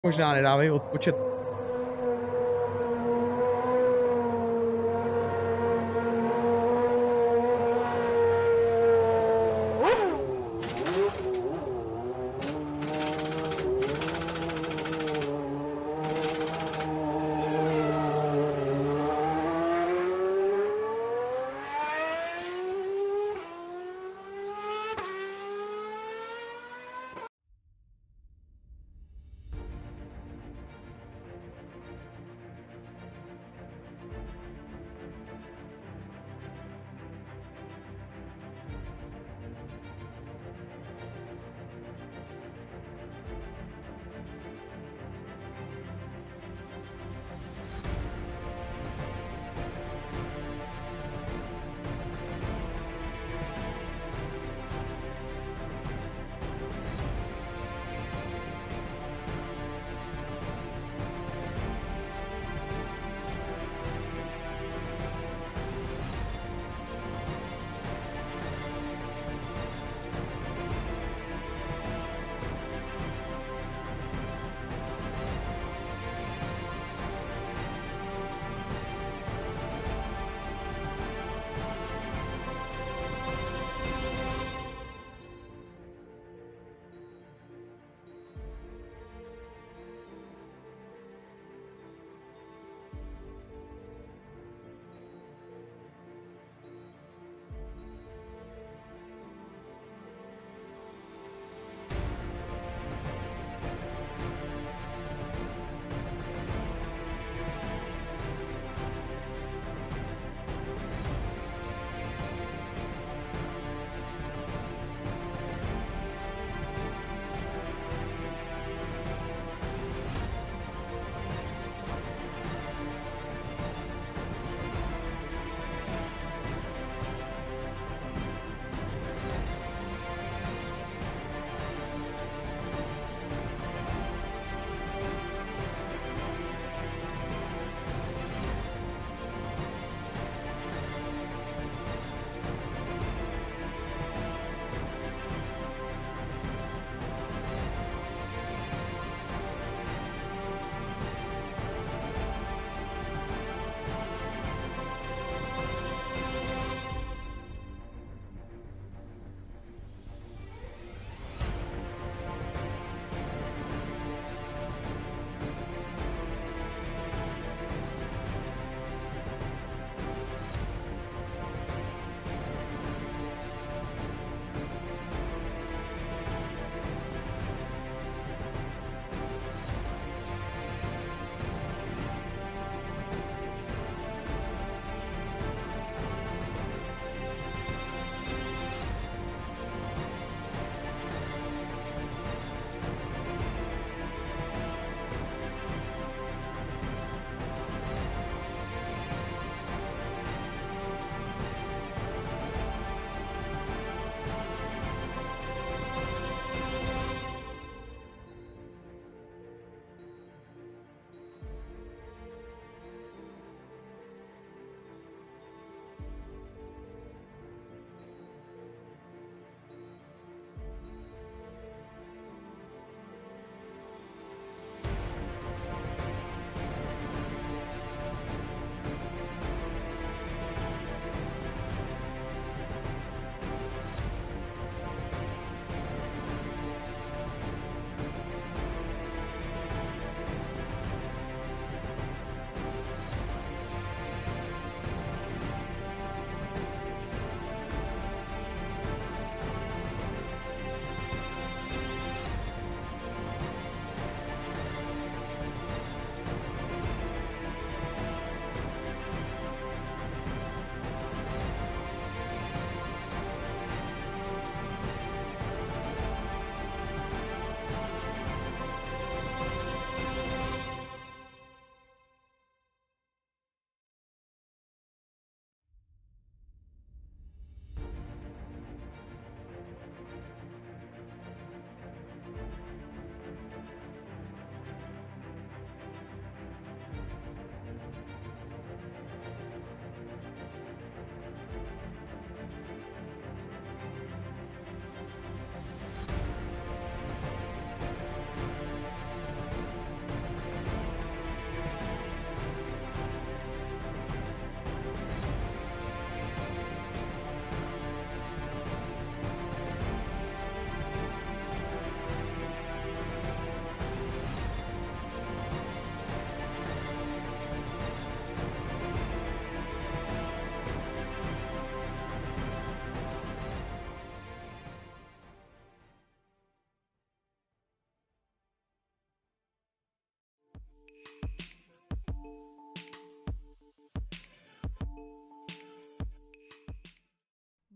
Možná nedávají odpočet.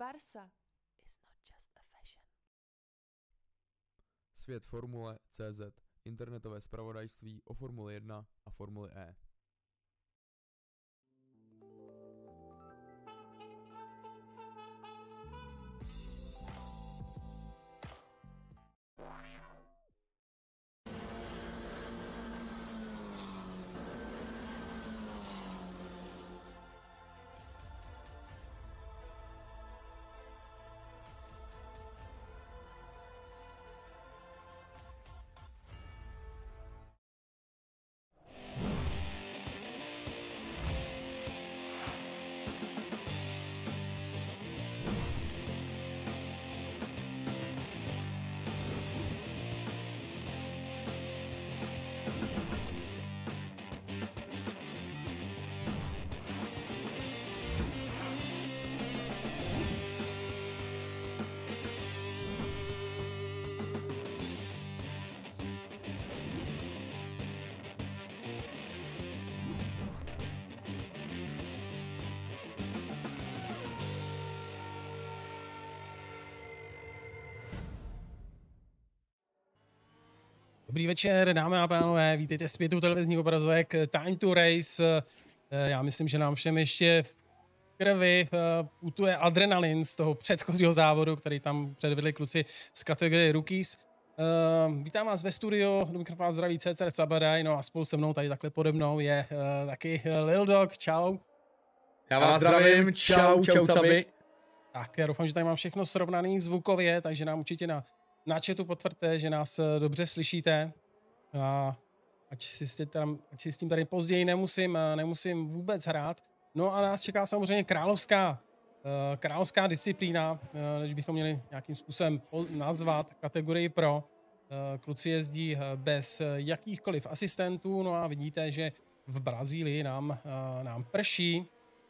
Barsa is not just a fashion. Svět Formule CZ, internetové zpravodajství o Formuli 1 a Formuli E. Dobrý večer, dámy a pánové, vítejte zpět u televizních obrazovek Time to Race. Já myslím, že nám všem ještě v krvi putuje adrenalin z toho předchozího závodu, který tam předvedli kluci z kategorie Rookies. Vítám vás ve studiu, do mikrofonu zdraví CCR Sabadaj, no a spolu se mnou tady takhle pode mnou je taky Lil Dog, čau. Já vás zdravím, čau Cabi. Tak, já doufám, že tady mám všechno srovnaný zvukově, takže nám určitě na chatu potvrďte, že nás dobře slyšíte. A ať si s tím tady později nemusím vůbec hrát. No a nás čeká samozřejmě královská disciplína, než bychom měli nějakým způsobem nazvat kategorii pro. Kluci jezdí bez jakýchkoliv asistentů, no a vidíte, že v Brazílii nám prší.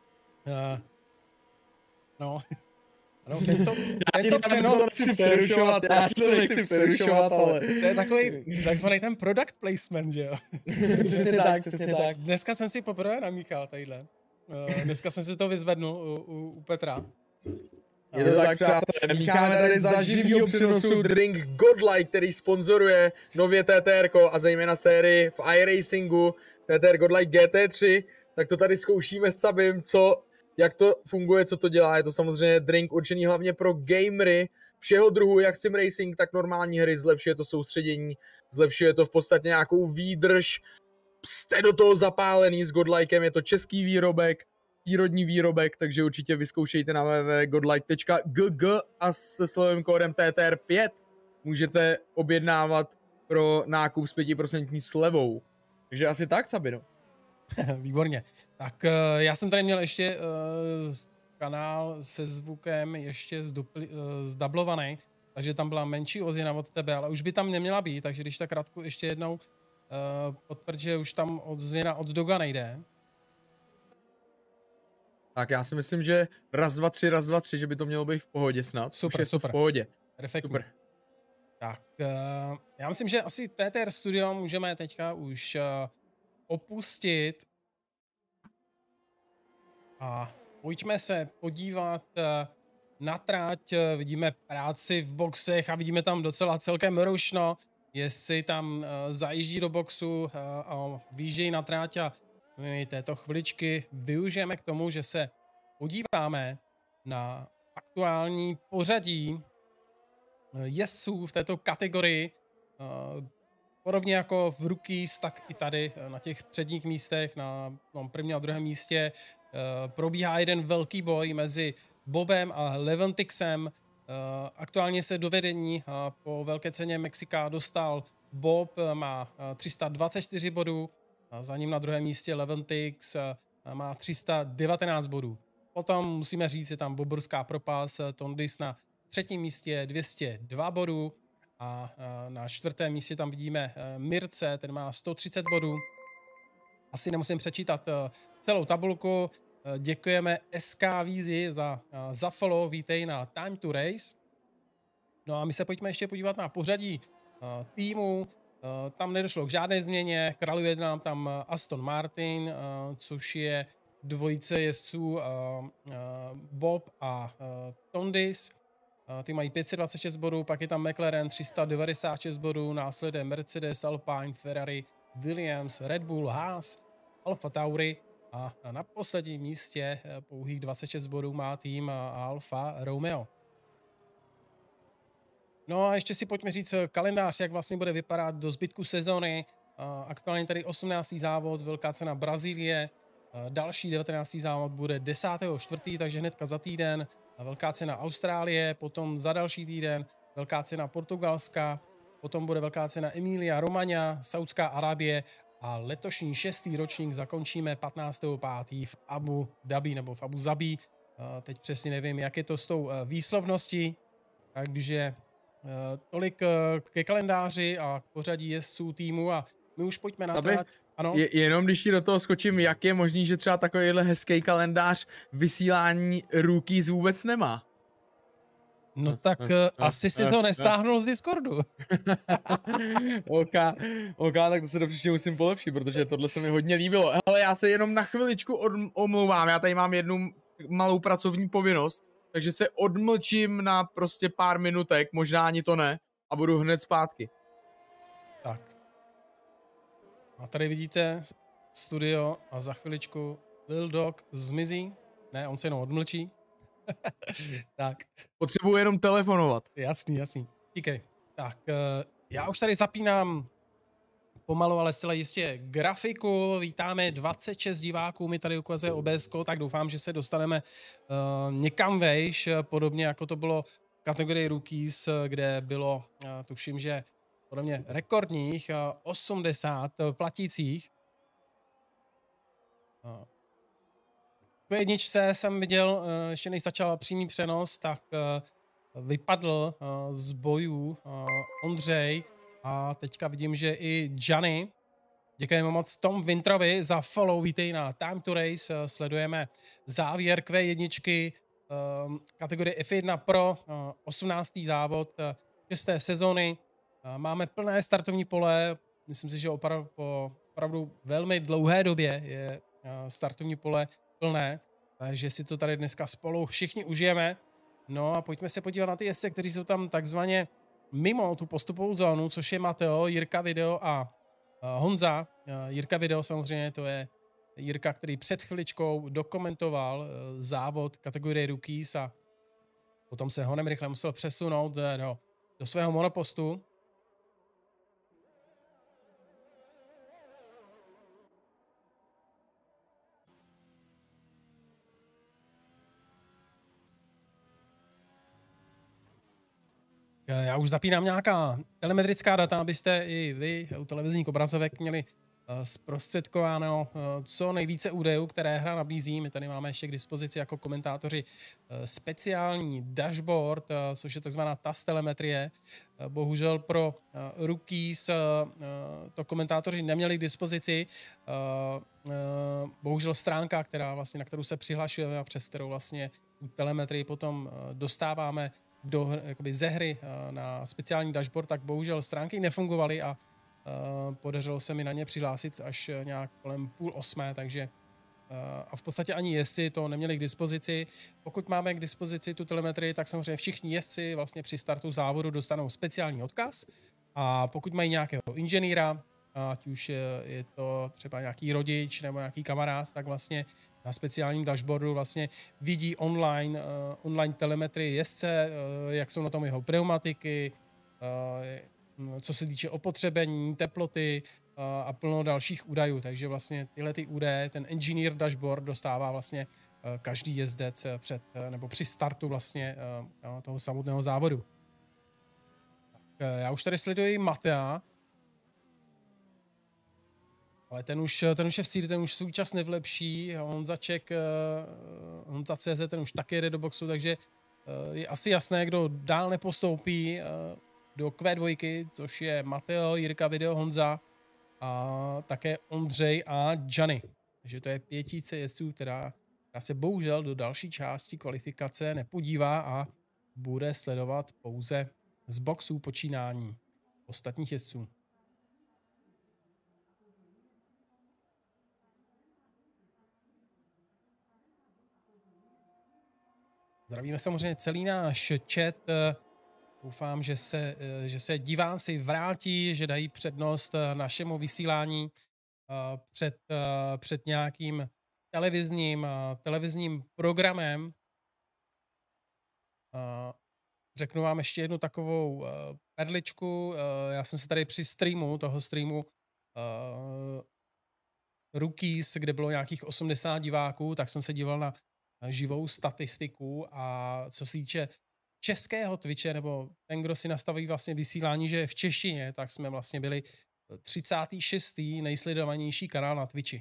No, tento přenos... Nechci přerušovat, ale... To je takový takzvaný ten product placement, že jo? Přesně tak. Dneska jsem si poprvé namíchal tadyhle. Dneska jsem si to vyzvednul u Petra. Je to tak, přátelé, mícháme tady za živýho přenosu drink Godlike, který sponzoruje nově TTR a zejména sérii v iRacingu TTR Godlike GT3, tak to tady zkoušíme s Sabim, jak to funguje, co to dělá. Je to samozřejmě drink určený hlavně pro gamery všeho druhu, jak sim racing, tak normální hry. Zlepšuje to soustředění, zlepšuje to v podstatě nějakou výdrž. Jste do toho zapálený s Godlikem, je to český výrobek, přírodní výrobek, takže určitě vyzkoušejte na www.godlike.gg a se slovem kódem TTR5 můžete objednávat pro nákup s 5% slevou. Takže asi tak, Sabino. Výborně. Tak já jsem tady měl ještě kanál se zvukem ještě zdublovaný, takže tam byla menší ozvěna od tebe, ale už by tam neměla být, takže když tak Radku ještě jednou potvrď, že už tam ozvěna od Doga nejde. Tak já si myslím, že raz, dva, tři, že by to mělo být v pohodě snad. Super. V pohodě. Perfektní. Super. Tak já myslím, že asi TTR Studio můžeme teďka už opustit a pojďme se podívat na trať. Vidíme práci v boxech a vidíme tam docela celkem rušno. Jezdci tam zajíždí do boxu a výjíždějí na trať a my této chviličky využijeme k tomu, že se podíváme na aktuální pořadí jezdců v této kategorii. Podobně jako v Rookies, tak i tady na těch předních místech, na prvním a druhém místě, probíhá jeden velký boj mezi Bobem a Levantixem. Aktuálně se do vedení po velké ceně Mexika dostal Bob, má 324 bodů, a za ním na druhém místě Levantix má 319 bodů. Potom musíme říct, je tam boborská propast, Tondis na třetím místě 202 bodů, a na čtvrtém místě tam vidíme Mirce, ten má 130 bodů. Asi nemusím přečítat celou tabulku. Děkujeme SK Vízi za follow, vítej na Time to Race. No a my se pojďme ještě podívat na pořadí týmu. Tam nedošlo k žádné změně, králuje nám tam Aston Martin, což je dvojice jezdců Bob a Tondis. Ty mají 526 bodů, pak je tam McLaren 396 bodů, následuje Mercedes, Alpine, Ferrari, Williams, Red Bull, Haas, Alfa Tauri a na posledním místě pouhých 26 bodů má tým Alfa Romeo. No a ještě si pojďme říct kalendář, jak vlastně bude vypadat do zbytku sezony. Aktuálně tady 18. závod, velká cena Brazílie, další 19. závod bude 10.4., takže hnedka za týden, velká cena Austrálie, potom za další týden velká cena Portugalska, potom bude velká cena Emilia Romagna, Saudská Arábie a letošní 6. ročník zakončíme 15.5. v Abu Dhabi nebo v Abu Zabi. Teď přesně nevím, jak je to s tou výslovností, takže tolik ke kalendáři a k pořadí jezdců týmu a my už pojďme na to. Ano. Jenom když ti do toho skočím, jak je možný, že třeba takovýhle hezký kalendář vysílání rookies vůbec nemá? No tak asi si to nestáhnul z Discordu. OK, tak to se do příště musím polepšit, protože tohle se mi hodně líbilo. Ale já se jenom na chviličku omlouvám, já tady mám jednu malou pracovní povinnost, takže se odmlčím na prostě pár minutek, možná ani to ne, a budu hned zpátky. Tak. A tady vidíte studio a za chviličku Lil Dog zmizí. Ne, on se jenom odmlčí. Tak. Potřebuji jenom telefonovat. Jasný. Díkej. Tak, já už tady zapínám pomalu, ale zcela jistě grafiku. Vítáme 26 diváků, mi tady ukazuje OBS, tak doufám, že se dostaneme někam vejš, podobně jako to bylo v kategorii Rookies, kde bylo, tuším, že podle mě rekordních 80 platících. V jedničce jsem viděl, ještě než začal přímý přenos, tak vypadl z bojů Ondřej a teďka vidím, že i Gianni. Děkujeme moc Tom Wintrovi za follow, vítej na Time to Race, sledujeme závěr Q1, kategorie F1 Pro, 18. závod 6. sezony. Máme plné startovní pole, myslím si, že po opravdu velmi dlouhé době je startovní pole plné, takže si to tady dneska spolu všichni užijeme. No a pojďme se podívat na ty jezdce, kteří jsou tam takzvaně mimo tu postupovou zónu, což je Mateo, Jirka Video a Honza. Jirka Video samozřejmě, to je Jirka, který před chviličkou dokumentoval závod kategorie Rookies a potom se honem rychle musel přesunout do svého monopostu. Já už zapínám nějaká telemetrická data, abyste i vy u televizních obrazovek měli zprostředkováno co nejvíce údajů, které hra nabízí. My tady máme ještě k dispozici jako komentátoři speciální dashboard, což je takzvaná TAS telemetrie. Bohužel pro Rookies to komentátoři neměli k dispozici. Bohužel stránka, na kterou se přihlašujeme a přes kterou vlastně tu telemetrii potom dostáváme ze hry na speciální dashboard, tak bohužel stránky nefungovaly a podařilo se mi na ně přihlásit až nějak kolem 7:30, takže a v podstatě ani jezdci to neměli k dispozici. Pokud máme k dispozici tu telemetrii, tak samozřejmě všichni jezdci vlastně při startu závodu dostanou speciální odkaz a pokud mají nějakého inženýra, ať už je to třeba nějaký rodič nebo nějaký kamarád, tak vlastně na speciálním dashboardu vlastně vidí online telemetrii jezdce, jak jsou na tom jeho pneumatiky, co se týče opotřebení, teploty a plno dalších údajů. Takže vlastně tyhle ty údaje, ten engineer dashboard dostává vlastně každý jezdec při startu vlastně toho samotného závodu. Tak, já už tady sleduji Matea, ale ten už je v cíli, ten už svůj čas nevlepší. Honza CZ, ten už taky jede do boxu, takže je asi jasné, kdo dál nepostoupí do Q2, což je Mateo, Jirka Video, Honza a také Ondřej a Gianni. Takže to je 5 jezdců, která se bohužel do další části kvalifikace nepodívá a bude sledovat pouze z boxů počínání ostatních jezdců. Zdravíme samozřejmě celý náš chat. Doufám, že se diváci vrátí, že dají přednost našemu vysílání před nějakým televizním programem. Řeknu vám ještě jednu takovou perličku. Já jsem se tady při toho streamu Rookies, kde bylo nějakých 80 diváků, tak jsem se díval na živou statistiku a co se týče českého Twitche, nebo ten, kdo si nastaví vlastně vysílání, že je v češtině, tak jsme vlastně byli 36. nejsledovanější kanál na Twitchi.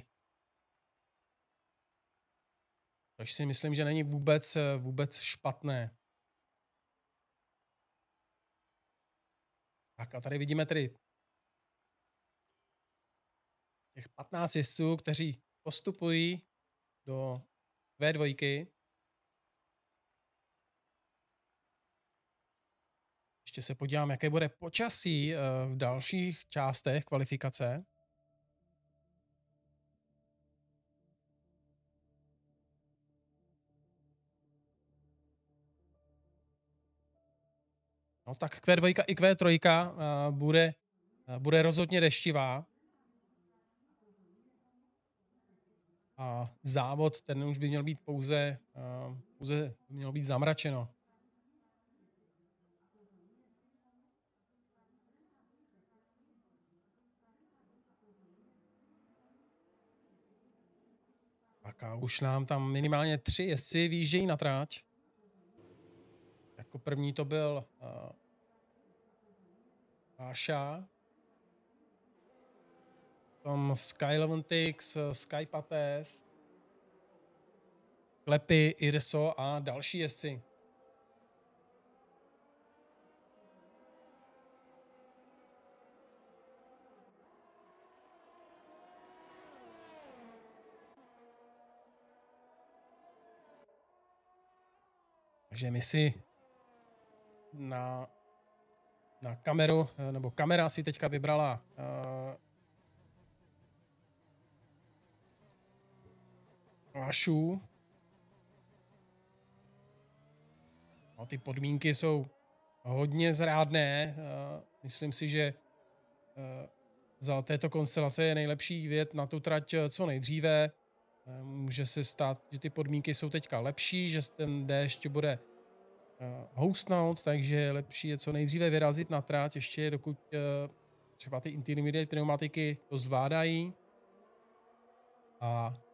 Což si myslím, že není vůbec špatné. Tak a tady vidíme tedy těch 15 jezdců, kteří postupují do V2. Ještě se podívám, jaké bude počasí v dalších částech kvalifikace. No tak Q2 i Q3 bude rozhodně deštivá. A závod, ten už by měl být pouze mělo být zamračeno. Tak a už nám tam minimálně 3 jezdci výjíždějí na tráť. Jako první to byl Asha, potom Sky Leventix, Sky Pates, Klepy, Irso a další jezdci. Takže my si na kameru, nebo kamera si teďka vybrala Ašu. No, ty podmínky jsou hodně zrádné. Myslím si, že za této konstelace je nejlepší jet na tu trať co nejdříve. Může se stát, že ty podmínky jsou teďka lepší, že ten déšť bude houstnout, takže je lepší je co nejdříve vyrazit na trať, ještě dokud třeba ty intermediate pneumatiky to zvládají. A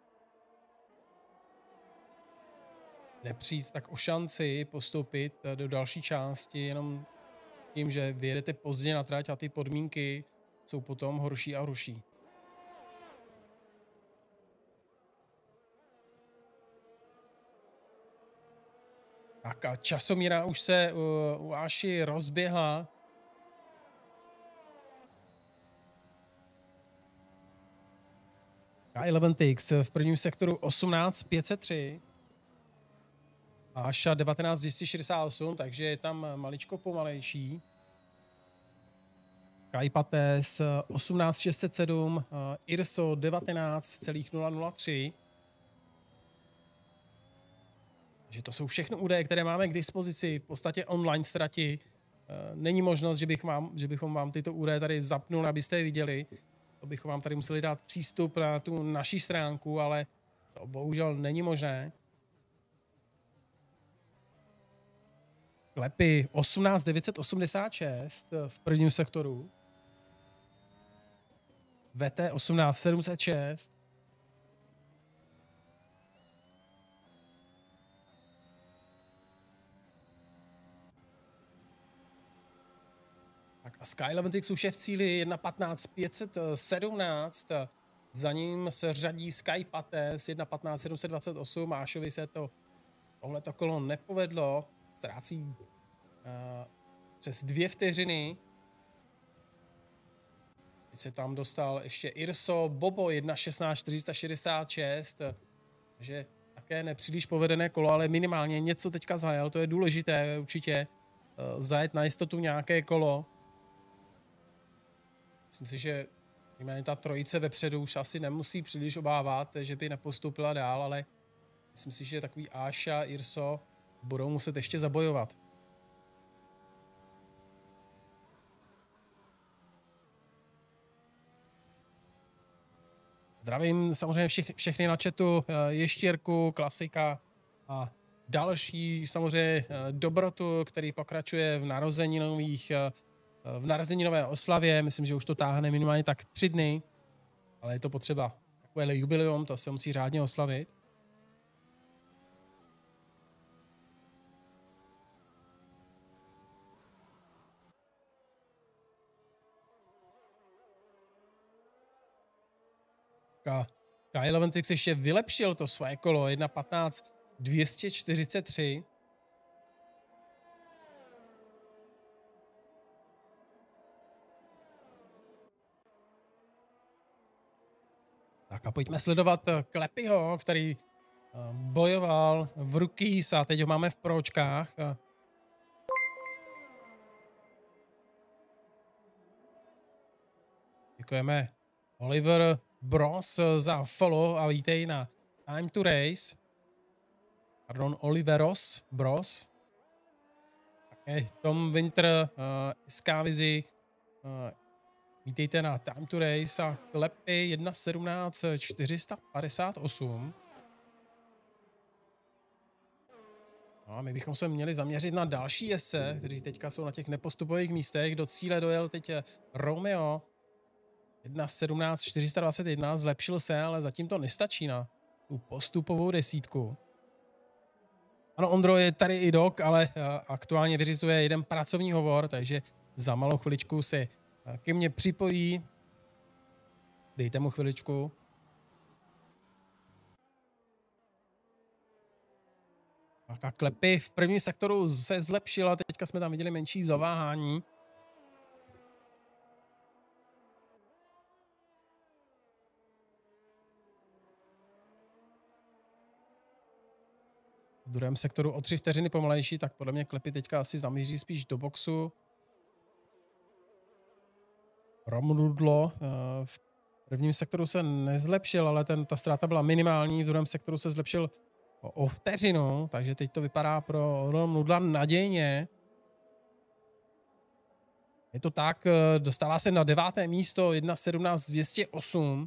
nepřijít tak o šanci postoupit do další části jenom tím, že vyjedete pozdě na trať a ty podmínky jsou potom horší a horší. Tak a časomíra už se u Aši rozběhla. K11X v prvním sektoru 18.503. Aša 19.268, takže je tam maličko pomalejší. Kajpates 18.607, Irso 19,003. Takže to jsou všechno údaje, které máme k dispozici v podstatě online ztrati. Není možnost, že bychom vám tyto údaje tady zapnuli, abyste je viděli. To bychom vám tady museli dát přístup na tu naší stránku, ale to bohužel není možné. Klepy 18.986 v prvním sektoru. VT 18.706. Tak a Sky Leventix už je v cíli 1.15.517. Za ním se řadí Sky Pates 1.15.728. Mášovi se tohleto kolo nepovedlo. Ztrácí přes 2 vteřiny. Teď se tam dostal ještě Irso Bobo 1.16.466. Takže také nepříliš povedené kolo, ale minimálně něco teďka zajel. To je důležité určitě zajet na jistotu nějaké kolo. Myslím si, že ta trojice vepředu už asi nemusí příliš obávat, že by nepostoupila dál, ale myslím si, že takový Asha, Irso budou muset ještě zabojovat. Zdravím samozřejmě všechny na chatu, Ještěrku, Klasika a další samozřejmě Dobrotu, který pokračuje v narozeninové oslavě. Myslím, že už to táhne minimálně tak 3 dny, ale je to potřeba. Takové jubileum, to se musí řádně oslavit. Sky Leventix ještě vylepšil to svoje kolo 1.15.243. Tak a pojďme sledovat Klepyho, který bojoval v Rookies a teď ho máme v pročkách. Děkujeme Oliver Bros za follow a vítej na Time to Race. Pardon, Oliveros Bros. Také Tom Winter, SKVizi, vítejte na Time to Race a Klepy 1.17.458. No a my bychom se měli zaměřit na další jezdce, kteří teďka jsou na těch nepostupových místech. Do cíle dojel teď Romeo 1.17.421, zlepšil se, ale zatím to nestačí na tu postupovou desítku. Ano, Ondro, je tady i Dok, ale aktuálně vyřizuje jeden pracovní hovor, takže za malou chviličku se ke mně připojí. Dejte mu chviličku. A Klepy v prvním sektoru se zlepšila, teďka jsme tam viděli menší zaváhání. V druhém sektoru o 3 vteřiny pomalejší, tak podle mě Klepy teďka asi zamíří spíš do boxu. Romrudlo v prvním sektoru se nezlepšil, ale ta ztráta byla minimální, v druhém sektoru se zlepšil o vteřinu, takže teď to vypadá pro Romrudla nadějně. Je to tak, dostává se na 9. místo 1.17.208.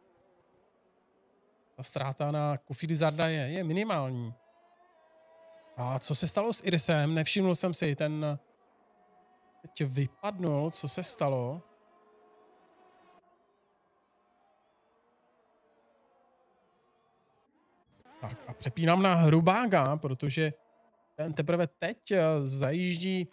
Ta ztráta na Kofidizarda je minimální. A co se stalo s Irisem? Nevšiml jsem si, ten teď vypadnul, co se stalo. Tak a přepínám na Hrubága, protože ten teprve teď zajíždí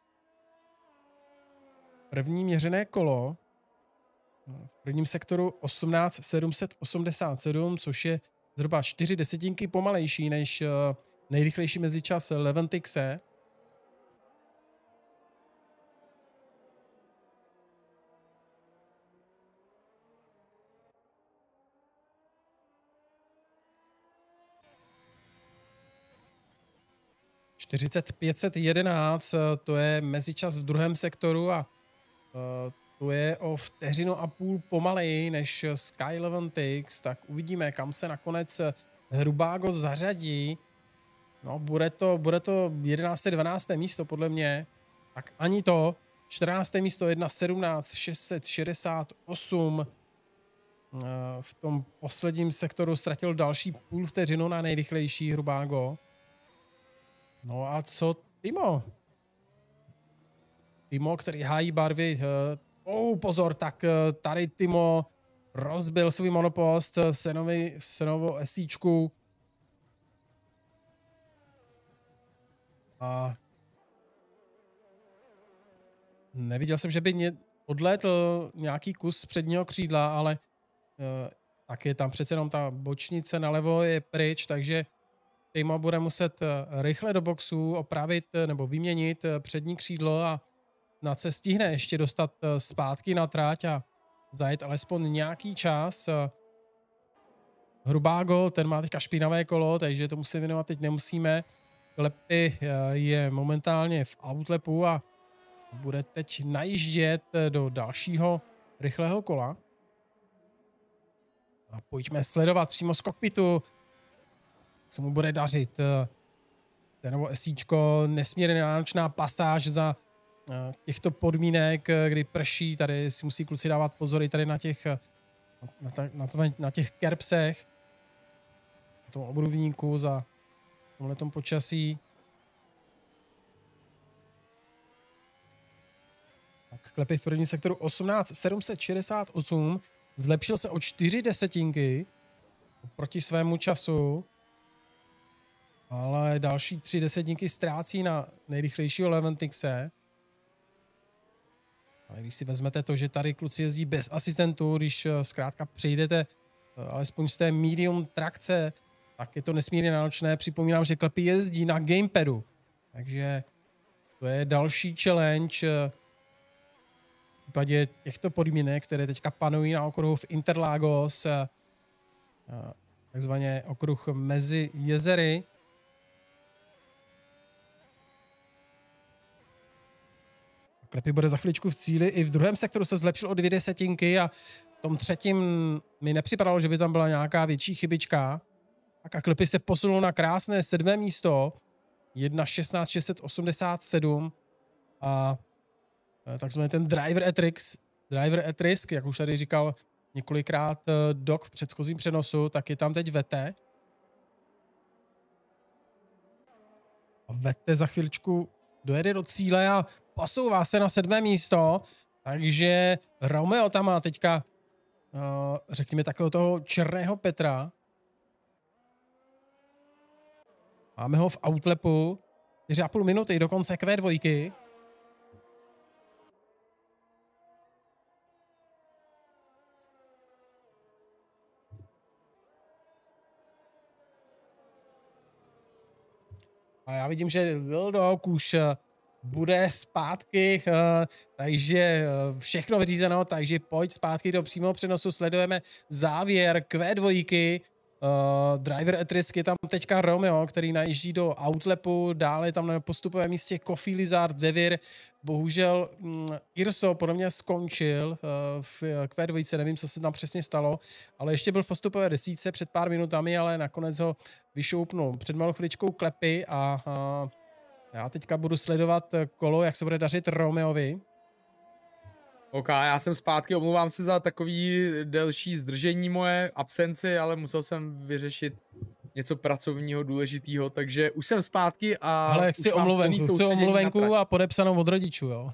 první měřené kolo. V prvním sektoru 18.787, což je zhruba 4 desetinky pomalejší než nejrychlejší mezičas Leventixe. (4511), to je mezičas v druhém sektoru a to je o 1,5 vteřiny pomaleji než Sky Leventix, tak uvidíme, kam se nakonec Hrubágo zařadí. No, bude to 11. 12. místo podle mě, tak ani to. 14. místo 1.17.668. V tom posledním sektoru ztratil další půl vteřinu na nejrychlejší Hrubágo. No a co Timo? Timo, který hájí barvy. Pozor, tak tady Timo rozbil svůj monopost Senovou esíčku. A neviděl jsem, že by odlétl nějaký kus předního křídla, ale tak je tam přece jenom ta bočnice nalevo je pryč, takže Timo bude muset rychle do boxu opravit nebo vyměnit přední křídlo a snad se stihne ještě dostat zpátky na trať a zajet alespoň nějaký čas. Hrubágo, ten má teďka špinavé kolo, takže tomu se věnovat teď nemusíme. Klepy je momentálně v outlapu a bude teď najíždět do dalšího rychlého kola. A pojďme sledovat přímo z kokpitu, co mu bude dařit. nebo SIčko, nesmírně náročná pasáž za těchto podmínek, kdy prší, tady si musí kluci dávat pozor i tady na těch na těch kerpsech, na tom obrubníku za tomhletom počasí. Tak klepy v prvním sektoru 18.768, zlepšil se o 4 desetinky proti svému času, ale další 3 desetinky ztrácí na nejrychlejšího Leventixe. Ale když si vezmete to, že tady kluci jezdí bez asistentů, když zkrátka přejdete alespoň z té medium trakce, tak je to nesmírně náročné. Připomínám, že klepy jezdí na gamepadu, takže to je další challenge v případě těchto podmínek, které teďka panují na okruhu v Interlagos, takzvaně okruh mezi jezery. Klepy bude za chviličku v cíli. I v druhém sektoru se zlepšil o 2 desetinky a v tom třetím mi nepřipadalo, že by tam byla nějaká větší chybička. A Klepy se posunul na krásné 7. místo. 1.16.687 a takzvaný ten driver at risk, jak už tady říkal několikrát Doc v předchozím přenosu, tak je tam teď Vete. A Vete za chviličku dojede do cíle a posouvá se na 7. místo, takže Romeo tam má teďka, řekněme, takového toho černého Petra. Máme ho v outlapu, 4,5 minuty do konce Q2. A já vidím, že Lil Dog už bude zpátky, takže všechno vyřízeno, takže pojď zpátky do přímého přenosu, sledujeme závěr Q2, driver at risk, je tam teďka Romeo, který najíždí do outlapu, dále tam na postupovém místě Coffee Lizard, Devir, bohužel Irso podle mě skončil v Q2, nevím, co se tam přesně stalo, ale ještě byl v postupové desítce před pár minutami, ale nakonec ho vyšoupnul před malou chviličkou Klepy a já teďka budu sledovat kolo, jak se bude dařit Romeovi. OK, já jsem zpátky, omlouvám se za takový delší zdržení moje absenci, ale musel jsem vyřešit něco pracovního důležitého, takže už jsem zpátky a... Ale chci omluvenku a podepsanou od rodičů, jo.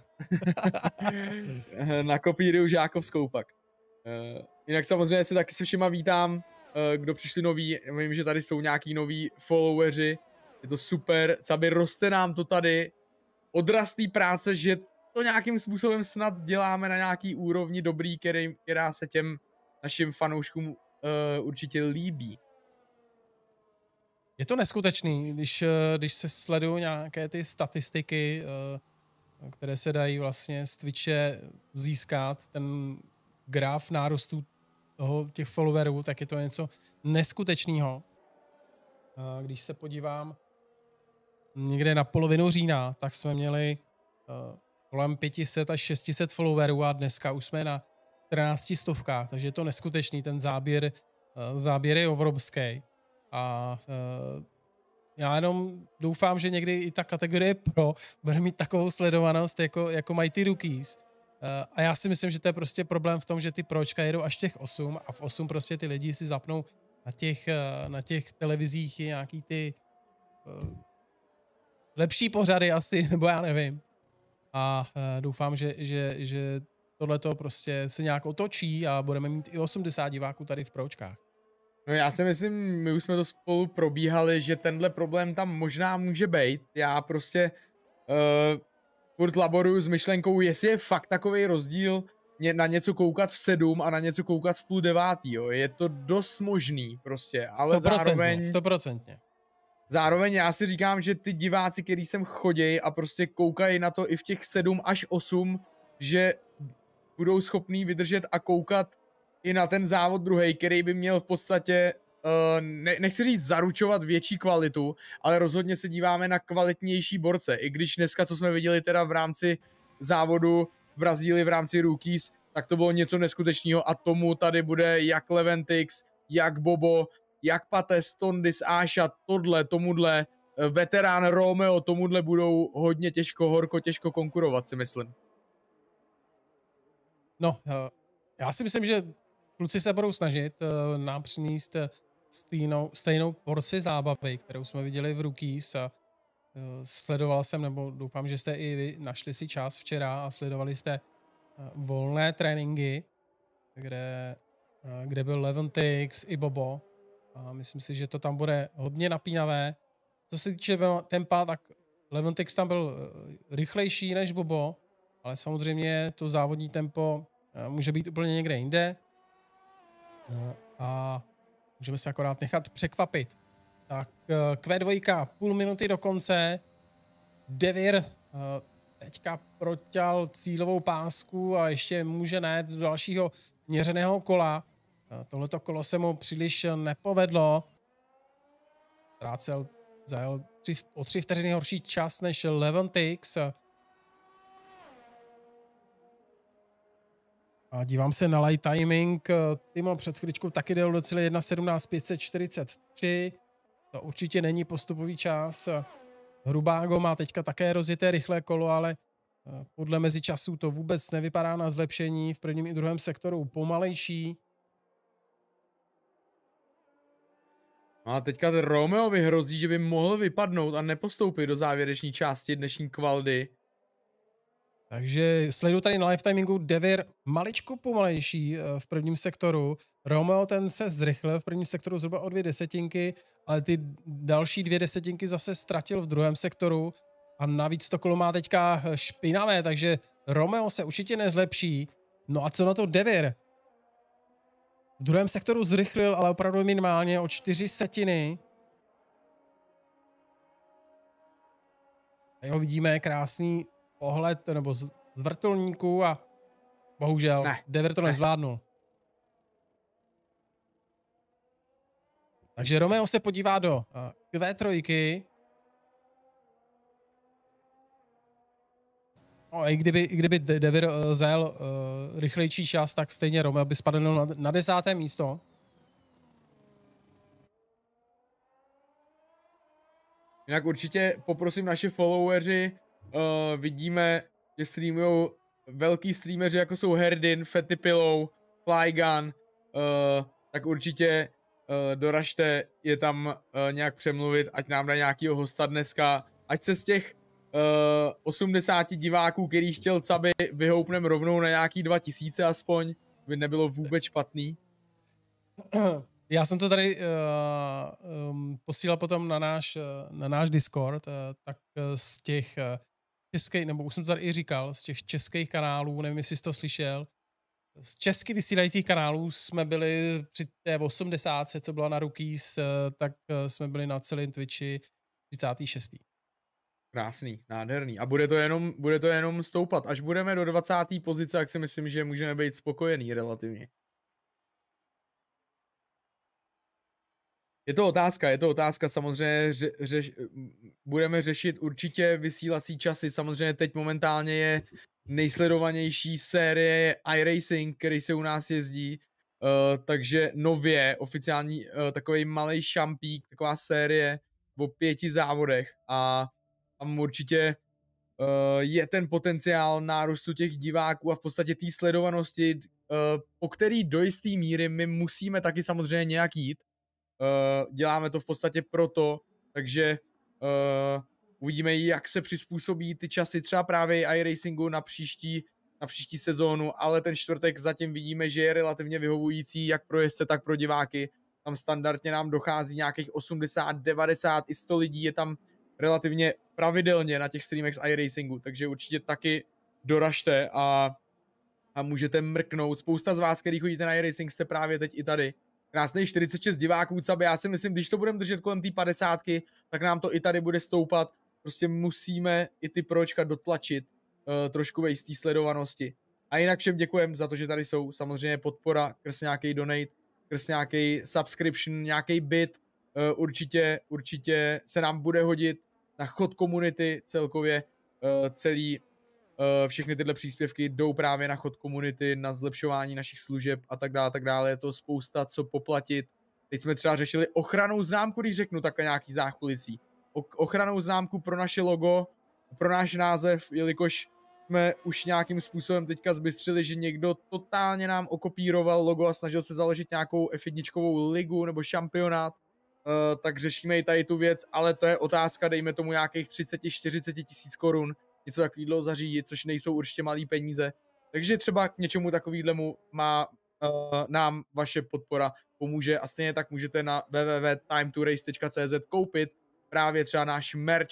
Nakopíruju žákovskou pak. Jinak samozřejmě se taky se všema vítám, kdo přišli noví, vím, že tady jsou nějaký noví followeri, je to super, Cabi, roste nám to tady, odraz té práce, že to nějakým způsobem snad děláme na nějaký úrovni dobrý, která se těm našim fanouškům určitě líbí. Je to neskutečný, když se sledují nějaké ty statistiky, které se dají vlastně z Twitche získat, ten graf nárůstu těch followerů, tak je to něco neskutečného. Když se podívám někde na polovinu října, tak jsme měli kolem 500 až 600 followerů a dneska už jsme na 14 stovkách, takže je to neskutečný, ten záběr je obrovský. A já jenom doufám, že někdy i ta kategorie Pro bude mít takovou sledovanost, jako mají ty rookies. A já si myslím, že to je prostě problém v tom, že ty Pročka jedou až těch 8 a v 8 prostě ty lidi si zapnou na těch televizích nějaký ty lepší pořady asi, nebo já nevím. A doufám, že tohleto prostě se nějak otočí a budeme mít i 80 diváků tady v Pročkách. No já si myslím, my už jsme to spolu probíhali, že tenhle problém tam možná může být. Já prostě furt laboruju s myšlenkou, jestli je fakt takový rozdíl na něco koukat v 7 a na něco koukat v 8:30, jo. Je to dost možný prostě, ale 100%. Zároveň já si říkám, že ty diváci, který sem chodí a prostě koukají na to i v těch 7 až 8, že budou schopní vydržet a koukat i na ten závod druhej, který by měl v podstatě, nechci říct zaručovat větší kvalitu, ale rozhodně se díváme na kvalitnější borce. I když dneska, co jsme viděli teda v rámci závodu v Brazílii, v rámci Rookies, tak to bylo něco neskutečného a tomu tady bude jak Leventix, jak Bobo, jak Pates, Tondis, Áša, tomuhle veterán Romeo tomuhle budou hodně horko těžko konkurovat, si myslím. No, já si myslím, že kluci se budou snažit nám přinést stejnou porci zábavy, kterou jsme viděli v Rookies. A sledoval jsem, nebo doufám, že jste i vy našli si čas včera a sledovali jste volné tréninky, kde byl Leventix i Bobo. A myslím si, že to tam bude hodně napínavé. Co se týče tempa, tak Leventix tam byl rychlejší než Bobo, ale samozřejmě to závodní tempo může být úplně někde jinde. A můžeme se akorát nechat překvapit. Tak Q2, půl minuty do konce. Devir teďka proťal cílovou pásku a ještě může najet do dalšího měřeného kola. Tohleto kolo se mu příliš nepovedlo. Zajel o 3 vteřiny horší čas než Leventix. A dívám se na light timing. Timo před chvíličkou taky jel do cíle 1.17.543. To určitě není postupový čas. Hrubágo má teďka také rozjeté rychlé kolo, ale podle mezičasů to vůbec nevypadá na zlepšení. V prvním i druhém sektoru pomalejší. No a teďka Romeovi hrozí, že by mohl vypadnout a nepostoupit do závěreční části dnešní kvaldy. Takže sleduju tady na live timingu Devir maličko pomalejší v prvním sektoru. Romeo ten se zrychlil v prvním sektoru zhruba o 2 desetinky, ale ty další 2 desetinky zase ztratil v druhém sektoru a navíc to kolo má teďka špinavé, takže Romeo se určitě nezlepší. No a co na to Devir? V druhém sektoru zrychlil, ale opravdu minimálně o 4 setiny. A jo, vidíme krásný pohled nebo z vrtulníku a bohužel Devir to nezvládnul. Takže Romeo se podívá do Q3. No, i kdyby Devir zajel rychlejší čas, tak stejně Romeo by spadl na 10. místo. Jinak určitě poprosím naše followeři, vidíme, že streamujou velký streameři, jako jsou Herdin, Fatty Pillow, Flygun, tak určitě doražte je tam nějak přemluvit, ať nám dá nějakýho hosta dneska, ať se z těch 80 diváků, který chtěl caby, vyhoupneme rovnou na nějaký 2000 aspoň, by nebylo vůbec špatný. Já jsem to tady posílal potom na náš Discord, tak z těch českých, nebo už jsem to tady i říkal, z těch českých kanálů, nevím, jestli jsi to slyšel, z česky vysílajících kanálů jsme byli při té 80, co byla na Rookies, tak jsme byli na celém Twitchi 36. Krásný, nádherný. A bude to jenom stoupat. Až budeme do 20. pozice, tak si myslím, že můžeme být spokojení relativně. Je to otázka, samozřejmě budeme řešit určitě vysílací časy, samozřejmě teď momentálně je nejsledovanější série iRacing, který se u nás jezdí, takže nově oficiální takový malej šampík, taková série o 5 závodech a tam určitě je ten potenciál nárůstu těch diváků a v podstatě té sledovanosti, po který do jisté míry my musíme taky samozřejmě nějak jít. Děláme to v podstatě proto, takže uvidíme, jak se přizpůsobí ty časy třeba právě iRacingu na příští sezónu, ale ten čtvrtek zatím vidíme, že je relativně vyhovující jak pro jezdce, tak pro diváky. Tam standardně nám dochází nějakých 80, 90 i 100 lidí, je tam relativně pravidelně na těch streamech z iRacingu, takže určitě taky doražte a můžete mrknout. Spousta z vás, který chodíte na iRacing, jste právě teď i tady. Krásných 46 diváků, cabe. Já si myslím, když to budeme držet kolem té 50, tak nám to i tady bude stoupat. Prostě musíme i ty pročka dotlačit trošku ve jistý sledovanosti. A jinak všem děkujem za to, že tady jsou. Samozřejmě podpora, skrz nějaký donate, skrz nějaký subscription, nějaký bit. Určitě se nám bude hodit na chod komunity celkově. Všechny tyhle příspěvky jdou právě na chod komunity, na zlepšování našich služeb a tak dále. Je to spousta co poplatit. Teď jsme třeba řešili ochranou známku, když řeknu takhle nějaký zákulisí. ochrannou známku pro naše logo, pro náš název, jelikož jsme už nějakým způsobem teďka zbystřili, že někdo totálně nám okopíroval logo a snažil se založit nějakou F1 ligu nebo šampionát, tak řešíme i tady tu věc, ale to je otázka, dejme tomu nějakých 30-40 tisíc korun, něco takového zařídit, což nejsou určitě malý peníze. Takže třeba k něčemu takovému nám vaše podpora pomůže a stejně tak můžete na www.timeturace.cz koupit právě třeba náš merch,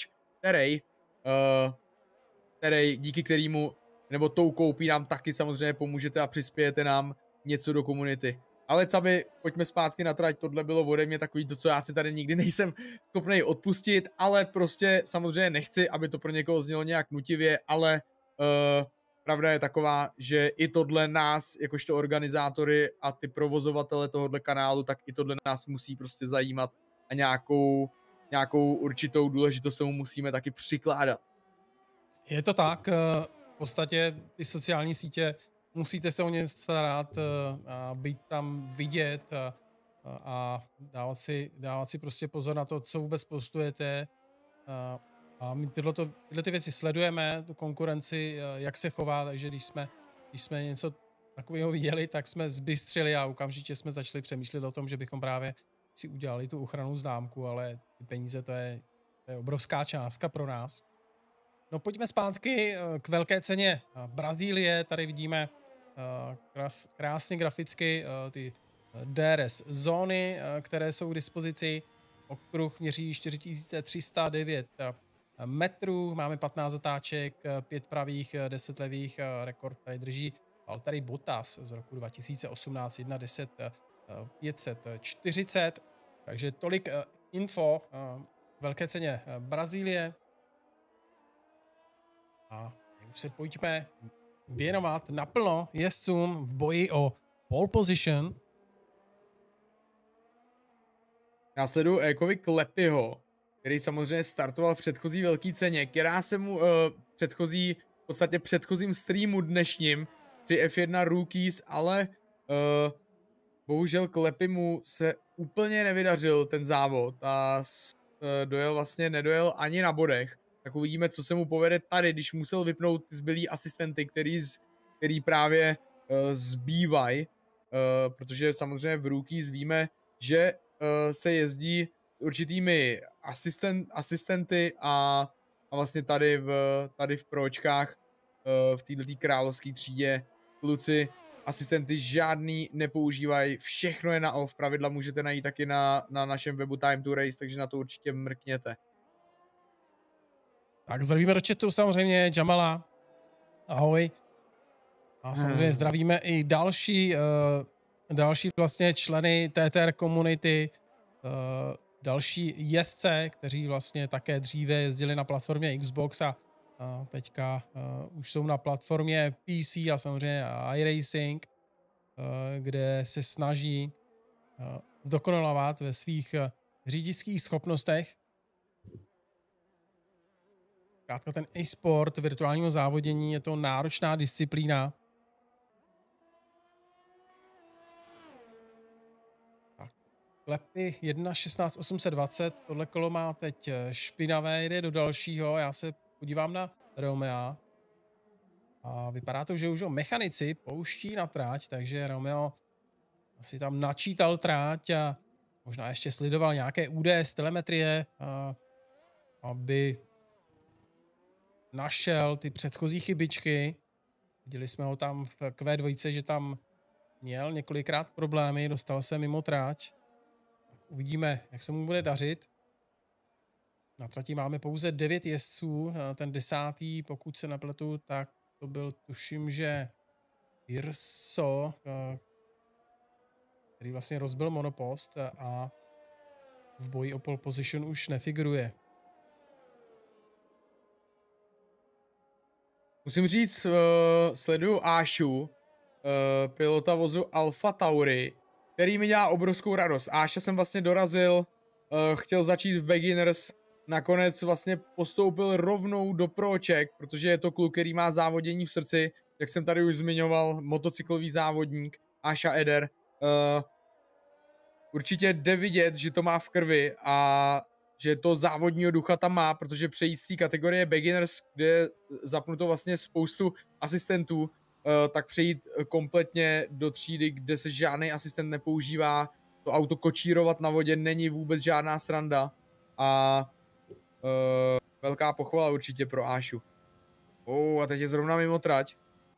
který díky kterému, nebo tou koupí nám taky samozřejmě pomůžete a přispějete nám něco do komunity. Ale caby, pojďme zpátky na trať, tohle bylo ode mě takový to, co já si tady nikdy nejsem schopný odpustit, ale prostě samozřejmě nechci, aby to pro někoho znělo nějak nutivě, ale pravda je taková, že i tohle nás, jakožto organizátory a ty provozovatele tohohle kanálu, tak i tohle nás musí prostě zajímat a nějakou určitou důležitost tomu musíme taky přikládat. Je to tak, v podstatě ty sociální sítě musíte se o ně starat a být tam vidět a dávat si prostě pozor na to, co vůbec postujete. A my tyhle ty věci sledujeme, tu konkurenci, jak se chová, takže když jsme něco takového viděli, tak jsme zbystřili a okamžitě jsme začali přemýšlet o tom, že bychom právě si udělali tu ochrannou známku, ale ty peníze to je obrovská částka pro nás. No pojďme zpátky k velké ceně Brazílie, tady vidíme krásně graficky ty DRS zóny, které jsou k dispozici. Okruh měří 4309 metrů, máme 15 zatáček, 5 pravých, 10 levých, rekord tady drží Valtteri Bottas z roku 2018, 1:10 540, takže tolik info velké ceně Brazílie. A už se pojďme věnovat naplno jezdcům v boji o pole position. Já sleduju Ekovi Klepiho, který samozřejmě startoval v předchozí velké ceně, která se mu v předchozím streamu dnešním při F1 Rookies, ale bohužel Klepimu se úplně nevydařil ten závod a nedojel ani na bodech. Tak uvidíme, co se mu povede tady, když musel vypnout ty zbylý asistenty, který právě zbývají, protože samozřejmě v Rookies víme, že se jezdí určitými asistenty a vlastně tady v pročkách v této královské třídě kluci asistenty žádný nepoužívají, všechno je na off, pravidla můžete najít taky na našem webu Time to Race, takže na to určitě mrkněte. Tak zdravíme do chatu samozřejmě Jamala, ahoj. A samozřejmě zdravíme i další vlastně členy TTR komunity, další jezdce, kteří vlastně také dříve jezdili na platformě Xbox a teďka už jsou na platformě PC a samozřejmě iRacing, kde se snaží zdokonalovat ve svých řidičských schopnostech. Zkrátka ten e-sport virtuálního závodění je to náročná disciplína. Klepy 1.16.820, tohle kolo má teď špinavé, jde do dalšího, já se podívám na Romea a vypadá to, že už ho mechanici pouští na tráť, takže Romeo asi tam načítal tráť a možná ještě sledoval nějaké údaje z telemetrie, aby našel ty předchozí chybičky. Viděli jsme ho tam v Q2, že tam měl několikrát problémy, dostal se mimo tráť. Uvidíme, jak se mu bude dařit. Na trati máme pouze 9 jezdců, ten 10., pokud se nepletu, tak to byl, tuším, že Irso, který vlastně rozbil monopost a v boji o pole position už nefiguruje. Musím říct, sleduju Ášu, pilota vozu Alfa Tauri, který mi dělá obrovskou radost. Áša jsem vlastně dorazil, chtěl začít v Beginners, nakonec vlastně postoupil rovnou do proček, protože je to kluk, který má závodění v srdci, jak jsem tady už zmiňoval, motocyklový závodník, Áša Eder. Určitě jde vidět, že to má v krvi a že to závodního ducha tam má, protože přejít z té kategorie beginners, kde je zapnuto vlastně spoustu asistentů, tak přejít kompletně do třídy, kde se žádný asistent nepoužívá, to auto kočírovat na vodě není vůbec žádná sranda a velká pochvala určitě pro Ášu. A teď je zrovna mimo trať.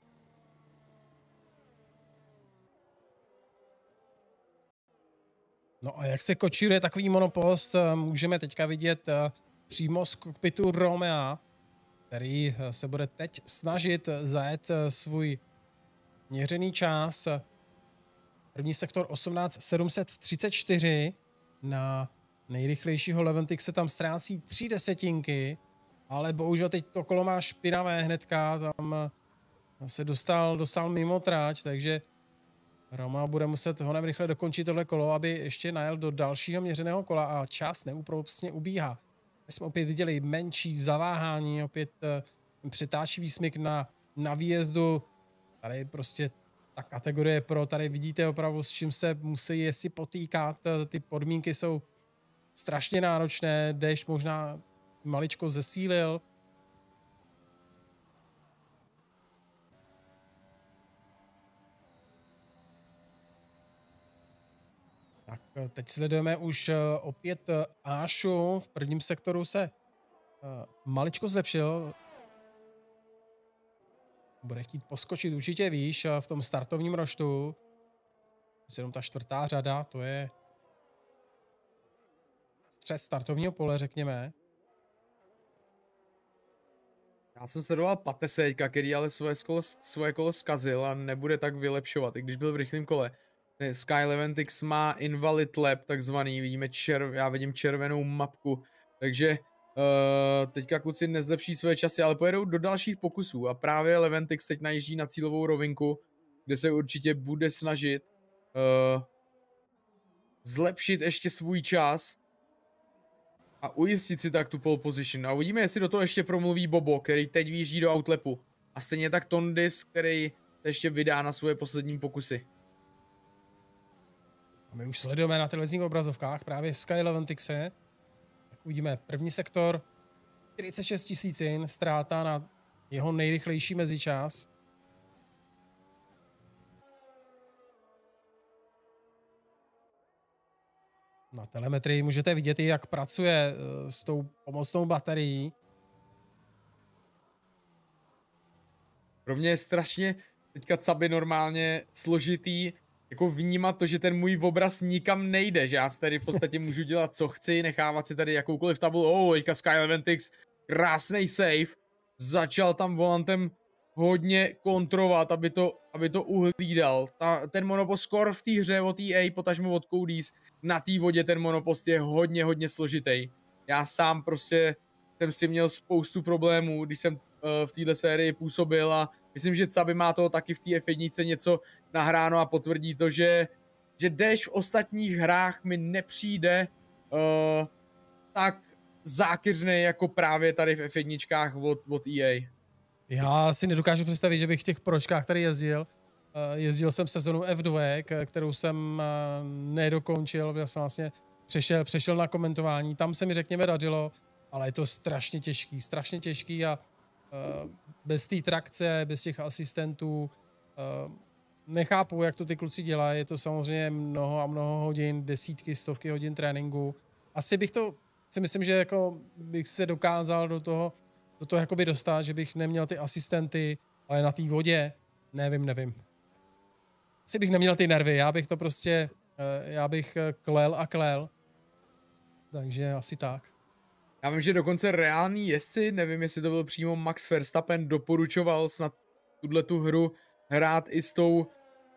No a jak se kočíruje takový monopost, můžeme teďka vidět přímo z kokpitu Romea, který se bude teď snažit zajet svůj měřený čas. První sektor 18.734, na nejrychlejšího Leventix se tam ztrácí 3 desetinky, ale bohužel teď to kolo má špinavé hnedka, tam se dostal mimo trať, takže Roma bude muset honem rychle dokončit tohle kolo, aby ještě najel do dalšího měřeného kola a čas neúprosně ubíhá. My jsme opět viděli menší zaváhání, opět přetáčivý smyk na výjezdu. Tady prostě ta kategorie pro, tady vidíte opravdu, s čím se musí jestli potýkat. Ty podmínky jsou strašně náročné, déšť možná maličko zesílil. Tak teď sledujeme už opět Ášu. V prvním sektoru se maličko zlepšil. Bude chtít poskočit určitě výš v tom startovním roštu. Jenom ta 4. řada, to je střed startovního pole, řekněme. Já jsem sledoval Pateseďka, který ale svoje kolo zkazil a nebude tak vylepšovat, i když byl v rychlém kole. Sky Leventix má invalid lap takzvaný, vidíme já vidím červenou mapku, takže teďka kluci nezlepší své časy, ale pojedou do dalších pokusů a právě Leventix teď najíždí na cílovou rovinku, kde se určitě bude snažit zlepšit ještě svůj čas a ujistit si tak tu pole position. A uvidíme, jestli do toho ještě promluví Bobo, který teď výjíždí do outlapu. A stejně tak Tondis, který ještě vydá na svoje poslední pokusy. A my už sledujeme na televizních obrazovkách právě Sky Leventixe. Tak uvidíme první sektor, 46 000 yin, ztráta na jeho nejrychlejší mezičas. Na telemetrii můžete vidět, jak pracuje s tou pomocnou baterií. Pro mě je strašně teďka caby normálně složitý jako vnímat to, že ten můj obraz nikam nejde, že já si tady v podstatě můžu dělat, co chci, nechávat si tady jakoukoliv tabulu. Teďka Sky Leventix, krásnej save, začal tam volantem hodně kontrovat, aby to uhlídal. Ten monopost skoro v té hře od EA, potažmo od Cody's, na té vodě ten monopost je hodně složitý. Já sám prostě jsem si měl spoustu problémů, když jsem v této sérii působil a myslím, že Caby má toho taky v té F1 něco nahráno a potvrdí to, že Dash v ostatních hrách mi nepřijde tak zákeřný jako právě tady v F1 od EA. Já si nedokážu představit, že bych v těch pročkách tady jezdil jsem sezonu F2, kterou jsem nedokončil, já jsem vlastně přešel na komentování, tam se mi řekněme dařilo, ale je to strašně těžký a bez té trakce, bez těch asistentů, nechápu, jak to ty kluci dělají, je to samozřejmě mnoho a mnoho hodin, desítky, stovky hodin tréninku. Asi si myslím, že jako bych se dokázal do toho jakoby dostat, že bych neměl ty asistenty, ale na té vodě, nevím. Asi bych neměl ty nervy, já bych klel, takže asi tak. Já vím, že dokonce reální jezdci, nevím, jestli to byl přímo Max Verstappen, doporučoval snad tu hru hrát i s tou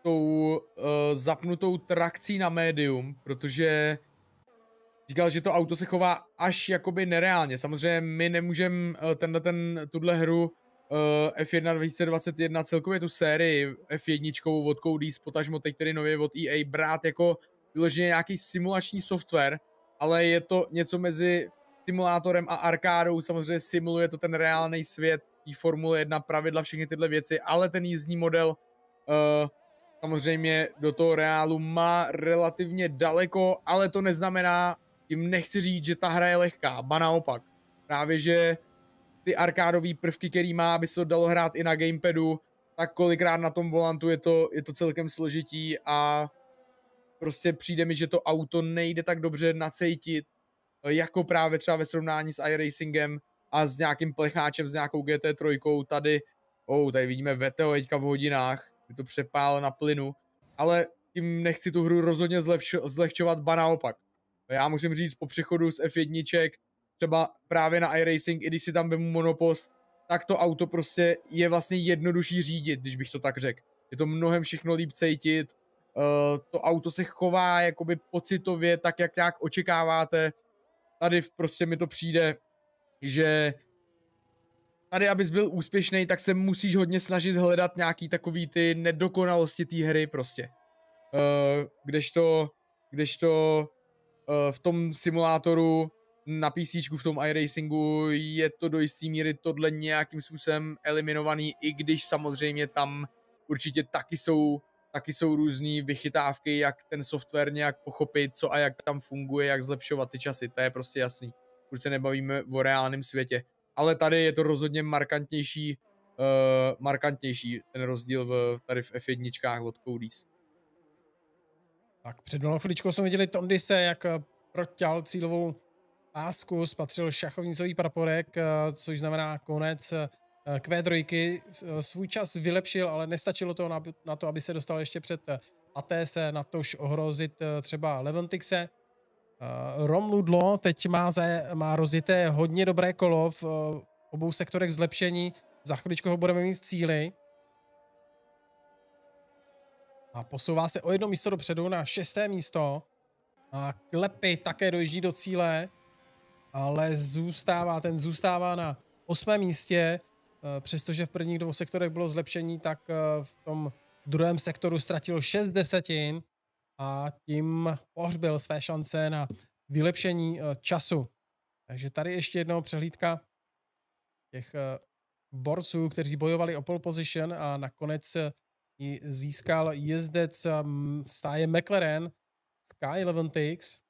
zapnutou trakcí na médium, protože říkal, že to auto se chová až jakoby nereálně. Samozřejmě my nemůžeme tuhle hru F1 2021, celkově tu sérii F1 od Cody's, potažmo teď tedy nově od EA, brát jako vyloženě nějaký simulační software, ale je to něco mezi simulátorem a arkádou, samozřejmě simuluje to ten reálný svět, tý Formule 1, pravidla, všechny tyhle věci, ale ten jízdní model samozřejmě do toho reálu má relativně daleko, ale to neznamená, Tím nechci říct, že ta hra je lehká, ba naopak. Právě, že ty arkádové prvky, který má, aby se to dalo hrát i na gamepadu, tak kolikrát na tom volantu je to celkem složitý a prostě přijde mi, že to auto nejde tak dobře nacejtit, jako právě třeba ve srovnání s iRacingem a s nějakým plecháčem, s nějakou GT3, tady vidíme VTO teďka v hodinách, je to přepál na plynu, ale tím nechci tu hru rozhodně zlehčovat, ba naopak. Já musím říct, po přechodu z F1, třeba právě na iRacing, i když si tam vemu monopost, tak to auto prostě je vlastně jednodušší řídit, když bych to tak řekl. Je to mnohem všechno líp cítit, to auto se chová jakoby pocitově tak, jak nějak očekáváte. Tady prostě mi to přijde, že tady, abys byl úspěšný, tak se musíš hodně snažit hledat nějaký takový ty nedokonalosti té hry prostě. Kdežto v tom simulátoru na PC, v tom iRacingu je to do jisté míry tohle nějakým způsobem eliminovaný, i když samozřejmě tam určitě taky jsou různé vychytávky, jak ten software nějak pochopit, co a jak tam funguje, jak zlepšovat ty časy, to je prostě jasný. Už se nebavíme o reálném světě. Ale tady je to rozhodně markantnější ten rozdíl tady v F1 od Codys. Tak před malou chviličkou jsme viděli Tondise, jak proťal cílovou pásku, spatřil šachovnicový praporek, což znamená konec Q3. Svůj čas vylepšil, ale nestačilo to na to, aby se dostal ještě před ATS, na tož ohrozit třeba Leventixe. Rom Ludlo teď má rozjeté hodně dobré kolo v obou sektorech zlepšení. Za chviličku ho budeme mít v cíli. A posouvá se o jedno místo dopředu na 6. místo. A Klepy také dojíždí do cíle, ale zůstává na 8. místě. Přestože v prvních 2 sektorech bylo zlepšení, tak v tom druhém sektoru ztratil 6 desetin a tím pohřbil své šance na vylepšení času. Takže tady ještě jednou přehlídka těch borců, kteří bojovali o pole position a nakonec ji získal jezdec stáje McLaren Sky Leventix.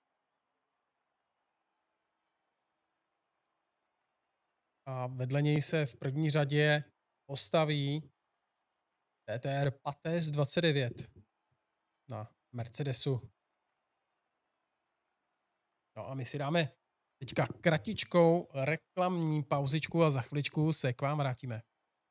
A vedle něj se v první řadě postaví TTR Pates 29 na Mercedesu. No a my si dáme teďka kratičkou reklamní pauzičku a za chviličku se k vám vrátíme.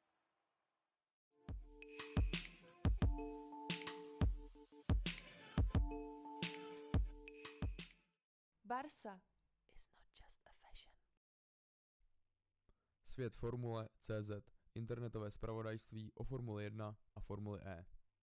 Barsa is not just a fashion. Svět Formule CZ, internetové zpravodajství o Formuli 1 a Formuli E.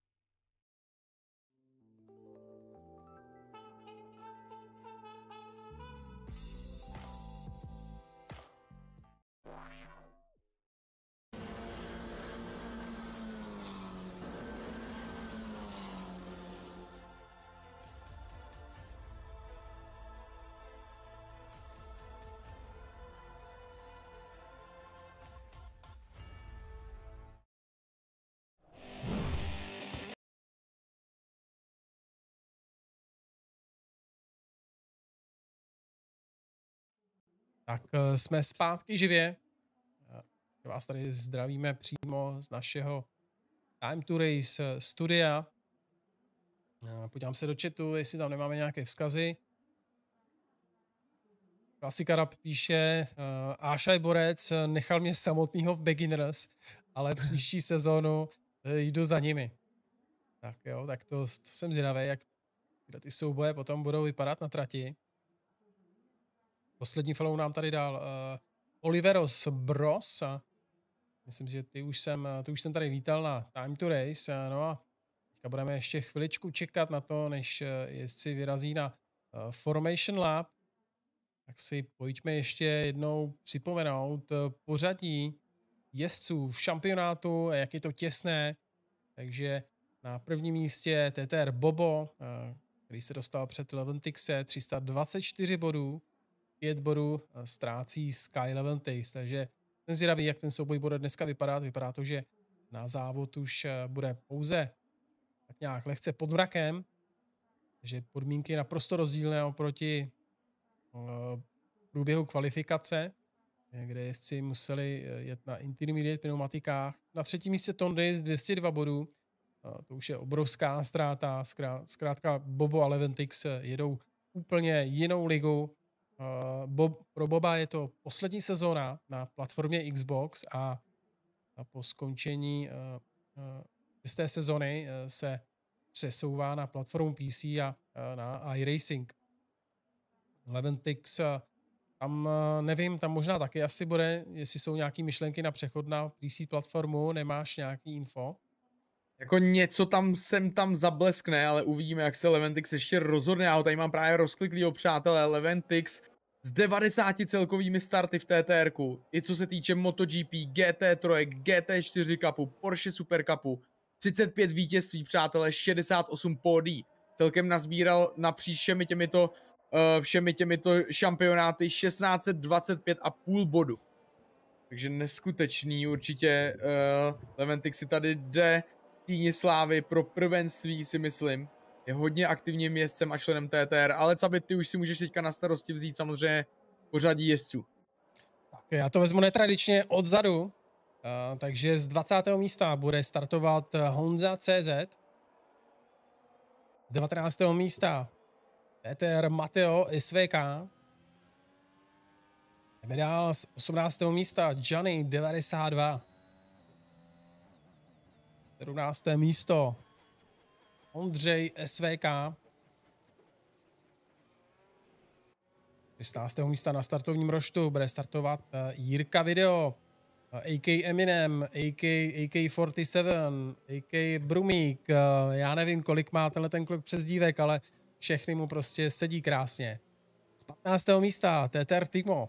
Tak jsme zpátky živě. Vás tady zdravíme přímo z našeho Time to Race studia. Podívám se do chatu, jestli tam nemáme nějaké vzkazy. Klasika píše, Ášaj Borec nechal mě samotného v Beginners, ale příští sezónu jdu za nimi. Tak jo, tak to jsem zvědavý, jak ty souboje potom budou vypadat na trati. Poslední follow nám tady dal Oliveros Bros. Myslím, že ty už jsem tady vítal na Time to Race. No a teďka budeme ještě chviličku čekat na to, než jezdci vyrazí na Formation Lab. Tak si pojďme ještě jednou připomenout pořadí jezdců v šampionátu, jak je to těsné. Takže na prvním místě TTR Bobo, který se dostal před Leventixe, 324 bodů. 5 bodů ztrácí Sky Leventix, takže jsem zvědavý, jak ten souboj bude dneska vypadat. Vypadá to, že na závod už bude pouze tak nějak lehce pod mrakem, že podmínky naprosto rozdílné oproti průběhu kvalifikace, kde jezdci museli jet na intermediate pneumatikách. Na třetím místě Tondis 202 bodů. To už je obrovská ztráta. Zkrátka Bobo a Leventix jedou úplně jinou ligu. Pro Boba je to poslední sezóna na platformě Xbox a po skončení z té sezony se přesouvá na platformu PC a na iRacing. Leventix, tam nevím, tam možná taky asi bude, jestli jsou nějaké myšlenky na přechod na PC platformu, nemáš nějaký info? Jako něco tam sem tam zableskne, ale uvidíme, jak se Leventix ještě rozhodne. Já ho tady mám právě rozkliklýho, přátelé. Leventix s 90 celkovými starty v TTR-ku. I co se týče MotoGP, GT3, GT4 Cupu, Porsche Super Cupu, 35 vítězství, přátelé, 68 pódií. Celkem nazbíral napříč všemi těmito šampionáty 1625,5 bodu. Takže neskutečný určitě. Leventix si tady jde týně slávy pro prvenství, si myslím. Je hodně aktivním jezdcem a členem TTR, ale Cabi, ty už si můžeš teďka na starosti vzít samozřejmě pořadí jezdců. Tak já to vezmu netradičně odzadu, takže z 20. místa bude startovat Honza CZ. Z 19. místa TTR Matteo SVK. Jdeme dál z 18. místa Johnny 92. 17. místo Ondřej SVK. 16. místa na startovním roštu bude startovat Jirka Video, AK Eminem, AK47, AK Brumík. Já nevím, kolik má ten kluk přezdívek, ale všechny mu prostě sedí krásně. Z 15. místa TTR Timo.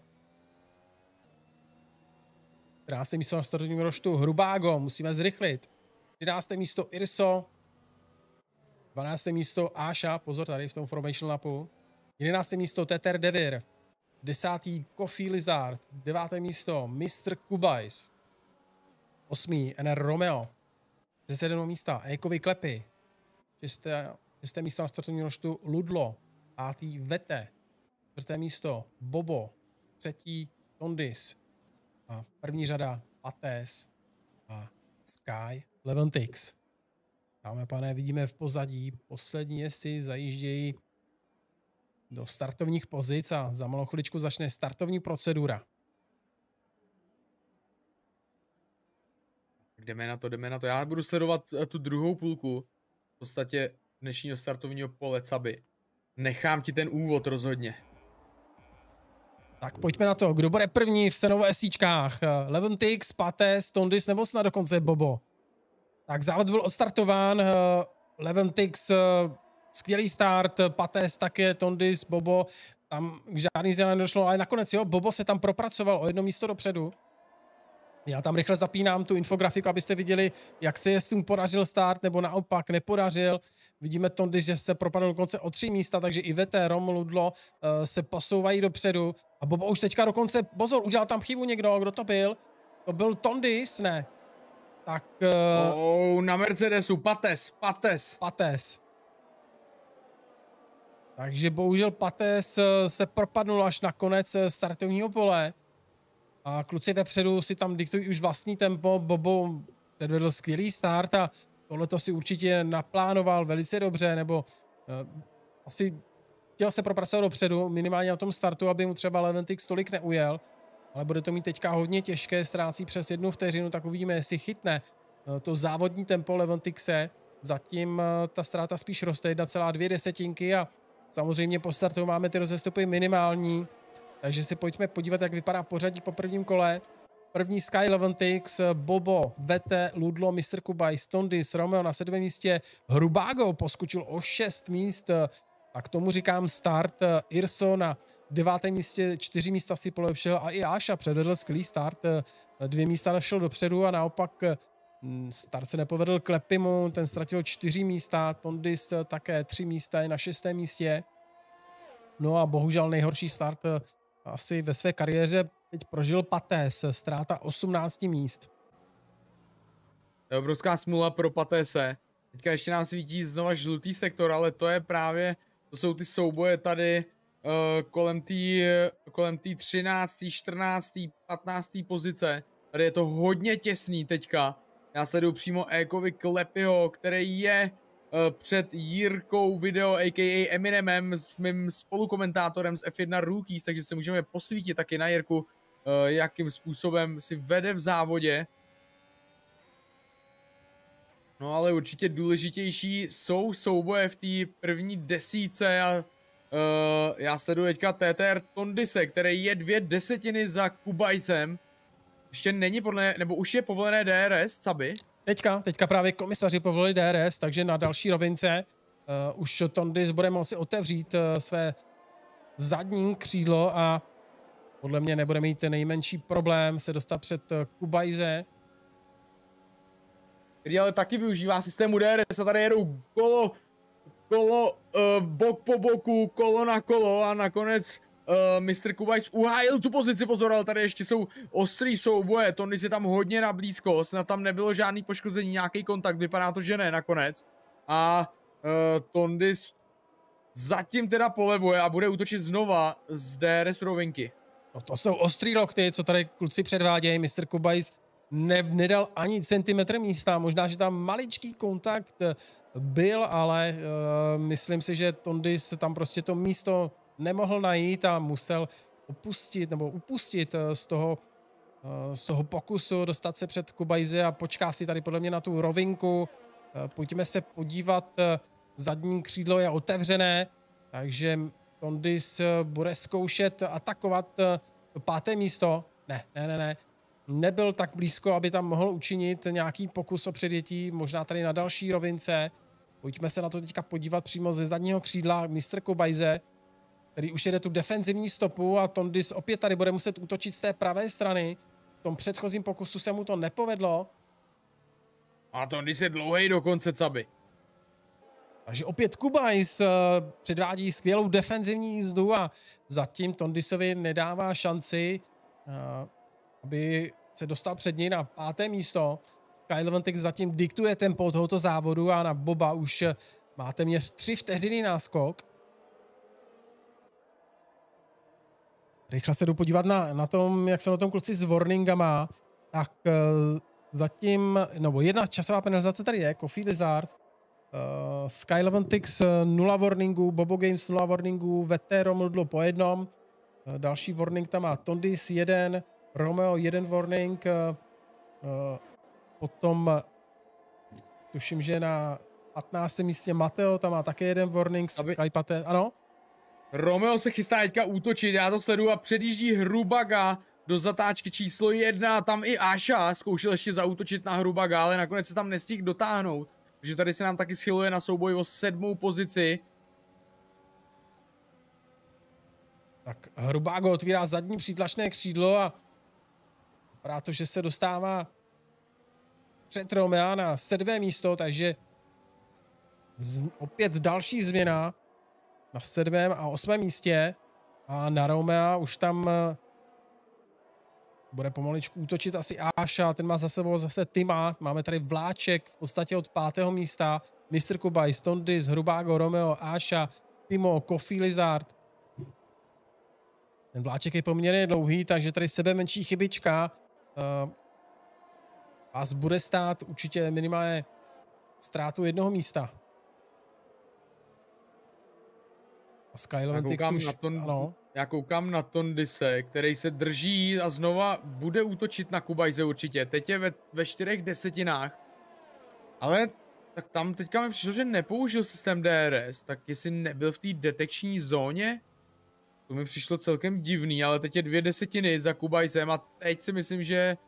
13. místo na startovním roštu Hrubágo, musíme zrychlit. 13. místo Irso. 12. místo Áša, pozor tady v tom formation lapu. 11. místo Teter Devir. 10. Coffee Lizard. 9. místo Mr. Kubajs. 8. NR Romeo. 10. místa Ekovi Klepy. 6. místo na startovním roštu Ludlo. 5. Vete. 4. místo Bobo. 3. Tondis. A první řada Pates a Sky Leventix. Dáme, pane, vidíme v pozadí poslední jezdci zajíždějí do startovních pozic a za malou chviličku začne startovní procedura. Jdeme na to. Já budu sledovat tu druhou půlku v podstatě dnešního startovního pole Cabi. Nechám ti ten úvod rozhodně. Tak pojďme na to. Kdo bude první v Senovo SIčkách? Leventix, Pates, Tondis nebo snad dokonce Bobo? Tak závod byl odstartován. Leventix, skvělý start, Pates také, Tondis, Bobo. Tam k žádný změně nedošlo, ale nakonec jo, Bobo se tam propracoval o jedno místo dopředu. Já tam rychle zapínám tu infografiku, abyste viděli, jak se jezdcům podařil start, nebo naopak nepodařil. Vidíme Tondis, že se propadl dokonce o 3 místa, takže i VT, Rom, Ludlo se posouvají dopředu. A Bobo už teďka dokonce, pozor, udělal tam chybu někdo, kdo to byl? To byl Tondis, ne? Tak... na Mercedesu, Pates. Takže bohužel Pates se propadnul až na konec startovního pole. A kluci vepředu si tam diktují už vlastní tempo. Bobo předvedl skvělý start a tohleto si určitě naplánoval velice dobře, nebo asi chtěl se propracovat dopředu, minimálně na tom startu, aby mu třeba Leventix tolik neujel. Ale bude to mít teďka hodně těžké, ztrácí přes 1 vteřinu, tak uvidíme, jestli chytne to závodní tempo Leventixe. Zatím ta ztráta spíš roste 1,2 desetinky a samozřejmě po startu máme ty rozestupy minimální. Takže si pojďme podívat, jak vypadá pořadí po prvním kole. První Sky Leventix, Bobo, Vete, Ludlo, Mr. Kubajs, Tondis, Romeo na 7. místě. Hrubágo poskočil o 6 míst. A k tomu říkám start. Irso na 9. místě, 4 místa si polepšil a i Áša předvedl skvělý start. 2 místa šel dopředu a naopak start se nepovedl Klepimu, ten ztratil 4 místa. Tondis také 3 místa, je na 6. místě. No a bohužel nejhorší start asi ve své kariéře teď prožil Pates, ztráta 18 míst. To je obrovská smůla pro Patese. Teďka ještě nám svítí znova žlutý sektor, ale to je právě, to jsou ty souboje tady kolem té 13., 14., 15. pozice. Tady je to hodně těsný teďka. Já sleduju přímo Ekovi Klepyho, který je před Jirkou Video, a.k.a. Eminemem, s mým spolukomentátorem z F1 Rookies, takže se můžeme posvítit taky na Jirku, jakým způsobem si vede v závodě. No ale určitě důležitější jsou souboje v té první desíce a já sleduju teďka TTR Tondise, který je 2 desetiny za Kubajsem. Ještě není nebo už je povolené DRS, Caby? Teďka právě komisaři povolili DRS, takže na další rovince už Tondis bude moci otevřít své zadní křídlo a podle mě nebude mít nejmenší problém se dostat před Kubajze. Který ale taky využívá systému DRS a tady jedou kolo bok po boku, kolo na kolo a nakonec Mr. Kubajs uhájil tu pozici, pozor, ale tady ještě jsou ostrý souboje, Tondis je tam hodně na blízko, snad tam nebylo žádný poškození, nějaký kontakt, vypadá to, že ne nakonec. A Tondis zatím teda polevuje a bude útočit znova z DRS rovinky. No to jsou ostrý lokty, co tady kluci předvádějí, Mr. Kubajs nedal ani centimetr místa, možná, že tam maličký kontakt byl, ale myslím si, že Tondis tam prostě to místo nemohl najít a musel upustit z toho pokusu dostat se před Kubajze a počká si tady podle mě na tu rovinku. Pojďme se podívat, zadní křídlo je otevřené, takže Tondis bude zkoušet atakovat to 5. místo. Ne. Nebyl tak blízko, aby tam mohl učinit nějaký pokus o předjetí, možná tady na další rovince. Pojďme se na to teďka podívat přímo ze zadního křídla Mr. Kubajze, který už jede tu defenzivní stopu a Tondis opět tady bude muset útočit z té pravé strany. V tom předchozím pokusu se mu to nepovedlo. A Tondis je dlouhej dokonce, Caby. Takže opět Kubajs předvádí skvělou defenzivní jízdu a zatím Tondisovi nedává šanci, aby se dostal před něj na 5. místo. Skylevantix zatím diktuje tempo tohoto závodu a na Boba už má téměř 3 vteřiny náskok. Rychle se jdu podívat na tom, jak jsou na tom kluci s warningama. Tak zatím, nebo jedna časová penalizace tady je, Coffee Lizard. Skylevantix 0 warningů, Bobo Games 0 warningů, VT Romudlo po 1. Další warning tam má Tondis 1, Romeo 1 warning, potom tuším, že na 15. místě Mateo, tam má také 1 warning, Skypate, ano? Romeo se chystá teďka útočit, já to sleduju a předjíždí Hrubaga do zatáčky číslo 1, tam i Aša zkoušel ještě zaútočit na Hrubaga, ale nakonec se tam nestihl dotáhnout. Takže tady se nám taky schyluje na souboj o 7. pozici. Tak Hrubago otvírá zadní přítlačné křídlo a vypadá to, že se dostává před Romea na 7. místo, takže opět další změna na 7. a 8. místě a na Romea už tam bude pomaličku útočit asi Aša, ten má za sebou zase Tima, máme tady vláček v podstatě od 5. místa, Mr. Kubajs, Tondis, Hrubago, Romeo, Aša, Timo, Coffee Lizard. Ten vláček je poměrně dlouhý, takže tady sebe menší chybička vás bude stát určitě minimálně ztrátu 1 místa. A Skylevantix už, ano. Já koukám na Tondise, který se drží a znova bude útočit na Kubajze určitě. Teď je ve 4 desetinách. Ale tak tam teďka mi přišlo, že nepoužil systém DRS, tak jestli nebyl v té detekční zóně, to mi přišlo celkem divný, ale teď je 2 desetiny za Kubajzem a teď si myslím,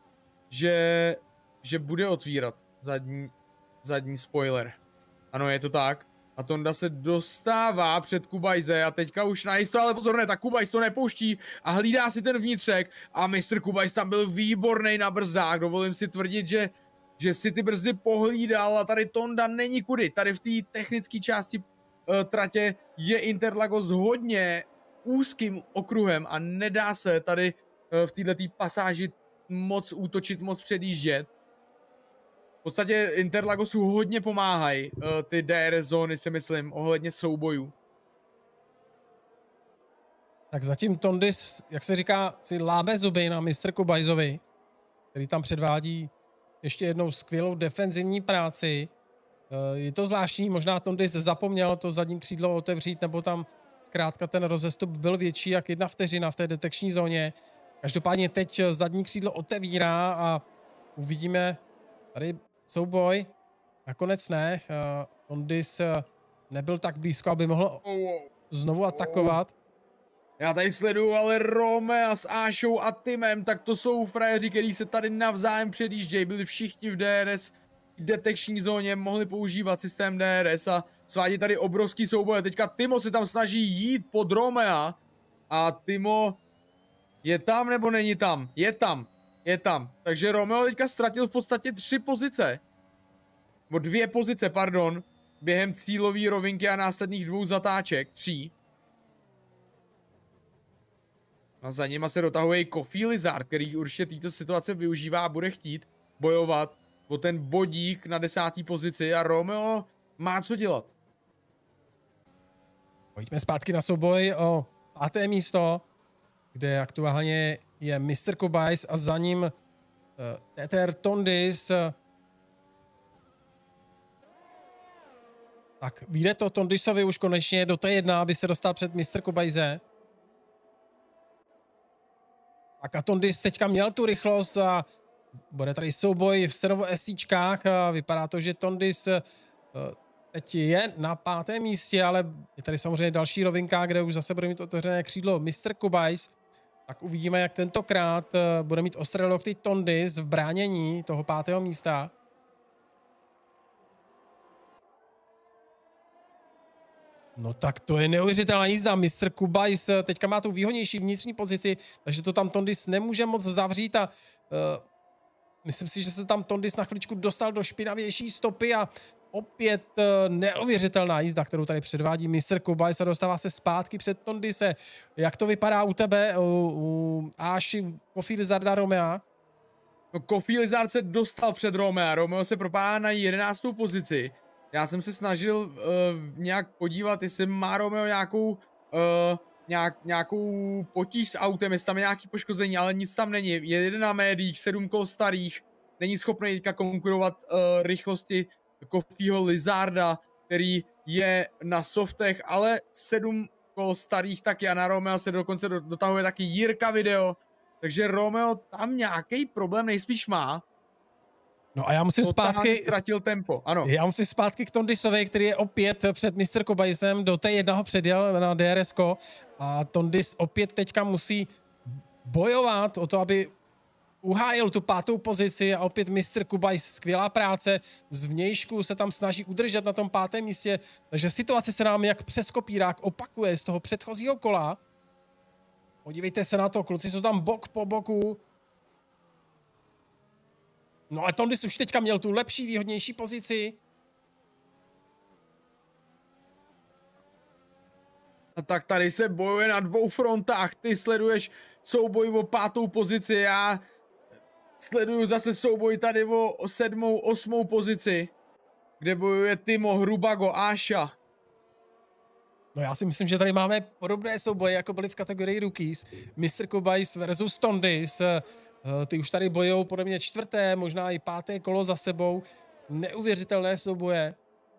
že bude otvírat zadní spoiler. Ano, je to tak. A Tonda se dostává před Kubajze a teďka už najisto, ale pozor, ne, tak Kubajs to nepouští a hlídá si ten vnitřek a Mr. Kubajs tam byl výborný na brzdách, dovolím si tvrdit, že si ty brzdy pohlídal a tady Tonda není kudy, tady v té technické části tratě je Interlagos hodně úzkým okruhem a nedá se tady v této pasáži moc útočit, moc předjíždět. V podstatě Interlagosu hodně pomáhají ty DRS zóny, si myslím, ohledně soubojů. Tak zatím Tondis, jak se říká, si lábe zuby na Mr. Kubajzovi, který tam předvádí ještě jednou skvělou defenzivní práci. Je to zvláštní, možná Tondis zapomněl to zadní křídlo otevřít, nebo tam zkrátka ten rozestup byl větší jak 1 vteřina v té detekční zóně. Každopádně teď zadní křídlo otevírá a uvidíme tady souboj. Nakonec ne, Tondis nebyl tak blízko, aby mohl znovu atakovat. Já tady sleduju ale Romea s Ášou a Timem, tak to jsou frajeři, kteří se tady navzájem předjíždějí, byli všichni v DRS detekční zóně, mohli používat systém DRS a svádí tady obrovský souboj. Teďka Timo se tam snaží jít pod Romea a Timo je tam nebo není tam? Je tam. Takže Romeo teďka ztratil v podstatě 3 pozice. Nebo 2 pozice, pardon, během cílové rovinky a následných 2 zatáček, 3. A za nima se dotahuje i Coffee Lizard, který určitě této situace využívá a bude chtít bojovat o ten bodík na 10. pozici a Romeo má co dělat. Pojďme zpátky na souboj o 5. místo, kde aktuálně je Mr. Kubajs a za ním Teter Tondis. Tak vyjde to Tondisovi už konečně do T1, aby se dostal před Mr. Kubajze. Tak a Tondis teďka měl tu rychlost a bude tady souboj v Senovo SCčkách a vypadá to, že Tondis teď je na 5. místě, ale je tady samozřejmě další rovinka, kde už zase bude mít otevřené křídlo Mr. Kubajs. Tak uvidíme, jak tentokrát bude mít ostré lokty Tondis v bránění toho 5. místa. No tak to je neuvěřitelná jízda. Mr. Kubajs teďka má tu výhodnější vnitřní pozici, takže to tam Tondis nemůže moc zavřít a myslím si, že se tam Tondis na chviličku dostal do špinavější stopy a opět neuvěřitelná jízda, kterou tady předvádí Mr. Kubajs a dostává se zpátky před Tondise. Jak to vypadá u tebe, u Áši, Coffee Lizarda, Romea? No, Coffee Lizard se dostal před Romea. Romeo se propádá na 11. pozici. Já jsem se snažil nějak podívat, jestli má Romeo nějakou potíž s autem, jestli tam je nějaký poškození, ale nic tam není. Je jeden na médiích, 7 kol starých, není schopný teďka konkurovat rychlosti Coffeeho Lizarda, který je na softech, ale 7 kol starých taky a na Romeo se dokonce dotahuje taky Jirka Video, takže Romeo tam nějaký problém nejspíš má. No a já musím zpátky... ztratil tempo, ano. Já musím zpátky k Tondisovi, který je opět před Mr. Kubajsem, do T1 ho předjel na DRS-ko a Tondis opět teďka musí bojovat o to, aby uhájil tu 5. pozici a opět Mr. Kubajs, skvělá práce, z vnějšku se tam snaží udržet na tom 5. místě, takže situace se nám jak přes kopírák opakuje z toho předchozího kola. Podívejte se na to, kluci jsou tam bok po boku. No a Tondis už teďka měl tu lepší, výhodnější pozici. A tak tady se bojuje na 2 frontách. Ty sleduješ souboj o 5. pozici, já sleduju zase souboj tady o 7., 8. pozici, kde bojuje Timo, Hrubago, Áša. No já si myslím, že tady máme podobné souboje, jako byly v kategorii Rookies. Mr. Kubajs versus Tondis. Ty už tady bojujou podle mě 4., možná i 5. kolo za sebou. Neuvěřitelné souboje.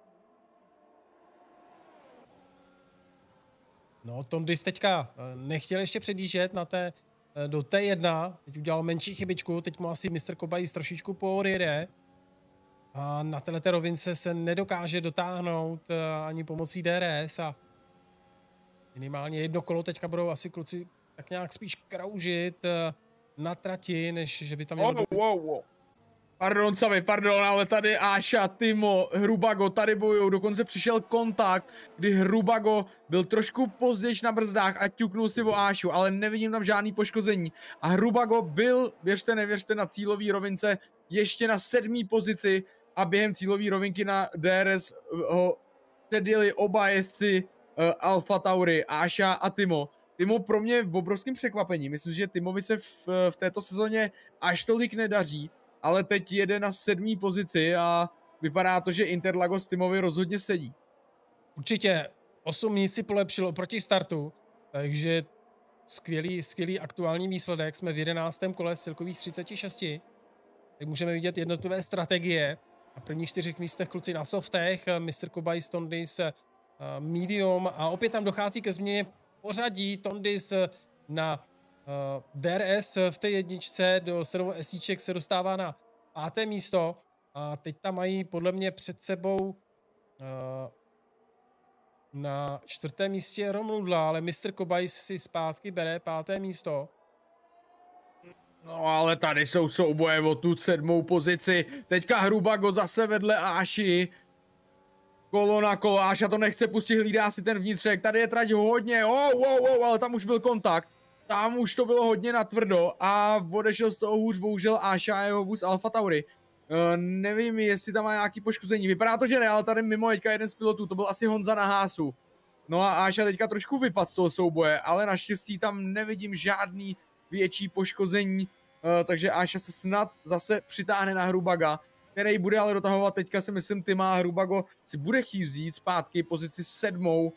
No, Tondis teďka nechtěl ještě předjíždět do T1. Teď udělal menší chybičku, teď mu asi Mr. Kubajs trošičku poodjede. A na této rovince se nedokáže dotáhnout ani pomocí DRS a minimálně 1 kolo teďka budou asi kluci tak nějak spíš kroužit na trati, než že by tam mělo... Wow. Pardon, Savi, pardon, ale tady Áša, Timo, Hrubago, tady bojujou, dokonce přišel kontakt, kdy Hrubago byl trošku později na brzdách a ťuknul si o Ášu, ale nevidím tam žádný poškození. A Hrubago byl, věřte, nevěřte, na cílové rovince ještě na 7. pozici a během cílové rovinky na DRS ho předjeli oba jezdci Alfa Tauri, Áša a Timo. Timo pro mě v obrovským překvapení. Myslím, že Timovi se v této sezóně až tolik nedaří, ale teď jede na 7. pozici a vypadá to, že Interlagos Timovi rozhodně sedí. Určitě 8 míst si polepšilo proti startu, takže skvělý aktuální výsledek. Jsme v 11. kole z celkových 36. Tak můžeme vidět jednotlivé strategie. Na prvních 4 místech kluci na softech, Mr. Kubajs, Tondis, medium a opět tam dochází ke změně pořadí. Tondis na DRS v té jedničce do Senovo SIček se dostává na 5. místo a teď tam mají podle mě před sebou na 4. místě Romludla, ale Mr. Kubajs si zpátky bere 5. místo. No ale tady jsou souboje o tu 7. pozici. Teďka Hrubago zase vedle Áši. Kolo na kolo, Áša to nechce pustit, hlídá si ten vnitřek. Tady je trať hodně, ale tam už byl kontakt. Tam už to bylo hodně natvrdo a odešel z toho hůř bohužel Áša a jeho vůz Alfa Tauri. Nevím, jestli tam má nějaký poškození. Vypadá to, že ne, ale tady mimo teďka jeden z pilotů, to byl asi Honza na Hásu. No a Áša teďka trošku vypadl z toho souboje, ale naštěstí tam nevidím žádný větší poškození, takže Áša se snad zase přitáhne na Hrubaga, který bude ale dotahovat. Teďka si myslím, Tima Hrubago si bude chtít vzít zpátky pozici 7.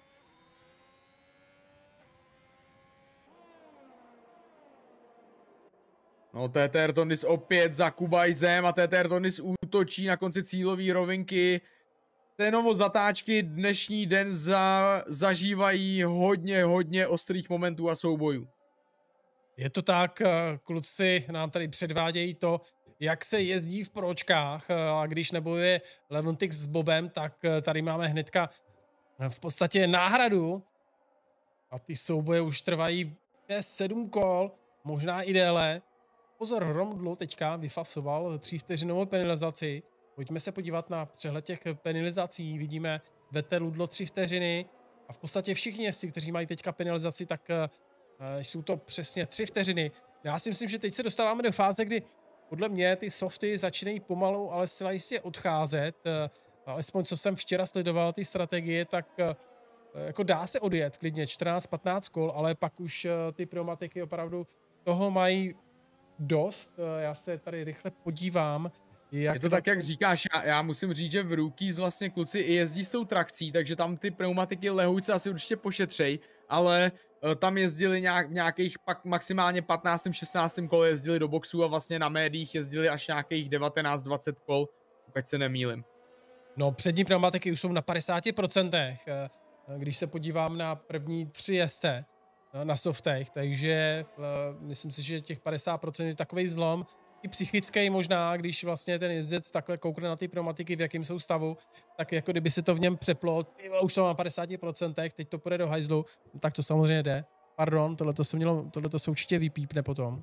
No, TTR Tondis opět za Kubajzem a TTR Tondis útočí na konci cílové rovinky. Tenovo zatáčky dnešní den zažívají hodně ostrých momentů a soubojů. Je to tak, kluci nám tady předvádějí to, jak se jezdí v pročkách a když nebojuje Levontix s Bobem, tak tady máme hnedka v podstatě náhradu a ty souboje už trvají 6-7 kol, možná i déle. Pozor, Romdlu teďka vyfasoval 3 vteřinovou penalizaci. Pojďme se podívat na přehled těch penalizací. Vidíme Vettel Ludlo 3 vteřiny a v podstatě všichni jezdci, kteří mají teďka penalizaci, tak jsou to přesně 3 vteřiny. Já si myslím, že teď se dostáváme do fáze, kdy podle mě ty softy začínají pomalu, ale zcela jistě odcházet. Alespoň co jsem včera sledoval ty strategie, tak jako dá se odjet klidně 14-15 kol, ale pak už ty pneumatiky opravdu toho mají dost. Já se tady rychle podívám. Je to tak, jak říkáš, já musím říct, že v Rookies vlastně kluci i jezdí s tou trakcí, takže tam ty pneumatiky lehůjce asi určitě pošetřej, ale tam jezdili nějakých pak maximálně 15. 16. kole jezdili do boxu a vlastně na médiích jezdili až nějakých 19-20 kol, pokud se nemýlim. No, přední pneumatiky už jsou na 50%, když se podívám na první 3 jezdce na softech, takže myslím si, že těch 50% je takovej zlom, i psychický možná, když vlastně ten jezdec takhle koukne na ty pneumatiky, v jakém jsou stavu, tak jako kdyby se to v něm přeplo, už to má 50%, teď to půjde do hajzlu, tak to samozřejmě jde. Pardon, tohleto se určitě vypípne potom.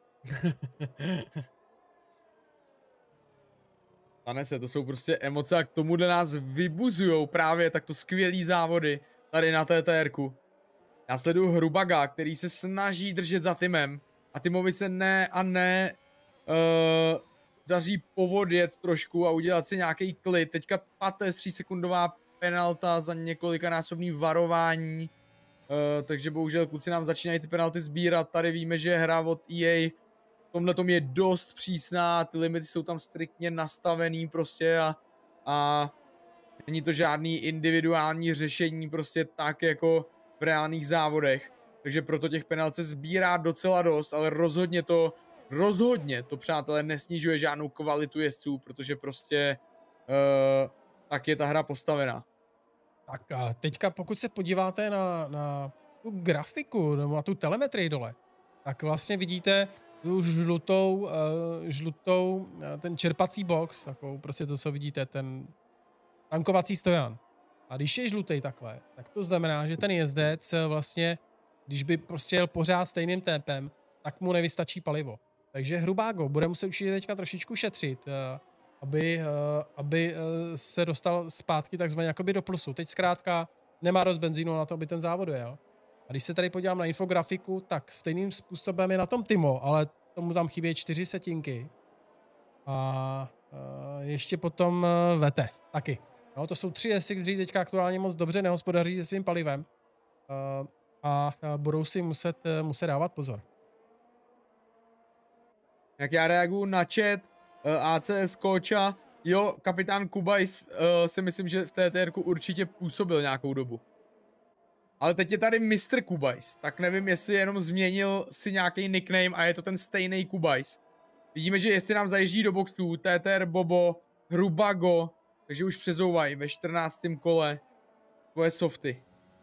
Stane se, to jsou prostě emoce a k tomuhle nás vybuzujou právě takto skvělý závody tady na TTR-ku. Já sleduju Hrubaga, který se snaží držet za Timem a Timovi se daří povodjet trošku a udělat si nějaký klid. Teďka 3 sekundová penalta za několikanásobný varování, takže bohužel kluci nám začínají ty penalty sbírat. Tady víme, že hra od EA v tomhletom je dost přísná, ty limity jsou tam striktně nastavený prostě a není to žádný individuální řešení prostě tak jako v reálných závodech. Takže proto těch penalt se sbírá docela dost, ale rozhodně to, přátelé, nesnižuje žádnou kvalitu jezdců, protože prostě tak je ta hra postavená. Tak a teďka pokud se podíváte na tu grafiku, nebo na tu telemetrii dole, tak vlastně vidíte tu žlutou ten čerpací box, takovou prostě to, co vidíte, ten tankovací stojan. A když je žlutý takhle, tak to znamená, že ten jezdec vlastně, když by prostě jel pořád stejným tempem, tak mu nevystačí palivo. Takže Hrubago bude muset určitě teďka trošičku šetřit, aby se dostal zpátky takzvaně jakoby do plusu. Teď zkrátka nemá dost benzínu na to, aby ten závod jel. A když se tady podívám na infografiku, tak stejným způsobem je na tom Timo, ale tomu tam chybí 4 setinky. A ještě potom Vete taky. No, to jsou 3 jezdci, kteří teďka aktuálně moc dobře nehospodaří se svým palivem a budou si muset dávat pozor. Jak já reaguju na chat, ACS Koča, jo, kapitán Kubajs si myslím, že v TTR-ku určitě působil nějakou dobu. Ale teď je tady Mr. Kubajs, tak nevím, jestli jenom změnil si nějaký nickname a je to ten stejný Kubajs. Vidíme, že jestli nám zajíždí do boxů TTR, Bobo, Hrubago, takže už přezouvají ve 14. kole svoje softy.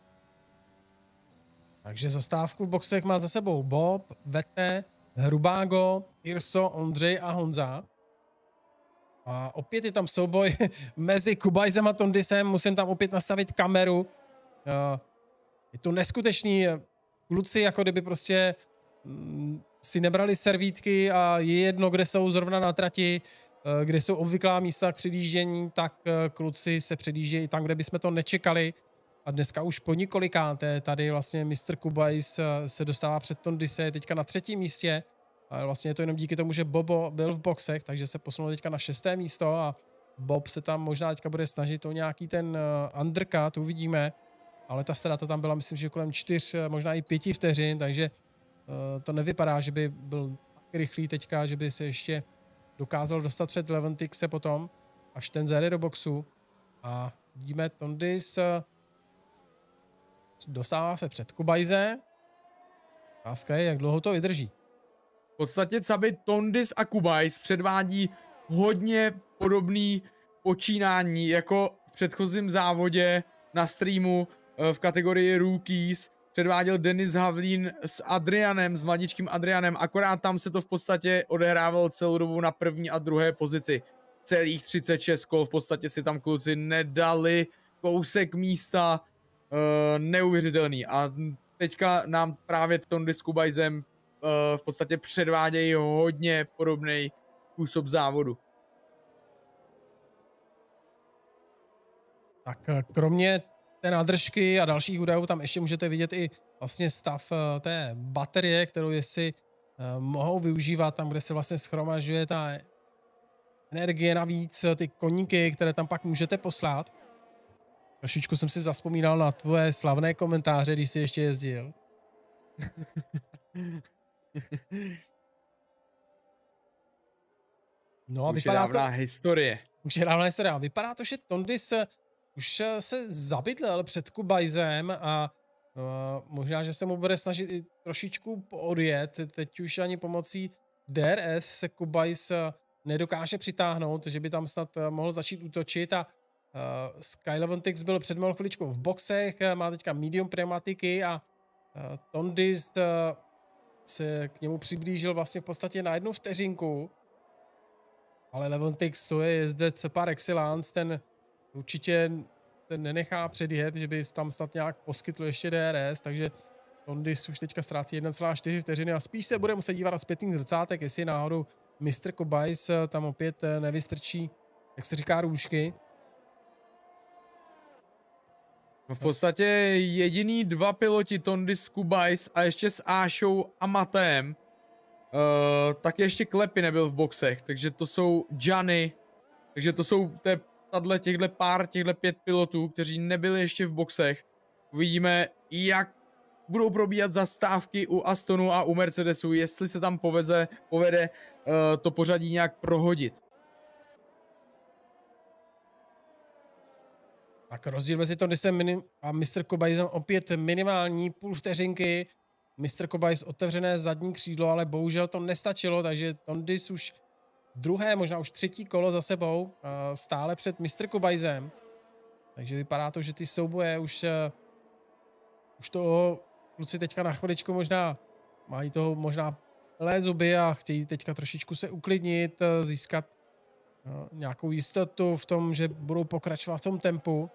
Takže zastávku v boxech má za sebou Bob, Vete, Hrubágo, Irso, Ondřej a Honza. A opět je tam souboj mezi Kubajsem a Tondisem, musím tam opět nastavit kameru. Je to neskutečný, kluci jako kdyby prostě si nebrali servítky a je jedno, kde jsou zrovna na trati, kde jsou obvyklá místa k předjíždění, tak kluci se předjíždějí tam, kde bychom to nečekali. A dneska už po několikáté tady vlastně Mr. Kubajs se dostává před Tondise, teďka na 3. místě. A vlastně je to jenom díky tomu, že Bobo byl v boxech, takže se posunul teďka na 6. místo a Bob se tam možná teďka bude snažit o nějaký ten undercut, uvidíme. Ale ta ztráta tam byla, myslím, že kolem 4, možná i 5 vteřin, takže to nevypadá, že by byl tak rychlý teďka, že by se ještě dokázal dostat před Leventixe potom, až ten zajde do boxu. A vidíme, Tondis dostává se před Kubajze. Otázka je, jak dlouho to vydrží. V podstatě Cabi, Tondis a Kubajs předvádí hodně podobný počínání jako v předchozím závodě na streamu v kategorii Rookies. Předváděl Denis Havlín s Adrianem, s mladíčkým Adrianem, akorát tam se to v podstatě odehrávalo celou dobu na 1. a 2. pozici. Celých 36 kol, v podstatě si tam kluci nedali kousek místa, neuvěřitelný. A teďka nám právě Tondis s Kubajsem v podstatě předvádějí hodně podobný způsob závodu. Tak kromě té nádržky a dalších údajů tam ještě můžete vidět i vlastně stav té baterie, kterou jestli mohou využívat tam, kde se vlastně shromažďuje ta energie navíc, ty koníky, které tam pak můžete poslat. Trošičku jsem si zazpomínal na tvoje slavné komentáře, když jsi ještě jezdil. No a už je dávná historie. Už je dávná historie. Vypadá to, že Tondis už se zabydlel před Kubajsem a možná, že se mu bude snažit i trošičku odjet. Teď už ani pomocí DRS se Kubajs nedokáže přitáhnout, že by tam snad mohl začít útočit a Skyleventix byl před malou chviličkou v boxech, má teďka medium pneumatiky a Tondis se k němu přiblížil vlastně v podstatě na 1 vteřinku. Ale Leventix to je jezdec par excellence, ten určitě ten nenechá předjet, že by tam snad nějak poskytl ještě DRS, takže Tondis už teďka ztrácí 1,4 vteřiny a spíš se bude muset dívat na zpětných zrcátek, jestli náhodou Mr. Kubajs tam opět nevystrčí, jak se říká, růžky. No v podstatě jediný 2 piloti, Tondis, Kubajs a ještě s Ášou a Matem, tak ještě Klepy nebyl v boxech, takže to jsou Gianni, takže to jsou těchto 5 pilotů, kteří nebyli ještě v boxech. Uvidíme, jak budou probíhat zastávky u Astonu a u Mercedesu, jestli se tam povede to pořadí nějak prohodit. Tak rozdíl mezi Tondisem a Mr. Kubajsem opět minimální, půl vteřinky. Mr. Kubajs otevřené zadní křídlo, ale bohužel to nestačilo, takže Tondis už 2., možná už 3. kolo za sebou, stále před Mr. Kubajsem. Takže vypadá to, že ty souboje už to kluci teďka na chviličku možná mají toho možná plné zuby a chtějí teďka trošičku se uklidnit, získat nějakou jistotu v tom, že budou pokračovat v tom tempu.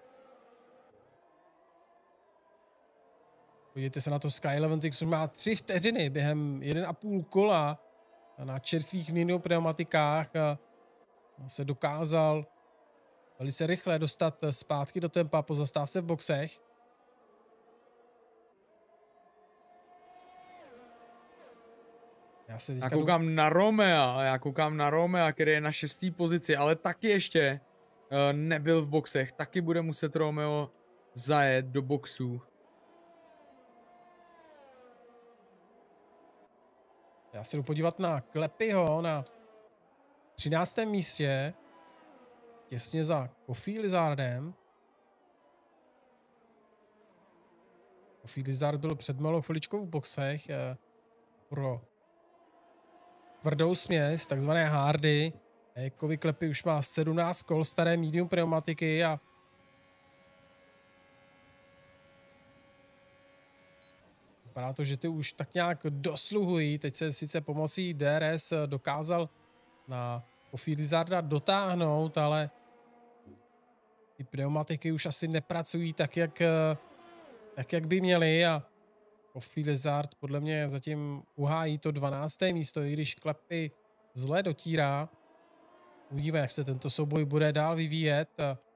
Podívejte se na to, Skyleventix už má 3 vteřiny během 1,5 kola na čerstvých medium pneumatikách se dokázal velice rychle dostat zpátky do tempa po zastávce v boxech. Já koukám na Romea, který je na 6. pozici, ale taky ještě nebyl v boxech. Taky bude muset Romeo zajet do boxů. Já se jdu podívat na Klepyho na 13. místě, těsně za Coffee Lizardem. Lizard byl před malou chviličkou v boxech pro tvrdou směs, takzvané hardy. Kovy klepy už má 17 kol, staré medium pneumatiky a vypadá to, že ty už tak nějak dosluhují. Teď se sice pomocí DRS dokázal na Lizarda dotáhnout, ale ty pneumatiky už asi nepracují tak, jak by měly a Lizard podle mě zatím uhájí to 12. místo, i když klepy zle dotírá. Uvidíme, jak se tento souboj bude dál vyvíjet.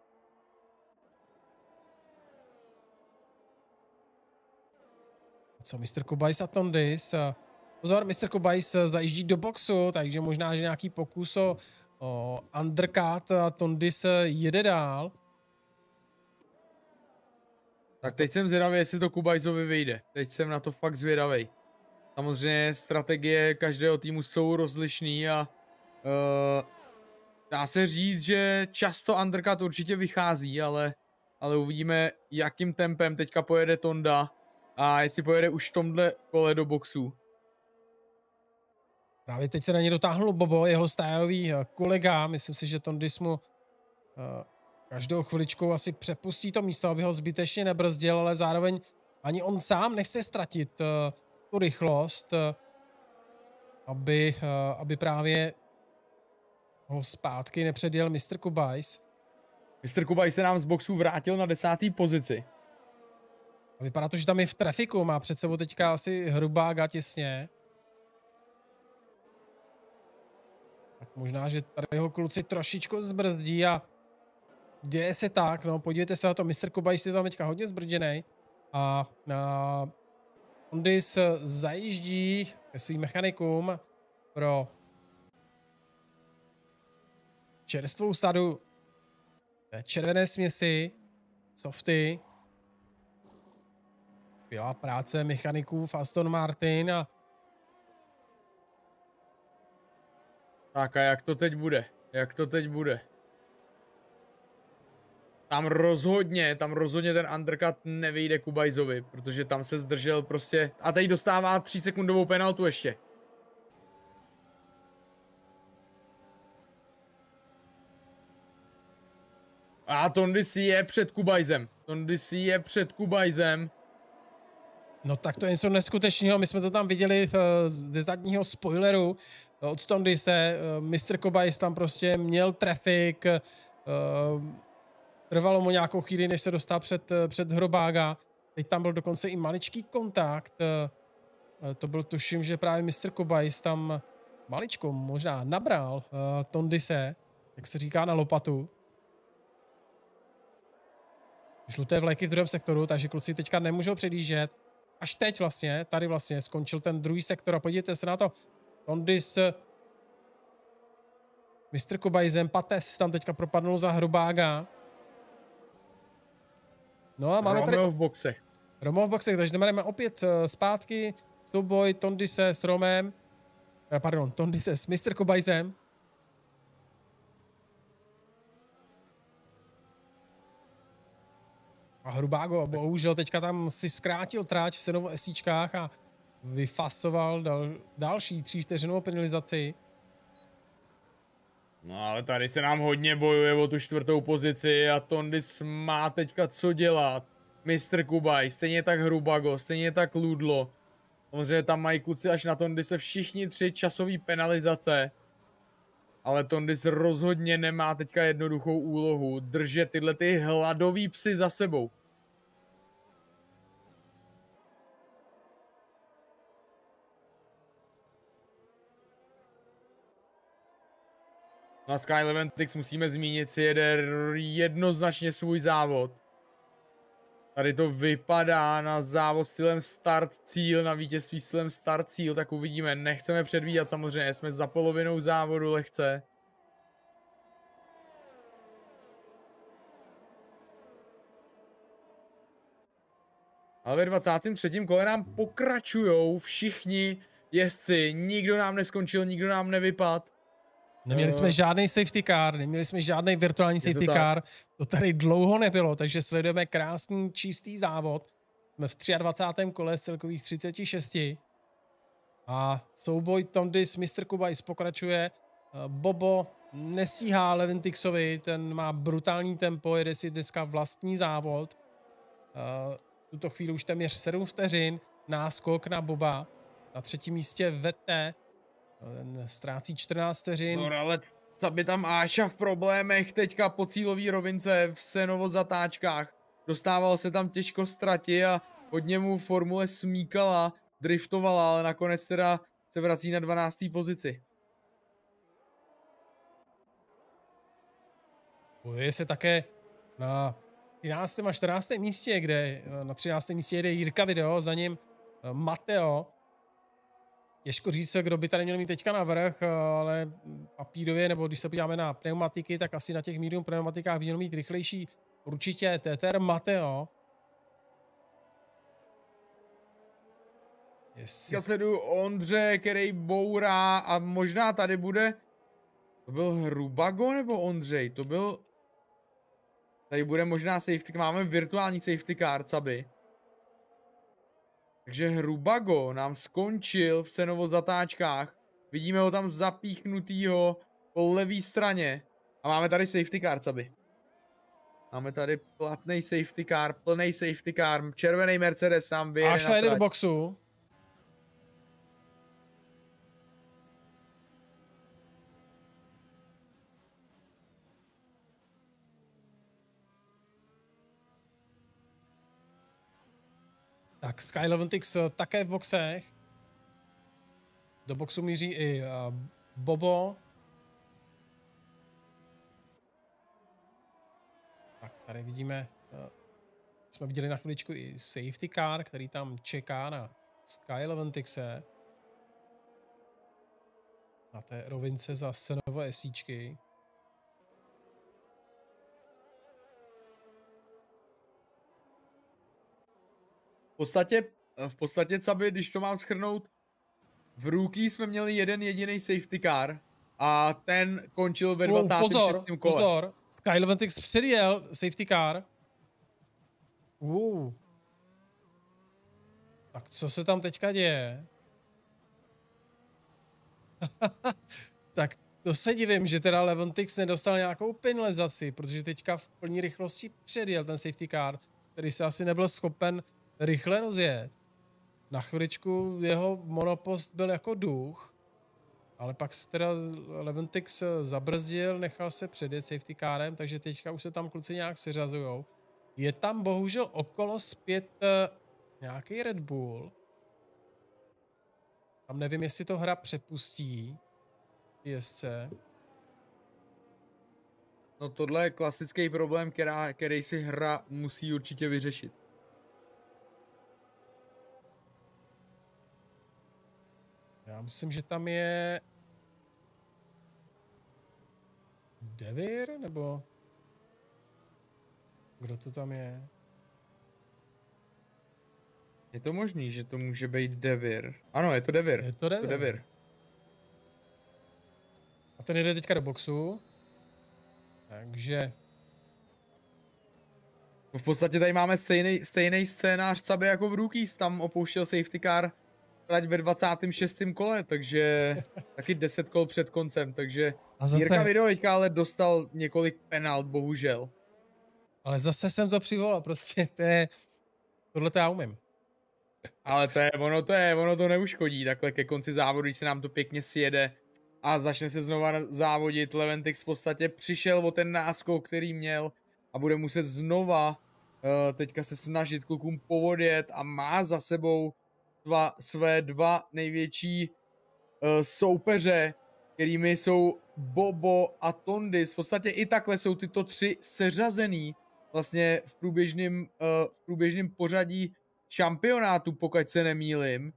Co Mr. Kubajs a Tondis? Pozor, Mr. Kubajs zajíždí do boxu, takže možná, že nějaký pokus o undercut a Tondis jede dál. Tak teď jsem zvědavý, jestli to Kubajsovi vyjde. Teď jsem na to fakt zvědavý. Samozřejmě strategie každého týmu jsou rozlišný a dá se říct, že často undercut určitě vychází, ale uvidíme, jakým tempem teďka pojede Tonda a jestli pojede už v tomhle kole do boxu. Právě teď se na ně dotáhnul Bobo, jeho stájový kolega. Myslím si, že Tondis mu každou chviličkou asi přepustí to místo, aby ho zbytečně nebrzdil, ale zároveň ani on sám nechce ztratit tu rychlost, aby právě ho zpátky nepředjel Mr. Kubajs. Mr. Kubajs se nám z boxu vrátil na 10. pozici. A vypadá to, že tam je v trafiku, má před sebou teďka asi Hrubága těsně. Tak možná, že tady jeho kluci trošičku zbrzdí a děje se tak, no podívejte se na to, Mr. Kubajs je tam teďka hodně zbrzděnej a Tondis zajíždí ke svým mechanikům pro čerstvou sadu červené směsi, softy. Skvělá práce mechaniků v Aston Martin a tak a jak to teď bude? Jak to teď bude? Tam rozhodně ten undercut nevyjde Kubajsovi, protože tam se zdržel prostě a teď dostává 3 sekundovou penaltu ještě. A Tondis je před Kubajsem. no tak to je něco neskutečného, my jsme to tam viděli ze zadního spoileru od Tondise, Mr. Kubajs tam prostě měl trafik, trvalo mu nějakou chvíli, než se dostal před Hrobága, teď tam byl dokonce i maličký kontakt, to byl tuším, že právě Mr. Kubajs tam maličko možná nabral Tondise, jak se říká na lopatu. Žluté vleky v druhém sektoru, takže kluci teďka nemůžou předjíždět. Až teď vlastně, tady vlastně skončil ten druhý sektor a podívejte se na to. Tondis Mr. Kubajsem, Pates tam teďka propadnul za Hrubága. No a máme tady Romeo v boxech. Romeo v boxech, takže máme opět zpátky souboj Tondise s Romem. Pardon, Tondise s Mr. Kubajsem. A Hrubágo bohužel teďka tam si zkrátil tráť v Senovo SIčkách a vyfasoval další 3 vteřinovou penalizaci. No ale tady se nám hodně bojuje o tu 4. pozici a Tondis má teďka co dělat. Mr. Kubajs, stejně tak Hrubago, stejně tak Ludlo. Samozřejmě tam mají kluci až na Tondise všichni 3 časové penalizace. Ale Tondis rozhodně nemá teďka jednoduchou úlohu držet tyhle ty hladový psy za sebou. Na Sky Leventix musíme zmínit, si jede jednoznačně svůj závod. Tady to vypadá na závod stylem start-cíl, na vítězství stylem start-cíl, tak uvidíme. Nechceme předvídat samozřejmě, jsme za polovinou závodu lehce. Ale ve 23. kole nám pokračujou všichni jezdci, nikdo nám neskončil, nikdo nám nevypad. Neměli jsme žádný safety car, neměli jsme žádný virtuální safety car, to tady dlouho nebylo, takže sledujeme krásný čistý závod. Jsme v 23. kole z celkových 36. A souboj Tondis Mr. Kubajs pokračuje. Bobo nestíhá Leventixovi, ten má brutální tempo, jede si dneska vlastní závod. V tuto chvíli už téměř 7 vteřin, náskok na Boba. Na 3. místě Vete, ten ztrácí 14 vteřin. No ale co by tam Áša v problémech teďka po cílové rovince v Senovo zatáčkách. Dostával se tam těžko ztrati a hodně mu formule smíkala, driftovala, ale nakonec teda se vrací na 12. pozici. Bojuje se také na 13. a 14. místě, kde na 13. místě jede Jirka Video, za ním Mateo. Těžko říct, kdo by tady měl mít teďka navrch, ale papírově, nebo když se podíváme na pneumatiky, tak asi na těch medium pneumatikách by měl mít rychlejší určitě Teter Mateo. Já sleduju Ondře, který bourá a možná tady bude... To byl Hrubago nebo Ondřej? To byl... Tady bude možná safety, máme virtuální safety car, caby. Takže Hrubago nám skončil v Senovo zatáčkách. Vidíme ho tam zapíchnutýho po levé straně. A máme tady safety car, caby. Máme tady platný safety car, plný safety car, červený Mercedes nám vyjede Až jede do boxu. Tak Sky Leventix také v boxech. Do boxu míří i Bobo. Tak tady vidíme, jsme viděli na chviličku i safety car, který tam čeká na Sky Leventixe. Na té rovince za Senovo esíčky. V podstatě, caby, když to mám shrnout, v rookie jsme měli jeden jediný safety car a ten končil ve 26. kole. Pozor, Sky Leventix předjel safety car. Tak co se tam teďka děje? Tak to se divím, že teda Leventix nedostal nějakou penalizaci, protože teďka v plné rychlosti předjel ten safety car, který se asi nebyl schopen rychle rozjet. Na chviličku jeho monopost byl jako duch, ale pak se teda Leventix zabrzdil, nechal se předjet safety carem, takže teďka už se tam kluci nějak seřazujou. Je tam bohužel okolo zpět nějaký Red Bull. Tam nevím, jestli to hra přepustí jezdce. No tohle je klasický problém, který si hra musí určitě vyřešit. Já myslím, že tam je Devir, nebo kdo to tam je? Je to možný, že to může být Devir. Ano, je to Devir. Je to Devir. A ten jde teďka do boxu. Takže... V podstatě tady máme stejný scénář, co by jako v Rookies. Tam opouštěl safety car trať ve 26. kole, takže taky 10 kol před koncem, takže Jirka Video teďka ale dostal několik penalt, bohužel. Ale zase jsem to přivolal, prostě tohle to já umím. Ale ono to neuškodí, takhle ke konci závodu, když se nám to pěkně sjede a začne se znova závodit. Leventix v podstatě přišel o ten náskok, který měl a bude muset znova teďka se snažit klukům povodjet a má za sebou své dva největší soupeře, kterými jsou Bobo a Tondis. V podstatě i takhle jsou tyto tři seřazený vlastně v průběžném pořadí šampionátu, pokud se nemýlim.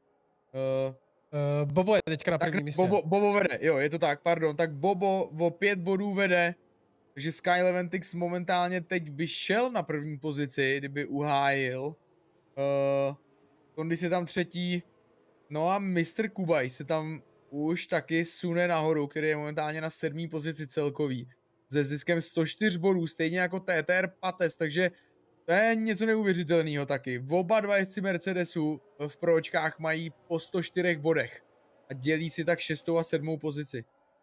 Bobo je teďka na prvním místě. Bobo vede, jo, je to tak, pardon. Tak Bobo o 5 bodů vede, takže Sky Leventix momentálně teď by šel na první pozici, kdyby uhájil. Tondis je tam třetí, no a Mr. Kubaj se tam už taky sune nahoru, který je momentálně na 7. pozici celkový. Se ziskem 104 bodů, stejně jako TTR Pates, takže To je něco neuvěřitelného taky. Oba dva jezdci Mercedesu v pročkách mají po 104 bodech a dělí si tak 6. a 7. pozici.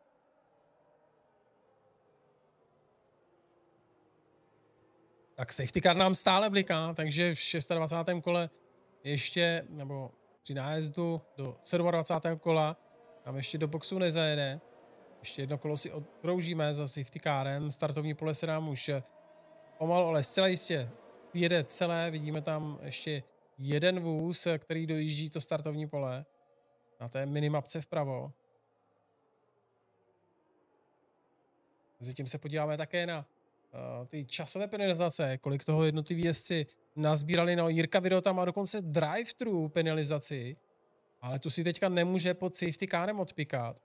Tak safety car nám stále bliká, takže v 26. kole ještě, nebo při nájezdu do 27. kola nám ještě do boxu nezajede. Ještě jedno kolo si odkroužíme za safety carem. Startovní pole se nám už pomalu, ale zcela jistě jede celé. Vidíme tam ještě jeden vůz, který dojíždí to startovní pole na té minimapce vpravo. Zatím se podíváme také na ty časové penalizace, kolik toho jednotliví jezdci nazbírali. No, Jirka Video tam má dokonce drive-thru penalizaci, ale tu si teďka nemůže pod safety carem odpikat.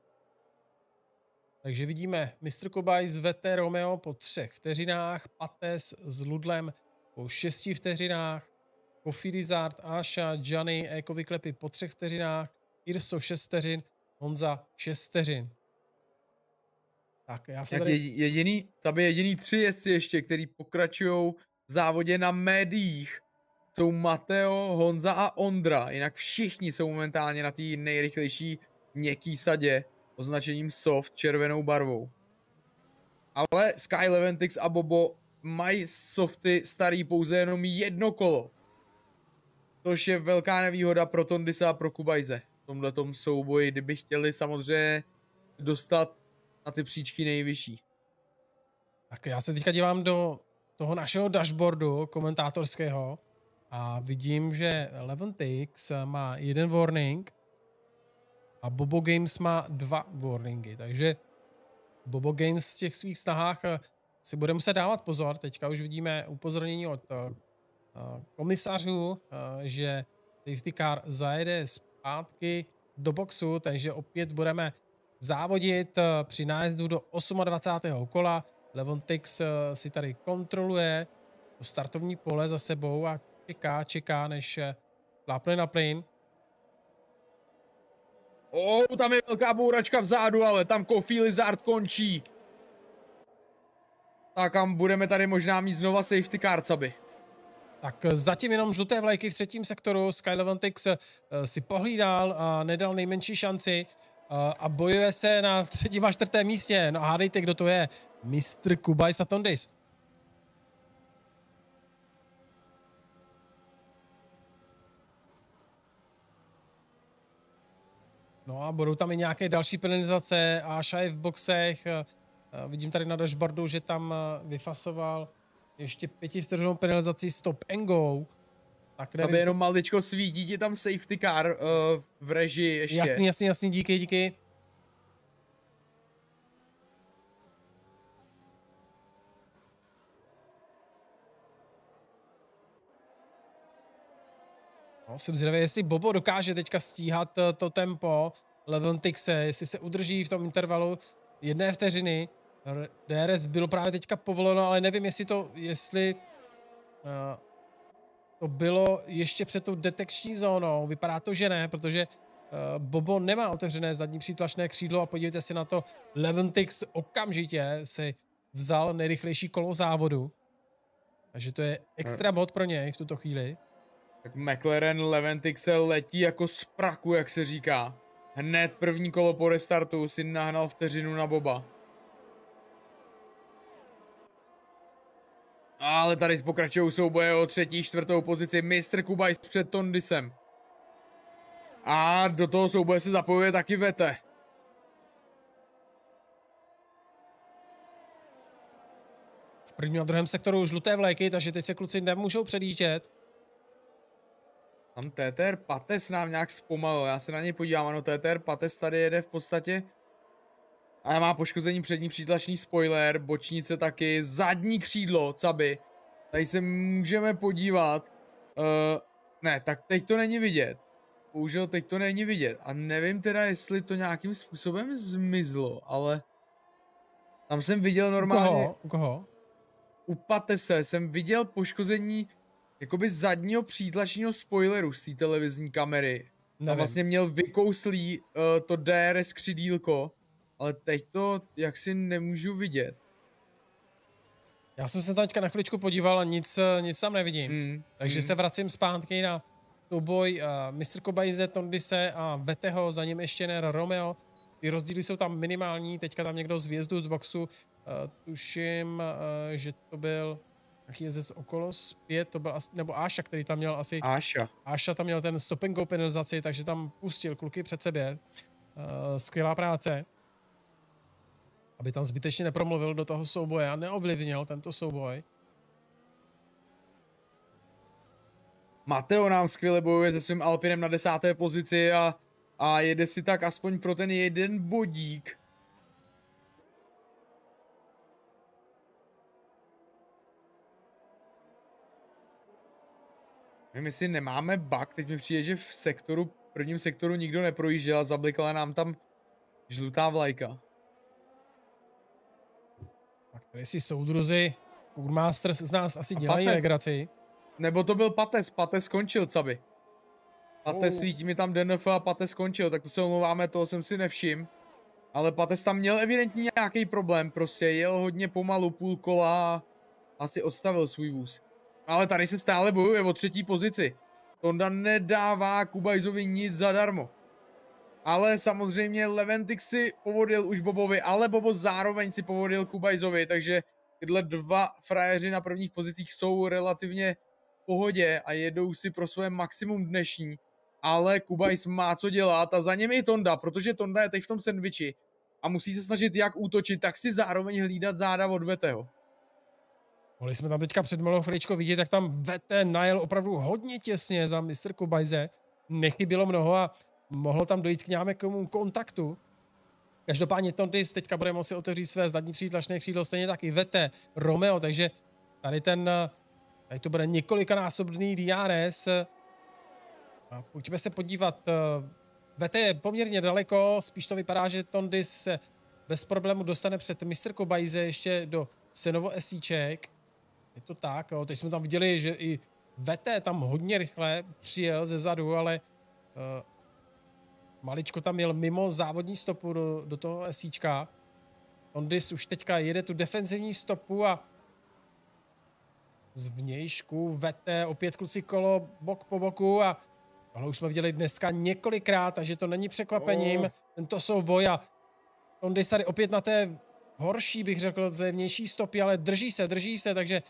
Takže vidíme Mr. Kubajs, VT Romeo po 3 vteřinách, Pates s Ludlem po 6 vteřinách, Kofidizard, Aša, Gianni, Eko Vyklepy po 3 vteřinách, Irso 6 vteřin, Honza 6 vteřin. Tak já se tady... jediný 3 jezdci ještě, který pokračují v závodě na médiích, jsou Mateo, Honza a Ondra. Jinak všichni jsou momentálně na té nejrychlejší měkký sadě označením soft červenou barvou. Ale Sky Leventix a Bobo mají softy starý pouze jenom jedno kolo. Což je velká nevýhoda pro Tondisa a pro Kubajze. V tomhletom souboji, kdyby chtěli samozřejmě dostat na ty příčky nejvyšší. Tak já se teďka dívám do toho našeho dashboardu komentátorského a vidím, že Leventix má 1 warning a Bobo Games má 2 warningy, takže Bobo Games v těch svých snahách si bude muset dávat pozor. Teďka už vidíme upozornění od komisařů, že safety car zajede zpátky do boxu, takže opět budeme závodit při nájezdu do 28. kola. Leventix si tady kontroluje to startovní pole za sebou a čeká, než klápne na plyn. Tam je velká bouračka vzadu, ale tam Kofi Lizard končí. Tak a budeme tady možná mít znova safety car, caby. Tak zatím jenom žluté vlajky v 3. sektoru. Sky Leventix si pohlídal a nedal nejmenší šanci a bojuje se na 3. a 4. místě. No a hádejte, kdo to je. Mr. Kubajs a Tondis. No a budou tam i nějaké další penalizace. Aša je v boxech. Vidím tady na dashboardu, že tam vyfasoval ještě 5 vteřinovou penalizaci stop and go. Tak nevím, jenom maličko svítí ti tam safety car v režii ještě. Jasný, díky. No, jsem zvědavý, jestli Bobo dokáže teďka stíhat to tempo Leventixe, jestli se udrží v tom intervalu 1 vteřiny. DRS bylo právě teďka povoleno, ale nevím, jestli to bylo ještě před tou detekční zónou. Vypadá to, že ne, protože Bobo nemá otevřené zadní přítlačné křídlo a podívejte si na to, Leventix okamžitě si vzal nejrychlejší kolo závodu. Takže to je extra bod pro něj v tuto chvíli. Tak McLaren Leventixe letí jako z praku, jak se říká. Hned první kolo po restartu si nahnal vteřinu na Boba. Ale tady pokračují souboje o 3., 4. pozici. Mr. Kubajs před Tondisem. A do toho souboje se zapojuje taky Vete. V prvním a druhém sektoru žluté vlajky, takže teď se kluci nemůžou předjíždět. Tam TTR Pates nám nějak zpomalil, já se na něj podívám, ano, TTR Pates tady jede v podstatě. A má poškození přední přítlačný spoiler, bočnice taky, zadní křídlo, caby. Tady se můžeme podívat. Ne, tak teď to není vidět. Bohužel teď to není vidět. A nevím teda, jestli to nějakým způsobem zmizlo, ale... Tam jsem viděl normálně... U koho? U Patese jsem viděl poškození jakoby zadního přítlačního spoileru z té televizní kamery. A vlastně měl vykouslý to DRS křidílko, ale teď to jaksi nemůžu vidět. Já jsem se tam teďka na chviličku podíval a nic tam nevidím. Takže se vracím zpátky na souboj Mr. Kobajze, Tondise a Veteho, za ním ještě Nero Romeo. Ty rozdíly jsou tam minimální, teďka tam někdo z výjezdu z boxu, tuším, že to byl jezdec z okolo zpět, to byl asi, nebo Áša, který tam měl asi... Áša tam měl ten stop and go penalizaci, takže tam pustil kluky před sebe. Skvělá práce. Aby tam zbytečně nepromluvil do toho souboje a neovlivnil tento souboj. Mateo nám skvěle bojuje se svým Alpinem na 10. pozici a jede si tak aspoň pro ten jeden bodík. My jestli nemáme bug, teď mi přijde, že v prvním sektoru nikdo neprojížděl a zablikala nám tam žlutá vlajka. Tak tady si soudruzi, Codemasters z nás asi dělají legraci. Nebo to byl Pates, Pates skončil, caby. Pates svítí mi tam DNF a Pates skončil, tak to se omlouváme, toho jsem si nevšiml. Ale Pates tam měl evidentně nějaký problém, prostě jel hodně pomalu, půl kola a asi odstavil svůj vůz. Ale tady se stále bojuje o 3. pozici. Tonda nedává Kubajzovi nic zadarmo. Ale samozřejmě Leventik si povodil už Bobovi, ale Bobo zároveň si povodil Kubajzovi, takže tyhle dva frajeři na prvních pozicích jsou relativně v pohodě a jedou si pro své maximum dnešní. Ale Kubajz má co dělat a za něm i Tonda, protože Tonda je teď v tom sendviči a musí se snažit jak útočit, tak si zároveň hlídat záda od Veteho. Mohli jsme tam teďka před malou chviličkou vidět, jak tam Vete najel opravdu hodně těsně za Mr. Kubajze. Nechybělo mnoho a mohlo tam dojít k nějakému kontaktu. Každopádně Tondis teďka bude moci otevřít své zadní přítlačné křídlo, stejně tak i Vete, Romeo, takže tady to bude několikanásobný DRS. A pojďme se podívat. Vete je poměrně daleko, spíš to vypadá, že Tondis se bez problému dostane před Mr. Kobajze ještě do Senovo SIček. Je to tak, jo. Teď jsme tam viděli, že i Vete tam hodně rychle přijel ze zadu, ale maličko tam jel mimo závodní stopu do toho SIčka. Tondis už teďka jede tu defenzivní stopu a z vnějšku Vete opět kluci kolo bok po boku a tohle už jsme viděli dneska několikrát, takže to není překvapením tento souboj a Tondis tady opět na té horší, bych řekl, té vnější stopy, ale drží se, takže...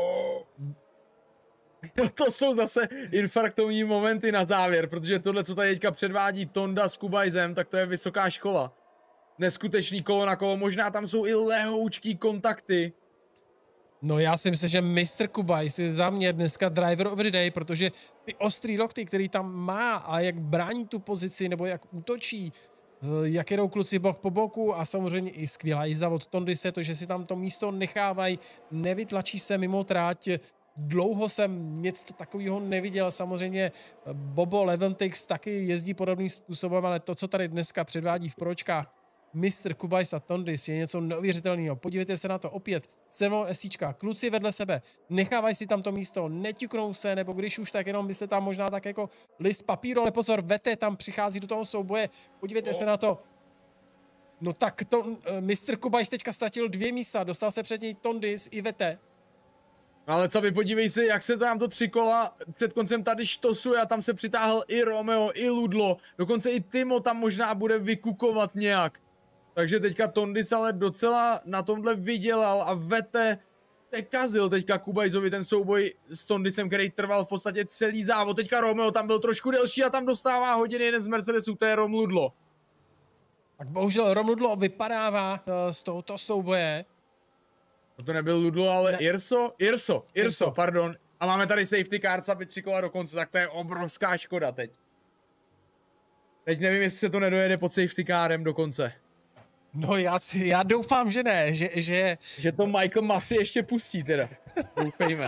To jsou zase infarktovní momenty na závěr, protože tohle, co tady teďka předvádí Tonda s Kubajzem, tak to je vysoká škola. Neskutečný kolo na kolo, možná tam jsou i lehoučký kontakty. No já si myslím, že Mr. Kubajs je za mě dneska driver of the day, protože ty ostrý lokty, který tam má a jak brání tu pozici, nebo jak útočí, jak jedou kluci bok po boku a samozřejmě i skvělá jízda od Tondise, to, že si tam to místo nechávají, nevytlačí se mimo tráť. Dlouho jsem nic takového neviděl, samozřejmě Bobo Leventix taky jezdí podobným způsobem, ale to, co tady dneska předvádí v pročkách Mr. Kubajs a Tondis, je něco neuvěřitelného. Podívejte se na to opět, Senovo SIčka, kluci vedle sebe, nechávají si tam to místo, neťuknou se, nebo když už tak jenom byste tam možná tak jako list papíru, ale pozor, Vete tam přichází do toho souboje, podívejte se na to. No tak to Mr. Kubajs teďka ztratil 2 místa, dostal se před něj Tondis i Vete. Ale co by, podívej se, jak se tam to 3 kola před koncem tady štosuje a tam se přitáhl i Romeo, i Ludlo, dokonce i Timo tam možná bude vykukovat nějak. Takže teďka Tondis ale docela na tomhle vydělal a Vete kazil teďka Kubajzovi ten souboj s Tondisem, který trval v podstatě celý závod. Teďka Romeo tam byl trošku delší a tam dostává hodiny jeden z Mercedesů, to je Rom Ludlo. Tak bohužel Rom Ludlo vypadává z tohoto souboje. To nebyl Ludlo, ale Irso, pardon. A máme tady safety car, aby 3 kola do konce, tak to je obrovská škoda teď. Teď nevím, jestli se to nedojede pod safety carem do konce. No já doufám, že ne, že to Michael Masi ještě pustí teda. Doufejme.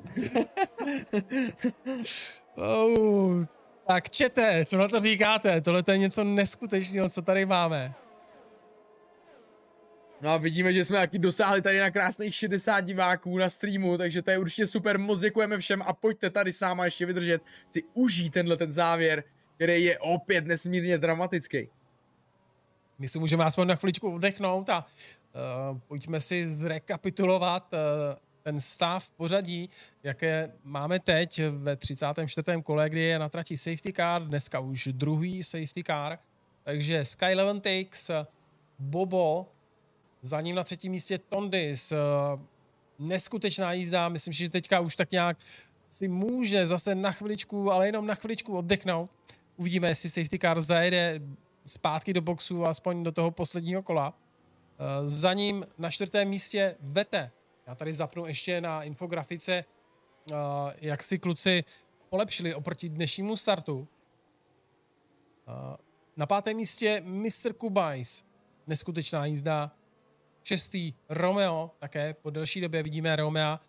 Tak čete, co na to říkáte? Tohle je něco neskutečného, co tady máme. No a vidíme, že jsme taky dosáhli tady na krásných 60 diváků na streamu, takže to je určitě super, moc děkujeme všem a pojďte tady s náma ještě vydržet, si užít ten závěr, který je opět nesmírně dramatický. My si můžeme aspoň na chviličku oddechnout a pojďme si zrekapitulovat ten stav pořadí, jaké máme teď ve 34. kole, kdy je na trati safety car, dneska už druhý safety car, takže Sky Leventix, Bobo, za ním na třetím místě Tondis, neskutečná jízda, myslím si, že teďka už tak nějak si může zase na chviličku, ale jenom na chviličku oddechnout. Uvidíme, jestli safety car zajede zpátky do boxu, aspoň do toho posledního kola. Za ním na čtvrtém místě Vete. Já tady zapnu ještě na infografice, jak si kluci polepšili oproti dnešnímu startu. Na pátém místě Mr. Kubajs. Neskutečná jízda. Šestý Romeo, také po delší době vidíme Romea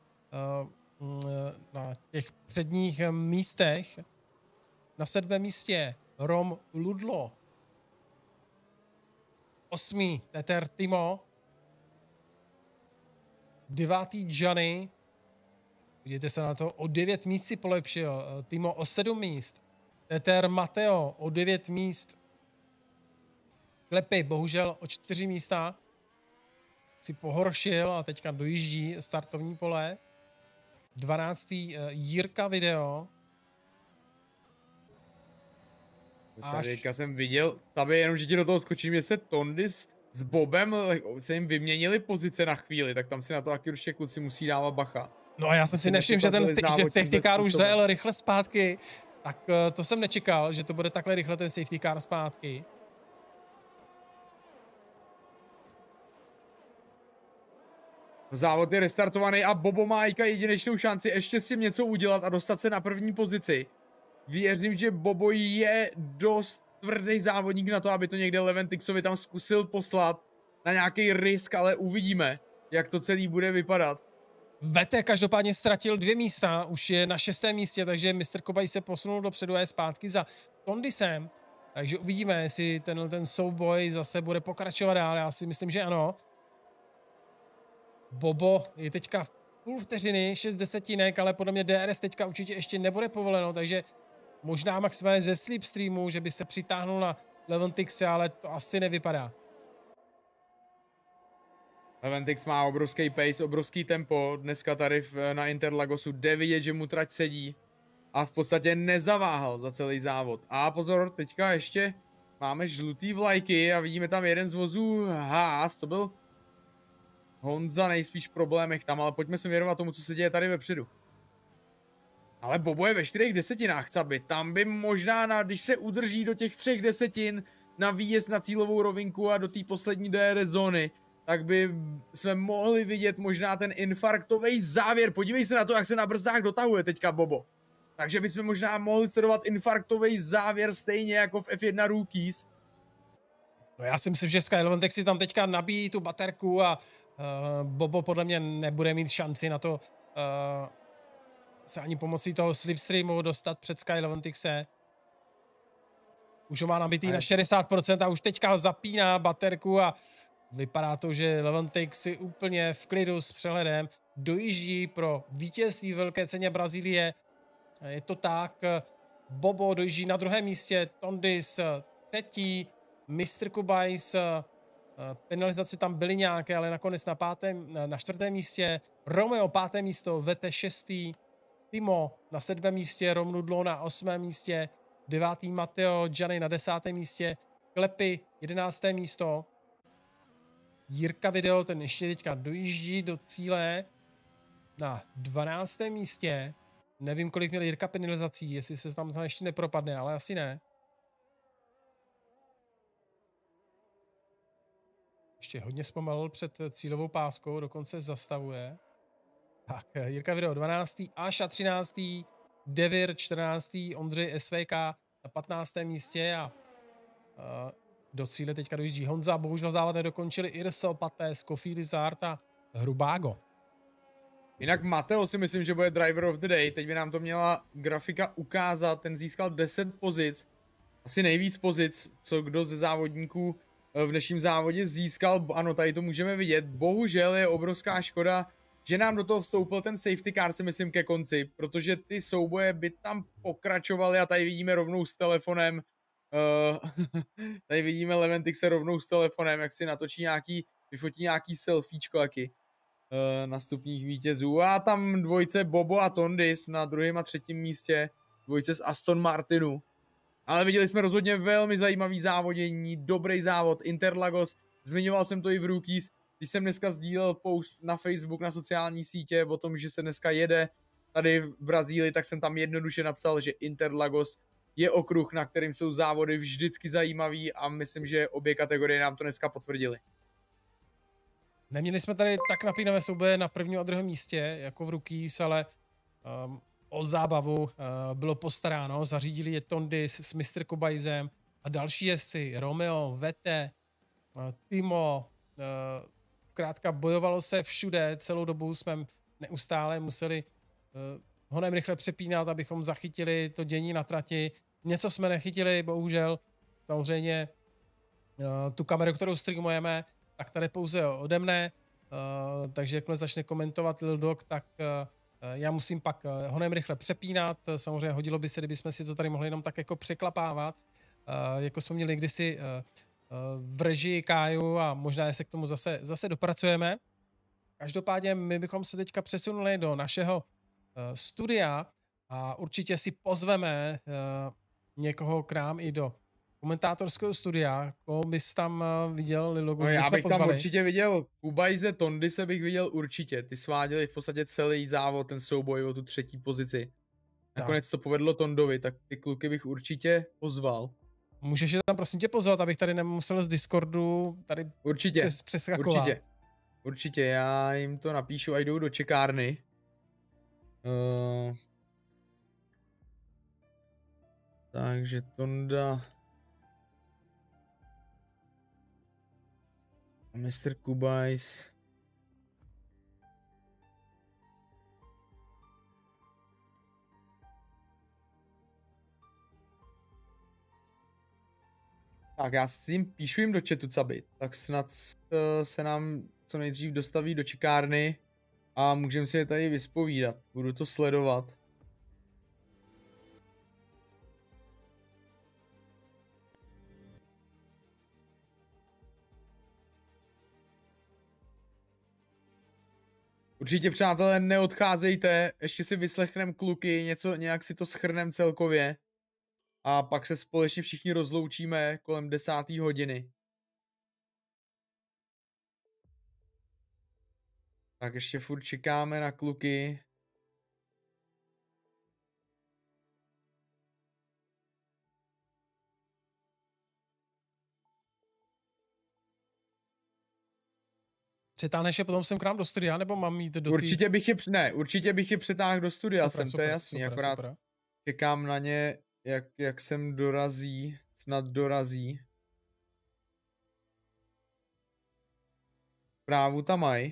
na těch předních místech. Na sedmém místě Rom Ludlo. Osmý Teter Timo. Devátý Johnny. Vidíte se na to, o 9 míst si polepšil. Timo o 7 míst. Teter Mateo o 9 míst. Klepy bohužel o 4 místa. Si pohoršil a teďka dojíždí startovní pole. 12. Jirka Video. Teďka jsem viděl, tady jenom, že ti do toho skočím, že se Tondis s Bobem se jim vyměnili pozice na chvíli, tak tam si na to taky určitě kluci musí dávat bacha. No a já jsem si nevšiml, že ten safety car už zajel rychle zpátky. Tak to jsem nečekal, že to bude takhle rychle ten safety car zpátky. Závod je restartovaný a Bobo má jedinečnou šanci ještě s tím něco udělat a dostat se na první pozici. Věřím, že Bobo je dost tvrdý závodník na to, aby to někde Leventixovi tam zkusil poslat na nějaký risk, ale uvidíme, jak to celý bude vypadat. Vete každopádně ztratil 2 místa, už je na 6. místě, takže Mr. Kobaj se posunul dopředu a je zpátky za Tondisem. Takže uvidíme, jestli ten souboj zase bude pokračovat dál, já si myslím, že ano. Bobo je teďka v půl vteřiny, 6 desetinek, ale podle mě DRS teďka určitě ještě nebude povoleno, takže možná maximálně ze slipstreamu, že by se přitáhnul na Leventixe, ale to asi nevypadá. Leventix má obrovský pace, obrovský tempo, dneska tady na Interlagosu jde vidět, že mu trať sedí a v podstatě nezaváhal za celý závod. A pozor, teďka ještě máme žlutý vlajky a vidíme tam jeden z vozů Haas, to byl Honza nejspíš v problémech tam, ale pojďme se věnovat tomu, co se děje tady vepředu. Ale Bobo je ve 4 desetinách, Cabi. Tam by možná, když se udrží do těch 3 desetin na výjezd na cílovou rovinku a do té poslední DRS zóny, tak by jsme mohli vidět možná ten infarktový závěr. Podívej se na to, jak se na brzdách dotahuje teďka Bobo. Takže bychom možná mohli sledovat infarktový závěr stejně jako v F1 Rookies. No já si myslím, že Sky Leventix si tam teďka nabíjí tu baterku a Bobo podle mě nebude mít šanci na to se ani pomocí toho slipstreamu dostat před Sky Leventixe. Už ho má nabitý na 60% a už teďka zapíná baterku a vypadá to, že Leventix si úplně v klidu s přehledem dojíždí pro vítězství Velké ceně Brazílie. Je to tak, Bobo dojíždí na 2. místě, Tondis 3., Mr. Kubajs, penalizace tam byly nějaké, ale nakonec na 4. místě, Romeo 5. místo, Vete 6., Timo na 7. místě, Rom Nudlo na 8. místě, 9. Mateo, Gianni na 10. místě, Klepy 11. místo, Jirka Video, ten ještě teďka dojíždí do cíle na 12. místě. Nevím, kolik měl Jirka penalizací, jestli se tam ještě nepropadne, ale asi ne. Ještě hodně zpomalil před cílovou páskou, dokonce zastavuje. Tak, Jirka Video 12. až a 13. Devir 14. Ondřej SVK na 15. místě a do cíle teďka dojíždí Honza. Bohužel závod nedokončili Irso, Patés, Kofi Lizard a Hrubágo. Jinak Mateo si myslím, že bude driver of the day. Teď by nám to měla grafika ukázat. Ten získal 10 pozic. Asi nejvíc pozic, co kdo ze závodníků v dnešním závodě získal. Ano, tady to můžeme vidět. Bohužel je obrovská škoda, že nám do toho vstoupil ten safety car, si myslím, ke konci, protože ty souboje by tam pokračovaly a tady vidíme rovnou s telefonem, tady vidíme Leventixe rovnou s telefonem, jak si natočí vyfotí nějaký selfiečko taky. na stupních vítězů. A tam dvojce Bobo a Tondis na druhém a třetím místě. Dvojce z Aston Martinu. Ale viděli jsme rozhodně velmi zajímavý závodění, dobrý závod, Interlagos. Zmiňoval jsem to i v Rookies, když jsem dneska sdílel post na Facebook, na sociální sítě o tom, že se dneska jede tady v Brazílii, tak jsem tam jednoduše napsal, že Interlagos je okruh, na kterým jsou závody vždycky zajímavý a myslím, že obě kategorie nám to dneska potvrdili. Neměli jsme tady tak napínavé souboje na prvním a druhém místě, jako v Rookies, ale o zábavu bylo postaráno. Zařídili je Tondis s Mr. Kubajzem a další jezdci, Romeo, Vete, Timo. Zkrátka bojovalo se všude, celou dobu jsme neustále museli honem rychle přepínat, abychom zachytili to dění na trati. Něco jsme nechytili, bohužel. Samozřejmě tu kameru, kterou streamujeme, tak tady pouze ode mne, takže jakmile začne komentovat Lil Dog, tak já musím pak honem rychle přepínat. Samozřejmě hodilo by se, kdybychom si to tady mohli jenom tak jako překlapávat, jako jsme měli kdysi v režii Káju a možná se k tomu zase dopracujeme. Každopádně my bychom se teďka přesunuli do našeho studia a určitě si pozveme někoho k nám i do komentátorského studia. Koho bys tam viděl, Lilogu? No, já bych tam určitě viděl Kubajze, Tondise bych viděl určitě. Ty sváděli v podstatě celý závod, ten souboj o tu třetí pozici. Nakonec to povedlo Tondovi, tak ty kluky bych určitě pozval. Můžeš je tam prosím tě pozvat, abych tady nemusel z Discordu tady určitě, přeskakovat. Určitě, já jim to napíšu a jdou do čekárny. Takže Tonda... Mr. Kubajs. Tak já si jim píšu jim do chatu, Cabi. Tak snad se nám co nejdřív dostaví do čekárny a můžeme si je tady vyspovídat. Budu to sledovat. Určitě, přátelé, neodcházejte, ještě si vyslechneme kluky, nějak si to shrneme celkově a pak se společně všichni rozloučíme kolem 10. hodiny. Tak ještě furt čekáme na kluky. Přetáhneš je potom sem k nám do studia, nebo mám jít do určitě bych je přetáhl do studia sem, to je jasný, akorát super. Čekám na ně, jak sem dorazí, snad dorazí. Právu tam mají.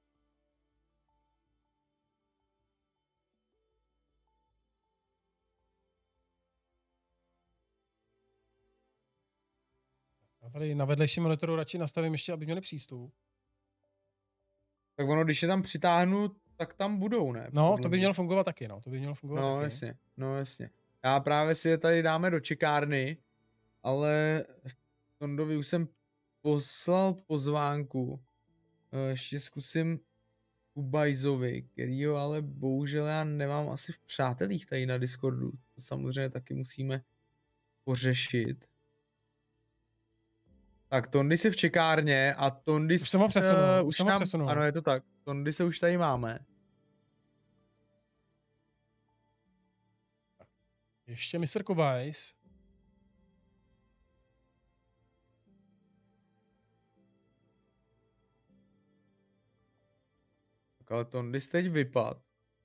Já tady na vedlejším monitoru radši nastavím ještě, aby měli přístup. Tak ono, když je tam přitáhnu, tak tam budou, ne? No, to by mělo fungovat taky, no. To by mělo fungovat taky. Jasně, no jasně. Já právě si je tady dáme do čekárny, ale Tondovi už jsem poslal pozvánku. Ještě zkusím Kubajzovi, kterýho ale bohužel já nemám asi v přátelích tady na Discordu. To samozřejmě taky musíme pořešit. Tak Tondis je v čekárně a Tondis... Už jsem ho přesunul. Ano, je to tak. Tondis se už tady máme. Ještě Mr. Kubajs. Tak ale Tondis teď vypad.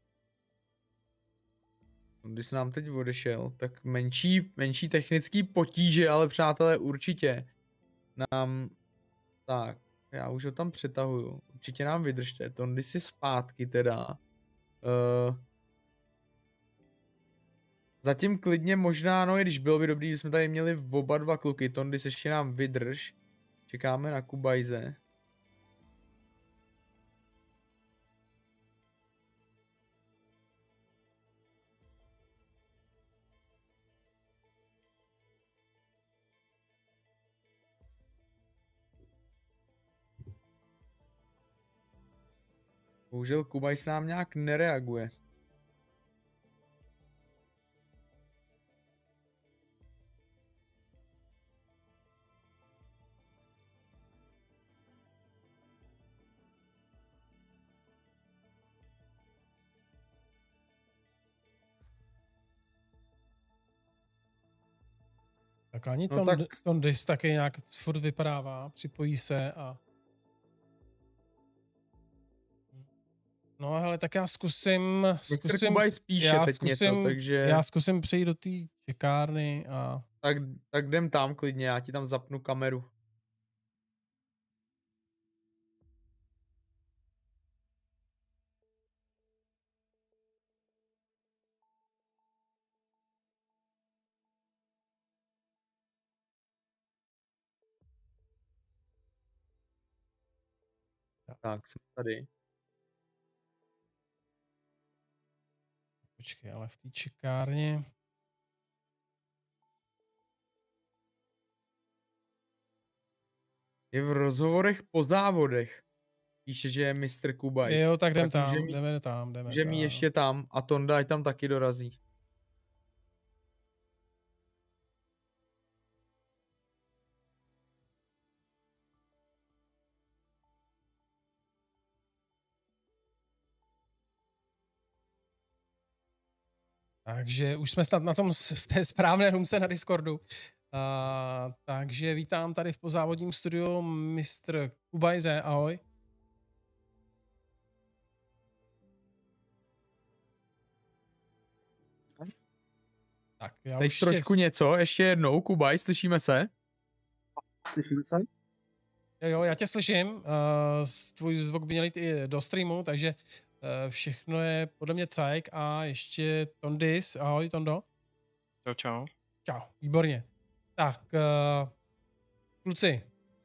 Tondis nám teď odešel. Tak menší technický potíže, ale přátelé určitě nám... Tak, já už ho tam přetahuju. Určitě nám vydržte. Tondis je zpátky teda. Zatím klidně možná, no i když bylo by dobrý, jsme tady měli oba dva kluky. Tondis ještě nám vydrž. Čekáme na Kubajze. Bohužel Kubajs nám nějak nereaguje. Tak ani No tak- Tondis taky nějak furt vypadává, připojí se a... No hele, tak já zkusím Mr. Kubajs píše teď něco, takže... Já zkusím přejít do té čekárny a... Tak jdem tam klidně, já ti tam zapnu kameru. Tak, jsem tady. Počkej, ale v té čekárně... Je v rozhovorech po závodech. Píše, že je Mr. Kubajs. Jo, tak jdem Tak tam, může mít- jdeme tam. Že mi ještě tam a Tonda tam taky dorazí. Takže už jsme snad na tom, v té správné roomce na Discordu. Takže vítám tady v pozávodním studiu Mr. Kubajze, ahoj. Tak, já Teď už trošku něco, ještě jednou, Kubaj, slyšíme se? Slyšíme se? Jo, já tě slyším, tvůj zvuk by měl jít i do streamu, takže všechno je podle mě cajk a ještě Tondis, ahoj Tondo. Čau, čau. Čau, výborně. Tak, kluci,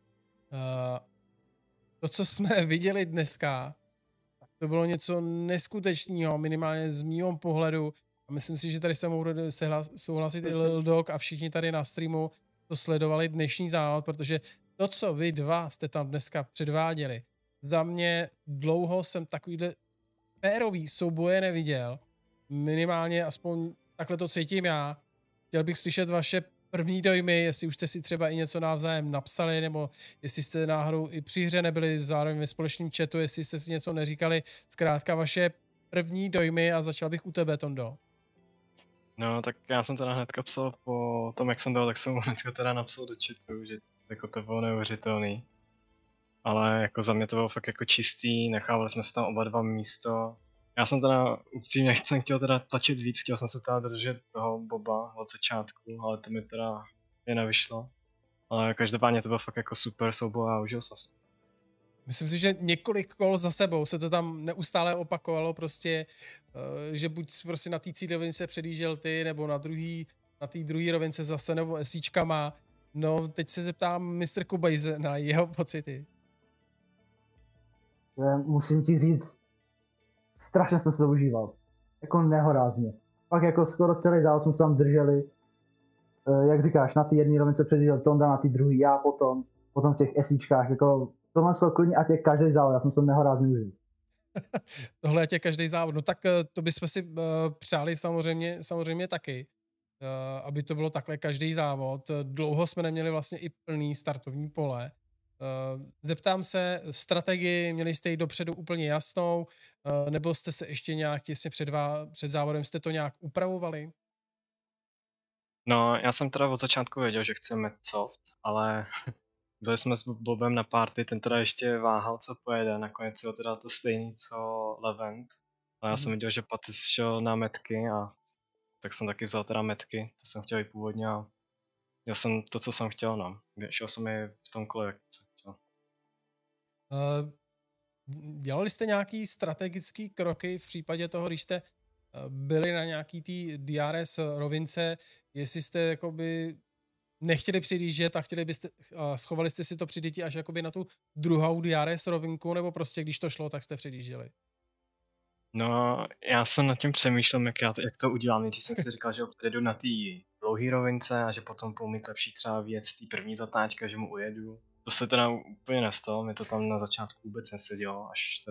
to, co jsme viděli dneska, tak to bylo něco neskutečného, minimálně z mýho pohledu. A myslím si, že tady se mohou souhlasit i Lil Dog a všichni tady na streamu to sledovali dnešní závod, protože to, co vy dva jste tam dneska předváděli, za mě dlouho jsem takovýhle férový souboje neviděl. Minimálně aspoň takhle to cítím já. Chtěl bych slyšet vaše první dojmy, jestli už jste si třeba i něco navzájem napsali, nebo jestli jste náhodou i při hře nebyli zároveň ve společném chatu, jestli jste si něco neříkali. Zkrátka vaše první dojmy a začal bych u tebe, Tondo. No, tak já jsem teda hnedka psal po tom, jak jsem byl, tak jsem hnedka teda napsal do chatu, že jako to bylo neuvěřitelný. Ale jako za mě to bylo fakt jako čistý, nechávali jsme se tam oba dva místo. Já jsem teda upřímně jsem chtěl teda tlačit víc, chtěl jsem se teda držet toho Boba od začátku, ale to mi teda nevyšlo. Ale každopádně to bylo fakt jako super souboj a užil jsem se. Myslím si, že několik kol za sebou se to tam neustále opakovalo, prostě, že buď prostě na té cílovince předjížděl ty, nebo na té druhé rovince zase nebo esíčkama. No, teď se zeptám Mr. Kubajze na jeho pocity. Musím ti říct, strašně jsem se to užíval. Jako nehorázně. Pak jako skoro celý závod jsme se tam drželi. Jak říkáš, na té jedné rovince předjížděl Tonda, na té druhé já potom v těch esíčkách, jako tohle jsou klidně, ať je každý závod, já jsem se nehorázně užil. Tohle je každý závod. No tak to bychom si přáli samozřejmě taky, aby to bylo takhle každý závod. Dlouho jsme neměli vlastně i plný startovní pole. Zeptám se, strategii, měli jste ji dopředu úplně jasnou, nebo jste se ještě nějak těsně před závodem, jste to nějak upravovali? No, já jsem teda od začátku věděl, že chceme soft, ale byli jsme s Bobem na party, ten teda ještě váhal, co pojede, nakonec jo teda to stejný, co Levent. A já jsem viděl, že Patis šel na metky a tak jsem taky vzal teda metky, to jsem chtěl i původně a já jsem to, co jsem chtěl, no. Šel jsem i v tom kole, jak jsem chtěl. Dělali jste nějaký strategický kroky v případě toho, když jste byli na nějaký tý DRS rovince, jestli jste jakoby nechtěli předjíždět a schovali jste si to při až jakoby na tu druhou DRS rovinku, nebo prostě když to šlo, tak jste předjížděli? No, já jsem nad tím přemýšlel, jak to udělám. Nejdřív jsem si říkal, že jdu na té dlouhé rovince a že potom budu mít lepší třeba věc té první zatáčky, že mu ujedu. To se teda úplně nestalo, mi to tam na začátku vůbec nesedělo, až teda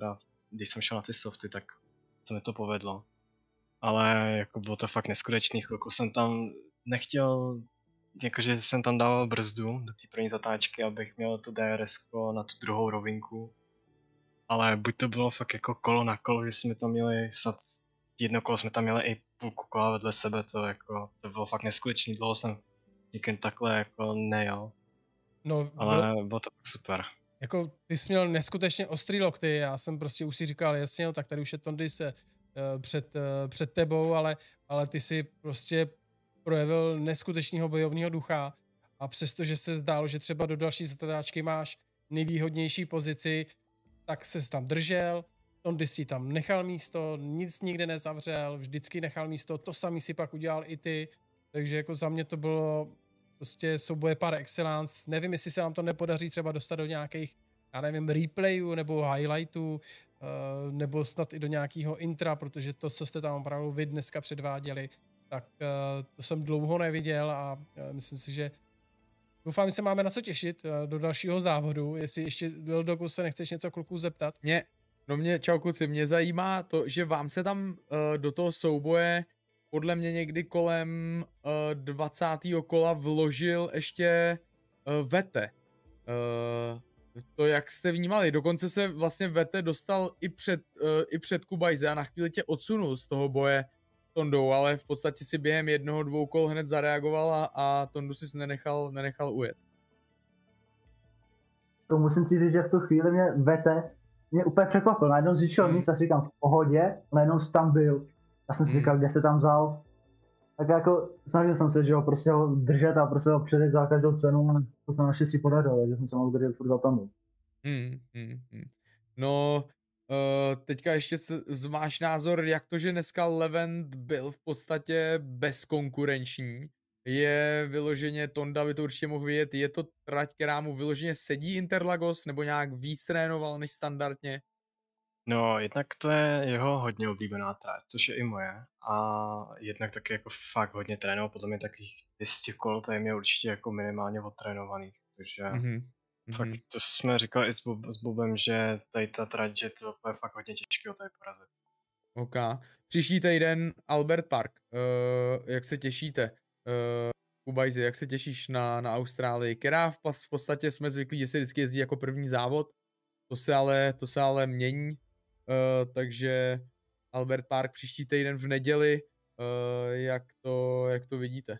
když jsem šel na ty softy, tak se mi to povedlo. Ale jako bylo to fakt neskutečný, chvilku jsem tam nechtěl, jakože jsem tam dával brzdu do té první zatáčky, abych měl to DRS na tu druhou rovinku. Ale buď to bylo fakt jako kolo na kolo, že jsme tam měli snad jedno kolo jsme tam měli i půlku kola vedle sebe, to bylo fakt neskutečný, dlouho jsem nikdy takhle jako nejel. No, ale bylo to fakt super. Jako ty jsi měl neskutečně ostrý lokty, já jsem prostě už si říkal, jasně, no, tak tady už je Tondis před tebou, ale ty si prostě projevil neskutečného bojovného ducha a přestože se zdálo, že třeba do další zatáčky máš nejvýhodnější pozici, tak ses tam držel, Tondis si tam nechal místo, nic nikde nezavřel, vždycky nechal místo, to samý si pak udělal i ty, takže jako za mě to bylo prostě souboje par excellence. Nevím, jestli se nám to nepodaří třeba dostat do nějakých, já nevím, replayů nebo highlightů, nebo snad i do nějakého intra, protože to, co jste tam opravdu vy dneska předváděli, tak to jsem dlouho neviděl a myslím si, že doufám, že se máme na co těšit do dalšího závodu. Jestli ještě Doku se nechceš něco kluků zeptat? Čau kluci, mě zajímá to, že vám se tam do toho souboje podle mě někdy kolem 20. kola vložil ještě Vete. To jak jste vnímali, dokonce se vlastně Vete dostal i před Kubajze a na chvíli tě odsunul z toho boje Tondou, ale v podstatě si během 1-2 kol hned zareagoval a Tondu si nenechal ujet. To musím si říct, že v tu chvíli mě úplně překvapil, najednou zjišel nic a říkám v pohodě, najednou jsi tam byl. Já jsem si říkal, kde se tam vzal. Tak jako snažil jsem se, že ho prostě ho držet a prostě ho předjet za každou cenu a to se naštěstí podařilo, že jsem se mohl udržet furt za Tondu. No, teďka ještě máš názor, jak to, že dneska Levent byl v podstatě bezkonkurenční. Je vyloženě, Tonda by to určitě mohl vědět, je to trať, která mu vyloženě sedí Interlagos, nebo nějak víc trénoval než standardně? No, jednak to je jeho hodně oblíbená trať, což je i moje. A jednak taky jako fakt hodně trénoval, podle mě takových 200 kol, tady mě určitě jako minimálně odtrénovaných, takže fakt to jsme říkali i s Bobem, že tady ta trať, že to je fakt hodně těžké ho tady porazit. OK. Příští týden Albert Park, jak se těšíte? Kubajzi, jak se těšíš na Austrálii? Která v podstatě jsme zvyklí, že se vždycky jezdí jako první závod, to se ale mění, takže Albert Park příští týden v neděli, jak to vidíte?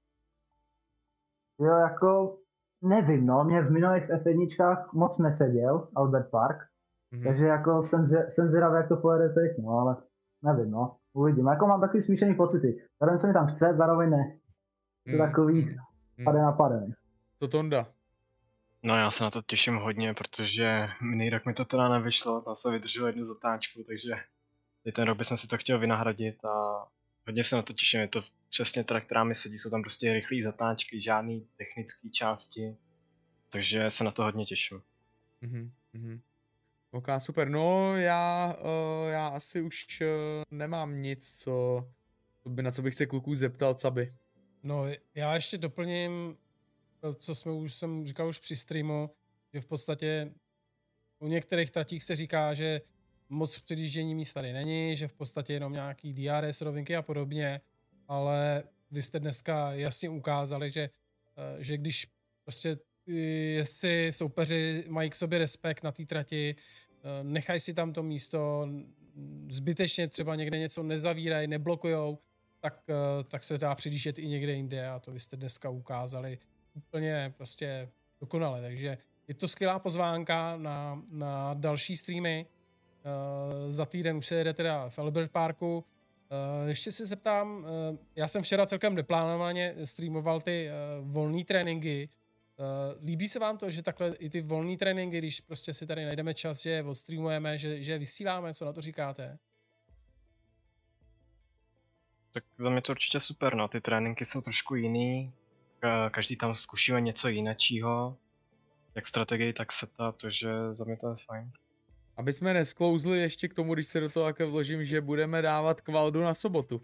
Jo, jako nevím, no, mě v minulých F1čkách moc neseděl Albert Park, takže jako jsem zvědavý, jak to pojede teď, no, ale nevím, no, uvidím. Jako mám takový smíšený pocity, zároveň se mi tam chce, zároveň ne. To takový pade na pade. To Tonda. No já se na to těším hodně, protože minulý rok mi to teda nevyšlo, tam jsem vydržel jednu zatáčku, takže ten rok bych si to chtěl vynahradit a hodně se na to těším, je to přesně teda, která mi sedí, jsou tam prostě rychlé zatáčky, žádný technické části, takže se na to hodně těším. OK, super, no já asi už nemám nic, na co bych se kluků zeptal, Caby. No já ještě doplním, co jsem říkal už při streamu, že v podstatě u některých tratích se říká, že moc předjíždění míst tady není, že v podstatě jenom nějaký DRS rovinky a podobně, ale vy jste dneska jasně ukázali, že když prostě jestli soupeři mají k sobě respekt na té trati, nechají si tam to místo, zbytečně třeba někde něco nezavírají, neblokujou, tak se dá předjíždět i někde jinde a to vy jste dneska ukázali úplně prostě dokonale, takže je to skvělá pozvánka na další streamy. Za týden už se jede teda v Albert Parku. Ještě se zeptám, já jsem včera celkem neplánovaně streamoval ty volné tréninky. Líbí se vám to, že takhle i ty volné tréninky, když prostě si tady najdeme čas, že je odstreamujeme, že vysíláme, co na to říkáte? Tak za mě to určitě super, no, ty tréninky jsou trošku jiný, každý tam zkušíme něco jiného, jak strategii, tak setup, takže za mě to je fajn. Aby jsme nesklouzli ještě k tomu, když se do toho také vložím, že budeme dávat kvaldu na sobotu.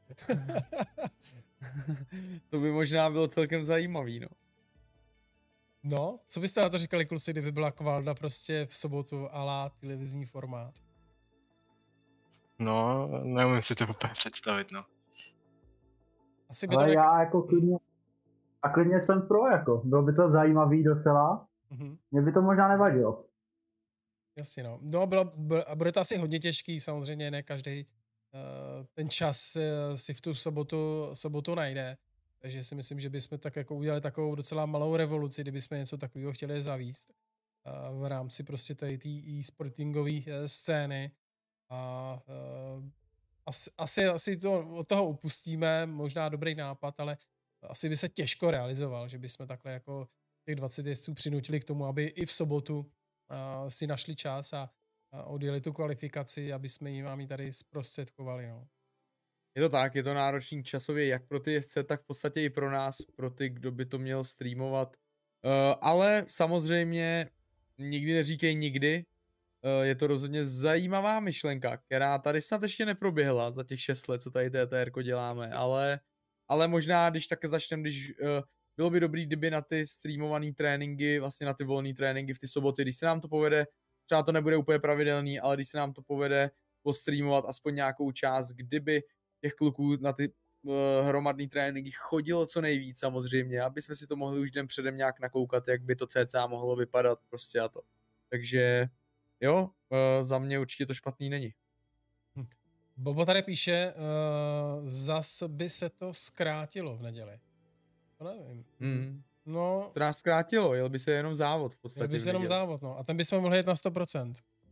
To by možná bylo celkem zajímavý, no. No, co byste na to říkali, kluci, kdyby byla kvalda prostě v sobotu a la televizní formát? No, neumím si to úplně představit, no. Asi by to Ale já jako klidně jsem pro, jako. Bylo by to zajímavý docela. Mhm. Mně by to možná nevadilo. Jasně, no. No, bude to asi hodně těžký, samozřejmě ne každý ten čas si v tu sobotu najde. Takže si myslím, že bychom tak jako udělali takovou docela malou revoluci, kdybychom něco takového chtěli zavíst v rámci prostě tady té e-sportingové scény. A asi to od toho upustíme, možná dobrý nápad, ale asi by se těžko realizoval, že bychom takhle jako těch 20 jezdců přinutili k tomu, aby i v sobotu si našli čas a odjeli tu kvalifikaci, aby jsme jim tady zprostředkovali. No. Je to tak, je to náročný časově jak pro ty jezdce, tak v podstatě i pro nás, pro ty, kdo by to měl streamovat. Ale samozřejmě nikdy neříkej nikdy. Je to rozhodně zajímavá myšlenka, která tady snad ještě neproběhla za těch 6 let, co tady TTR děláme, ale možná, když tak začneme, bylo by dobrý, kdyby na ty streamované tréninky, vlastně na ty volné tréninky v ty soboty, když se nám to povede, třeba to nebude úplně pravidelný, ale když se nám to povede postreamovat aspoň nějakou část, kdyby těch kluků na ty hromadné tréninky chodilo co nejvíc samozřejmě, aby jsme si to mohli už den předem nějak nakoukat, jak by to cca mohlo vypadat prostě a to. Takže jo, za mě určitě to špatný není. Bobo tady píše, zas by se to zkrátilo v neděli. To nevím. No, To nás zkrátilo, jel by se jenom závod v podstatě. jel by se jenom závod, no. A ten bychom mohli jet na 100%.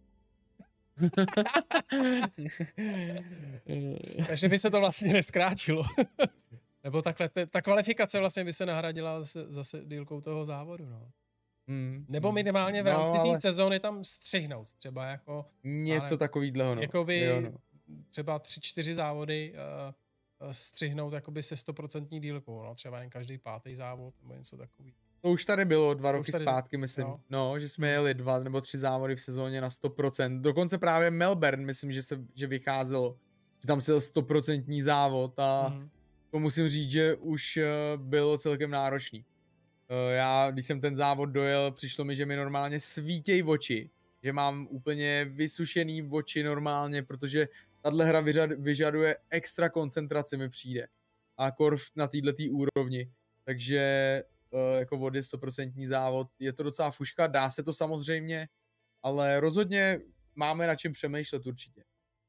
Takže by se to vlastně neskrátilo. Nebo takhle, ta kvalifikace vlastně by se nahradila zase dílkou toho závodu, no. Nebo minimálně v rámci té sezóny tam střihnout třeba jako... Něco takovýhleho, no. Jakoby jo, no. třeba 3-4 závody střihnout jakoby se 100% dílkou, no. Třeba jen každý 5. závod nebo něco takový. To už tady bylo 2 roky zpátky, myslím. No. Že jsme jeli 2 nebo 3 závody v sezóně na 100%. Dokonce právě Melbourne, myslím, že vycházelo, že tam se jel 100% závod a to musím říct, že už bylo celkem náročný. Já, když jsem ten závod dojel, přišlo mi, že mi normálně svítěj oči, že mám úplně vysušený oči normálně, protože tahle hra vyžaduje extra koncentraci, mi přijde. A korv na této úrovni. Takže jako vody 100% závod, je to docela fuška, dá se to samozřejmě, ale rozhodně máme na čem přemýšlet určitě.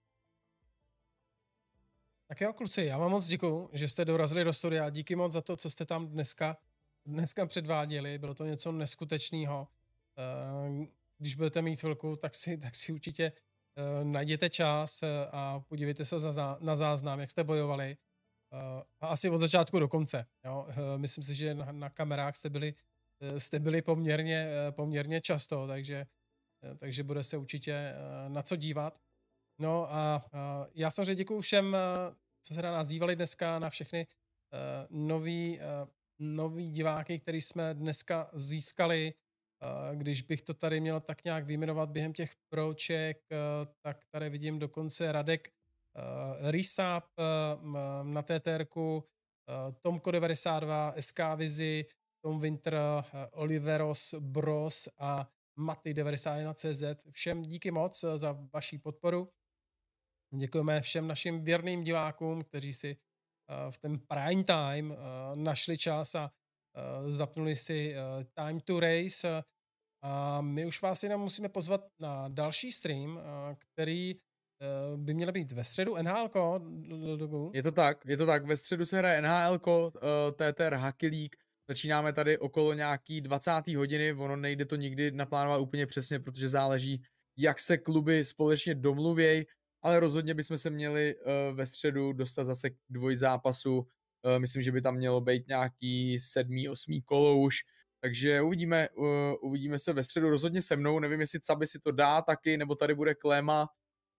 Tak jo, kluci, já vám moc děkuju, že jste dorazili do studia. Díky moc za to, co jste tam dneska předváděli. Bylo to něco neskutečného. Když budete mít chvilku, tak si určitě najděte čas a podívejte se na záznam, jak jste bojovali. A asi od začátku do konce. Jo? Myslím si, že na kamerách jste byli poměrně často, takže bude se určitě na co dívat. No a já samozřejmě děkuju všem, co se na nás dívali dneska, na všechny nový diváky, který jsme dneska získali. Když bych to tady měl tak nějak vyjmenovat během těch proček, tak tady vidím dokonce Radek Rysap na TTRku, Tomko 92, SK Vizi, Tom Winter, Oliveros Bros a Maty 91CZ. Všem díky moc za vaši podporu. Děkujeme všem našim věrným divákům, kteří si v ten prime time našli čas a zapnuli si Time to Race. A my už vás jenom musíme pozvat na další stream, který by měl být ve středu. NHL-ko? Je to tak. Ve středu se hraje NHL-ko, TTR Hockey League. Začínáme tady okolo nějaký 20. hodiny. Ono nejde to nikdy naplánovat úplně přesně, protože záleží, jak se kluby společně domluvějí, ale rozhodně bychom se měli ve středu dostat zase k dvojzápasu. Myslím, že by tam mělo být nějaký 7., 8. kolo už. Takže uvidíme se ve středu rozhodně se mnou. Nevím, jestli Caby si to dá taky, nebo tady bude Kléma.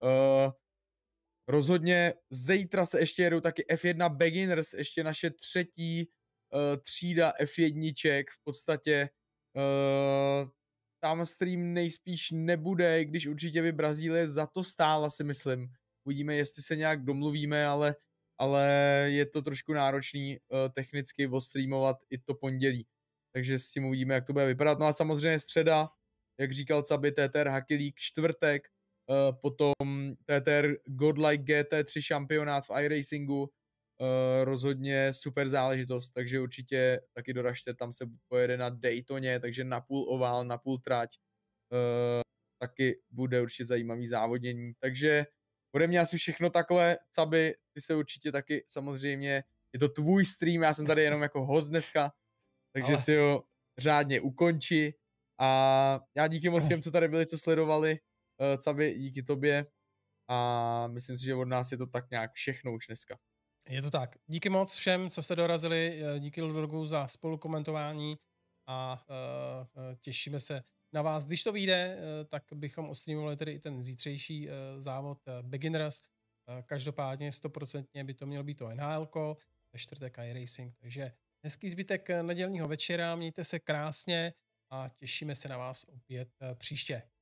Rozhodně zítra se ještě jedou taky F1 Beginners, ještě naše 3. třída F1ček v podstatě. Tam stream nejspíš nebude, když určitě by Brazílie za to stála, si myslím. Uvidíme, jestli se nějak domluvíme, ale je to trošku náročný technicky ostreamovat i to pondělí. Takže s tím uvidíme, jak to bude vypadat. No a samozřejmě středa, jak říkal Caby, TTR Hockey League, čtvrtek, potom TTR Godlike GT3 šampionát v iRacingu, rozhodně super záležitost, takže určitě taky doražte, tam se pojede na Daytoně, takže na půl ovál, na půl trať, taky bude určitě zajímavý závodění, takže ode mě asi všechno takhle. Cabi, ty se určitě taky samozřejmě, je to tvůj stream, já jsem tady jenom jako host dneska, takže si ho řádně ukonči a já díky moc těm, co tady byli, co sledovali, Cabi, díky tobě a myslím si, že od nás je to tak nějak všechno už dneska. Je to tak. Díky moc všem, co jste dorazili, díky Ludorgu za spolukomentování a těšíme se na vás. Když to vyjde, tak bychom ostreamovali tedy i ten zítřejší závod Beginners. Každopádně 100% by to mělo být to NHL, ve čtvrtek iRacing. Takže hezký zbytek nedělního večera, mějte se krásně a těšíme se na vás opět příště.